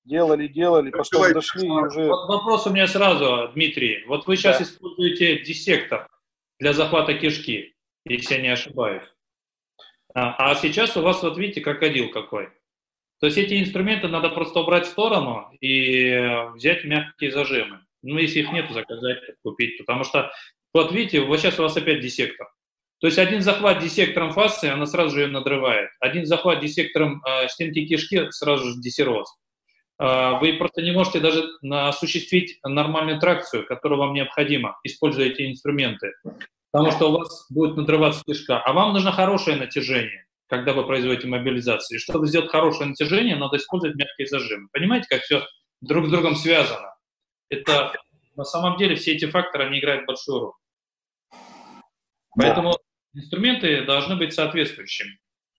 делали, потом дошли и уже... Вот вопрос у меня сразу, Дмитрий. Вот вы сейчас используете диссектор для захвата кишки, если я не ошибаюсь. А сейчас у вас, вот видите, крокодил какой. То есть эти инструменты надо просто убрать в сторону и взять мягкие зажимы. Ну, если их нет, заказать, купить. Потому что, вот видите, вот сейчас у вас опять диссектор. То есть один захват диссектором фасции, она сразу же ее надрывает. Один захват диссектором стенки кишки, сразу же диссероз. Вы просто не можете даже осуществить нормальную тракцию, которая вам необходима, используя эти инструменты. Потому что у вас будет надрываться кишка. А вам нужно хорошее натяжение, когда вы производите мобилизацию. И чтобы сделать хорошее натяжение, надо использовать мягкие зажимы. Понимаете, как все друг с другом связано? Это на самом деле все эти факторы, они играют большую роль. Поэтому инструменты должны быть соответствующими.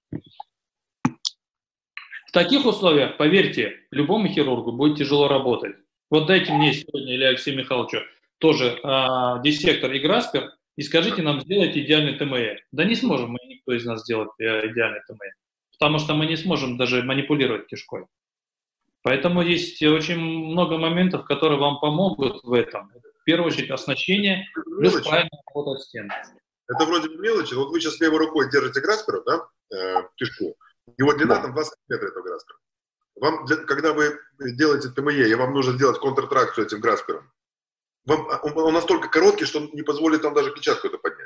В таких условиях, поверьте, любому хирургу будет тяжело работать. Вот дайте мне сегодня, или Алексею Михайловичу, тоже диссектор и граспер, и скажите нам, сделайте идеальный ТМЭ. Да не сможем мы, никто из нас сделать идеальный ТМЭ, потому что мы не сможем даже манипулировать кишкой. Поэтому есть очень много моментов, которые вам помогут в этом. В первую очередь оснащение, плюс правильная работа стен. Это вроде бы мелочи, но вот вы сейчас левой рукой держите граспер, да, кишку. Его длина там 20 см этого граспера. Когда вы делаете ТМЕ, и вам нужно сделать контртракцию этим граспером, он настолько короткий, что он не позволит там даже клетчатку это поднять.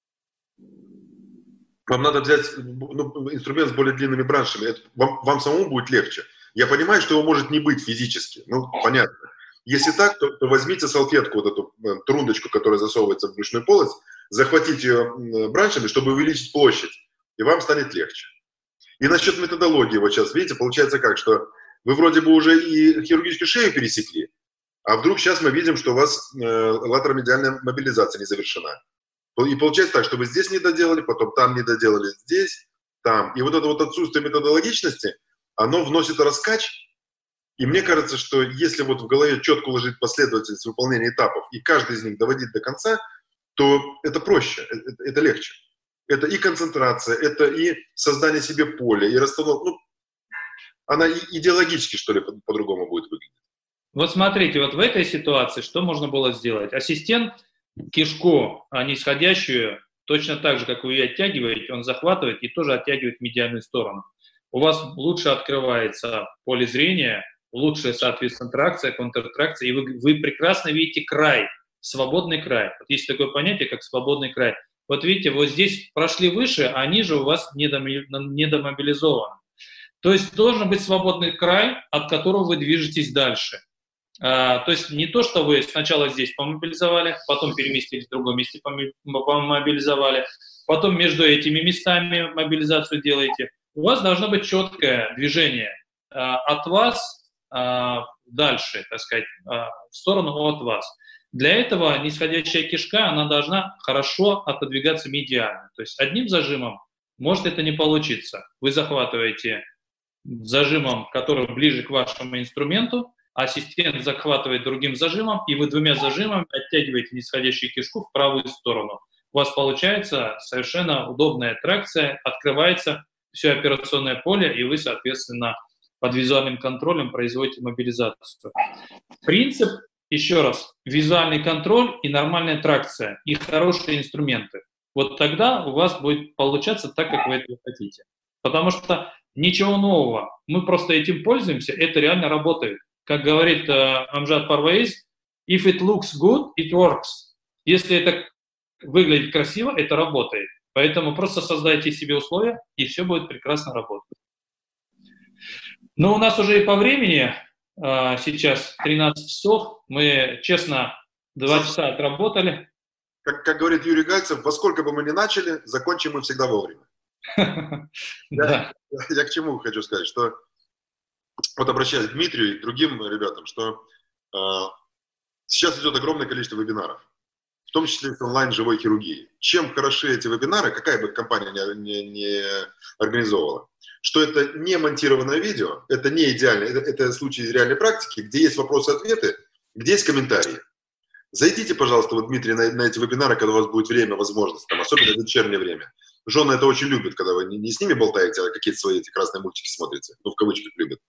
Вам надо взять инструмент с более длинными браншами. Вам самому будет легче. Я понимаю, что его может не быть физически. Ну, понятно. Если так, то возьмите салфетку, вот эту трундочку, которая засовывается в брюшную полость, захватите ее браншами, чтобы увеличить площадь, и вам станет легче. И насчет методологии, вот сейчас, видите, получается как, что вы вроде бы уже и хирургическую шею пересекли, а вдруг сейчас мы видим, что у вас латеромедиальная мобилизация не завершена. И получается так, что вы здесь не доделали, потом там не доделали, здесь, там. И вот это вот отсутствие методологичности, оно вносит раскач. И мне кажется, что если вот в голове четко уложить последовательность выполнения этапов и каждый из них доводить до конца, то это проще, это легче. Это и концентрация, это и создание себе поля, и расстановка. Ну, она идеологически, что ли, по-другому будет выглядеть. Вот смотрите, вот в этой ситуации что можно было сделать? Ассистент кишку, нисходящую, точно так же, как вы ее оттягиваете, он захватывает и тоже оттягивает в медиальную сторону. У вас лучше открывается поле зрения, лучшая, соответственно, тракция, контртракция, и вы прекрасно видите край, свободный край. Вот есть такое понятие, как свободный край. Вот видите, вот здесь прошли выше, а ниже у вас недомобилизовано. То есть должен быть свободный край, от которого вы движетесь дальше. То есть не то, что вы сначала здесь помобилизовали, потом переместились в другом месте, помобилизовали, потом между этими местами мобилизацию делаете. У вас должно быть четкое движение от вас дальше, так сказать, в сторону от вас. Для этого нисходящая кишка, она должна хорошо отодвигаться медиально. То есть одним зажимом может это не получиться. Вы захватываете зажимом, который ближе к вашему инструменту, ассистент захватывает другим зажимом, и вы двумя зажимами оттягиваете нисходящую кишку в правую сторону. У вас получается совершенно удобная тракция, открывается все операционное поле, и вы, соответственно, под визуальным контролем производите мобилизацию. Принцип, еще раз, визуальный контроль и нормальная тракция, и хорошие инструменты. Вот тогда у вас будет получаться так, как вы этого хотите. Потому что ничего нового, мы просто этим пользуемся, это реально работает. Как говорит Амжад Парваиз, if it looks good, it works. Если это выглядит красиво, это работает. Поэтому просто создайте себе условия, и все будет прекрасно работать. Но у нас уже и по времени сейчас 13 часов. Мы, честно, 2 часа отработали. Как говорит Юрий Гальцев, во сколько бы мы ни начали, закончим мы всегда вовремя. Я к чему хочу сказать, что вот обращаясь к Дмитрию и к другим ребятам, что сейчас идет огромное количество вебинаров, в том числе и онлайн живой хирургии. Чем хороши эти вебинары, какая бы компания не организовывала, что это не монтированное видео, это не идеально, это случай из реальной практики, где есть вопросы-ответы, где есть комментарии. Зайдите, пожалуйста, вот, Дмитрий, на эти вебинары, когда у вас будет время, возможность, там, особенно в вечернее время. Жены это очень любят, когда вы не с ними болтаете, а какие-то свои эти красные мультики смотрите, ну, в кавычках любят.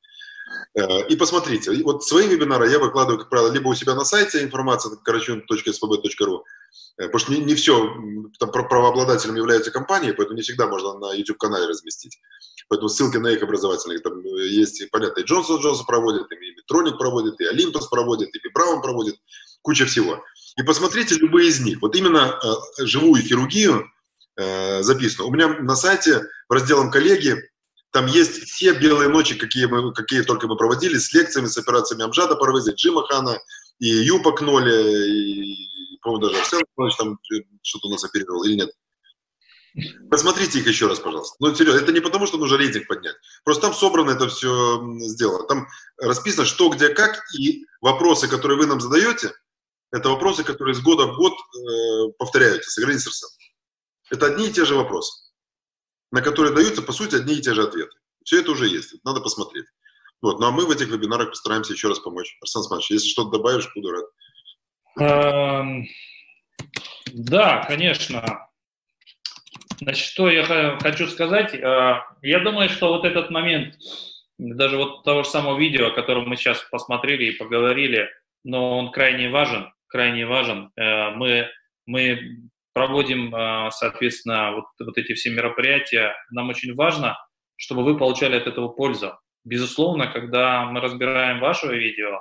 И посмотрите, вот свои вебинары я выкладываю, как правило, либо у себя на сайте информация karachun.svb.ru, потому что не все там правообладателем являются компании, поэтому не всегда можно на YouTube-канале разместить. Поэтому ссылки на их образовательные там есть, понятно, и Джонсон проводит, и Medtronic проводит, и Olympus проводит, и Браун проводит, куча всего. И посмотрите любые из них. Вот именно живую хирургию записано. У меня на сайте в разделе «Коллеги» там есть все белые ночи, какие только мы проводили, с лекциями, с операциями Амжада Парвеза, Джима Хана, и Юпа Кноли, и, по-моему, даже Арсен Иванович там что-то у нас оперировал, или нет. Посмотрите их еще раз, пожалуйста. Ну, серьезно, это не потому, что нужно рейтинг поднять. Просто там собрано это все сделано. Там расписано, что, где, как, и вопросы, которые вы нам задаете, это вопросы, которые с года в год повторяются, сохраните сердца. Это одни и те же вопросы, на которые даются, по сути, одни и те же ответы. Все это уже есть, это надо посмотреть. Вот. Ну, а мы в этих вебинарах постараемся еще раз помочь. Арсен Османович, если что-то добавишь, буду рад. Да, конечно. Значит, что я хочу сказать. Я думаю, что вот этот момент, даже вот того же самого видео, о котором мы сейчас посмотрели и поговорили, но он крайне важен, крайне важен. Мы проводим, соответственно, вот эти все мероприятия. Нам очень важно, чтобы вы получали от этого пользу. Безусловно, когда мы разбираем ваше видео,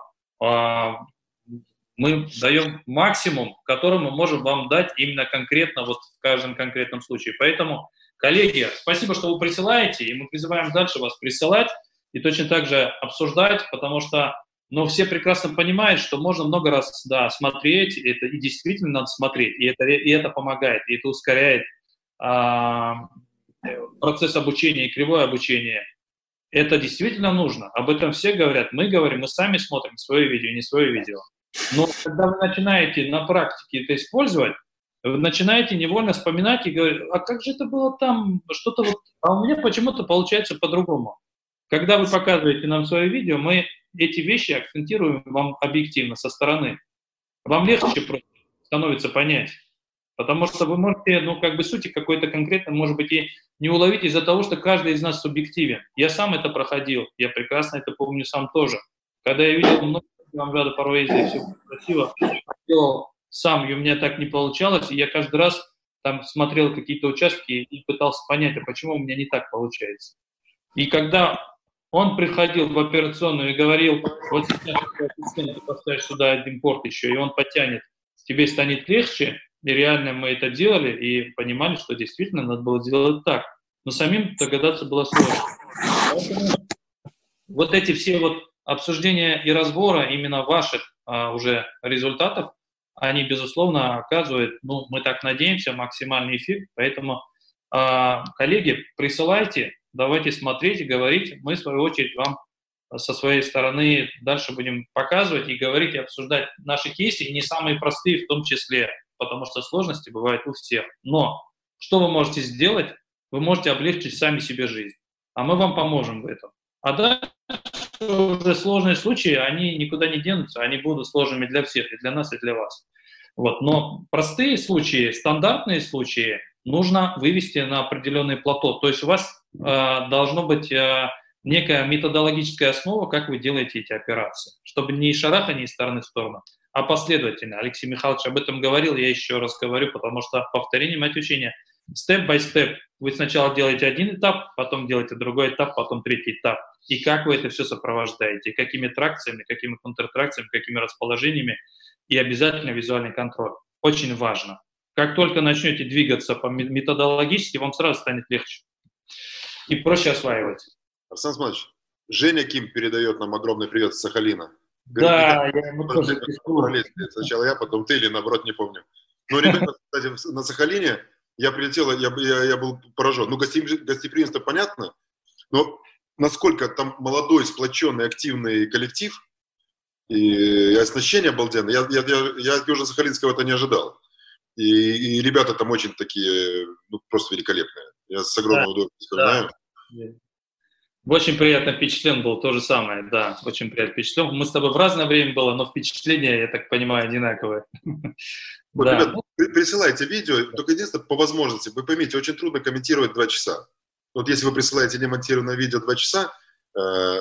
мы даем максимум, который мы можем вам дать именно конкретно, вот в каждом конкретном случае. Поэтому, коллеги, спасибо, что вы присылаете, и мы призываем дальше вас присылать и точно так же обсуждать, потому что все прекрасно понимают, что можно много раз смотреть, это и действительно надо смотреть, и это помогает, и это ускоряет процесс обучения и кривое обучение. Это действительно нужно, об этом все говорят, мы говорим, мы сами смотрим свое видео, не свое видео. Но когда вы начинаете на практике это использовать, вы начинаете невольно вспоминать и говорить, а как же это было там, что-то вот, а у меня почему-то получается по-другому. Когда вы показываете нам свое видео, мы эти вещи акцентируем вам объективно, со стороны. Вам легче просто становится понять. Потому что вы можете, сути какой-то конкретно, может быть, и не уловить из-за того, что каждый из нас субъективен. Я сам это проходил, я прекрасно это помню сам тоже. Когда я видел много Амжада Парвеза, все красиво, делал сам, и у меня так не получалось, и я каждый раз там смотрел какие-то участки и пытался понять, а почему у меня не так получается. И когда он приходил в операционную и говорил, вот сейчас ты поставишь сюда один порт еще, и он подтянет, тебе станет легче, и реально мы это делали, и понимали, что действительно надо было делать так. Но самим догадаться было сложно. Поэтому вот эти все обсуждения и разбора именно ваших уже результатов, они, безусловно, оказывают, мы так надеемся, максимальный эффект. Поэтому, коллеги, присылайте, давайте смотреть и говорить. Мы, в свою очередь, вам со своей стороны дальше будем показывать и говорить, и обсуждать наши кейсы, и не самые простые в том числе, потому что сложности бывают у всех. Но что вы можете сделать? Вы можете облегчить сами себе жизнь, а мы вам поможем в этом. А дальше уже сложные случаи, они никуда не денутся, они будут сложными для всех, и для нас, и для вас. Но простые случаи, стандартные случаи нужно вывести на определенный плато. То есть у вас должно быть некая методологическая основа, как вы делаете эти операции, чтобы не шарахание из стороны в сторону, а последовательно. Алексей Михайлович об этом говорил, я еще раз говорю, потому что повторение мать учения. Степ-бай-степ. Вы сначала делаете один этап, потом делаете другой этап, потом третий этап. И как вы это все сопровождаете, какими тракциями, какими контртракциями, какими расположениями, и обязательно визуальный контроль. Очень важно. Как только начнете двигаться методологически, вам сразу станет легче и проще осваивать. Арсен Османович, Женя Ким передает нам огромный привет с Сахалина. Да, я ему тоже пишу. Сначала я, потом ты, или наоборот, не помню. Но, ребята, кстати, на Сахалине я прилетел, я был поражен. Гостеприимство понятно, но насколько там молодой, сплоченный, активный коллектив и оснащение обалденное, я Южно-Сахалинского это не ожидал. И ребята там очень такие, просто великолепные. Я с огромным удовольствием вспоминаю. Очень приятно впечатлен был, то же самое, да, очень приятно впечатлен. Мы с тобой в разное время было, но впечатление, я так понимаю, одинаковое. Ребят, присылайте видео, только единственное, по возможности, вы поймите, очень трудно комментировать 2 часа. Вот если вы присылаете демонтированное видео 2 часа,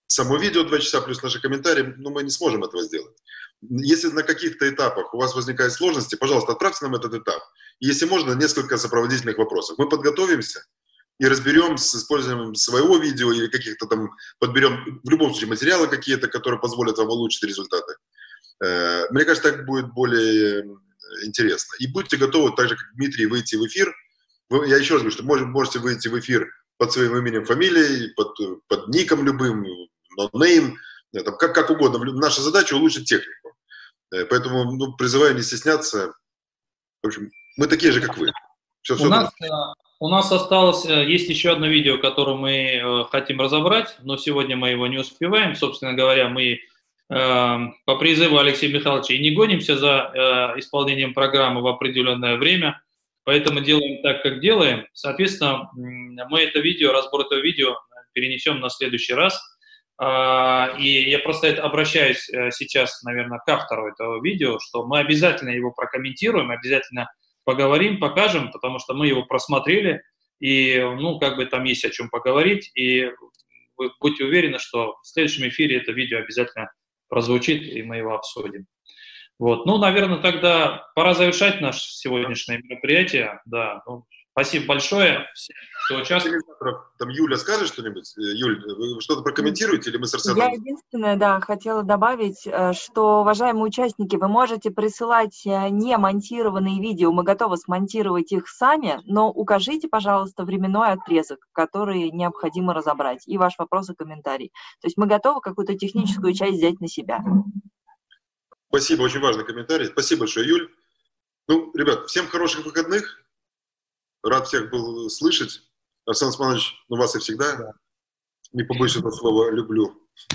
само видео 2 часа плюс наши комментарии, ну, мы не сможем этого сделать. Если на каких-то этапах у вас возникают сложности, пожалуйста, отправьте нам этот этап. И если можно, несколько сопроводительных вопросов. Мы подготовимся и разберем с использованием своего видео или каких-то там, подберем в любом случае материалы какие-то, которые позволят вам улучшить результаты. Мне кажется, так будет более интересно. И будьте готовы, так же, как Дмитрий, выйти в эфир. Я еще раз говорю, что можете выйти в эфир под своим именем, фамилией, под ником любым, нонейм, как угодно. Наша задача — улучшить технику. Поэтому призываю не стесняться. В общем, мы такие же, как вы. У нас осталось, есть еще одно видео, которое мы хотим разобрать, но сегодня мы его не успеваем. Собственно говоря, мы по призыву Алексея Михайловича и не гонимся за исполнением программы в определенное время, поэтому делаем так, как делаем. Соответственно, мы разбор этого видео перенесем на следующий раз. И я просто обращаюсь сейчас, наверное, к автору этого видео, что мы обязательно его прокомментируем, обязательно поговорим, покажем, потому что мы его просмотрели, и, там есть о чем поговорить, и вы будьте уверены, что в следующем эфире это видео обязательно прозвучит, и мы его обсудим. Вот. Наверное, тогда пора завершать наше сегодняшнее мероприятие. Да. Спасибо большое всем, кто участвовал. Там Юля скажет что-нибудь? Юль, вы что-то прокомментируете или мы с Арсеном? Я единственное, хотела добавить, что, уважаемые участники, вы можете присылать не монтированные видео, мы готовы смонтировать их сами, но укажите, пожалуйста, временной отрезок, который необходимо разобрать, и ваш вопрос и комментарий. То есть мы готовы какую-то техническую часть взять на себя. Спасибо, очень важный комментарий. Спасибо большое, Юль. Ребят, всем хороших выходных. Рад всех был слышать. Арсен Османович, вас и всегда. Да. Не побоюсь этого слова, люблю.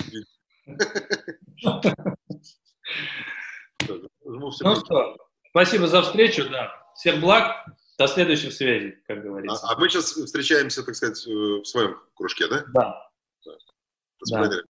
Спасибо за встречу. Да. Всех благ. До следующих связей, как говорится. А мы сейчас встречаемся, так сказать, в своем кружке, да? Да. До свидания.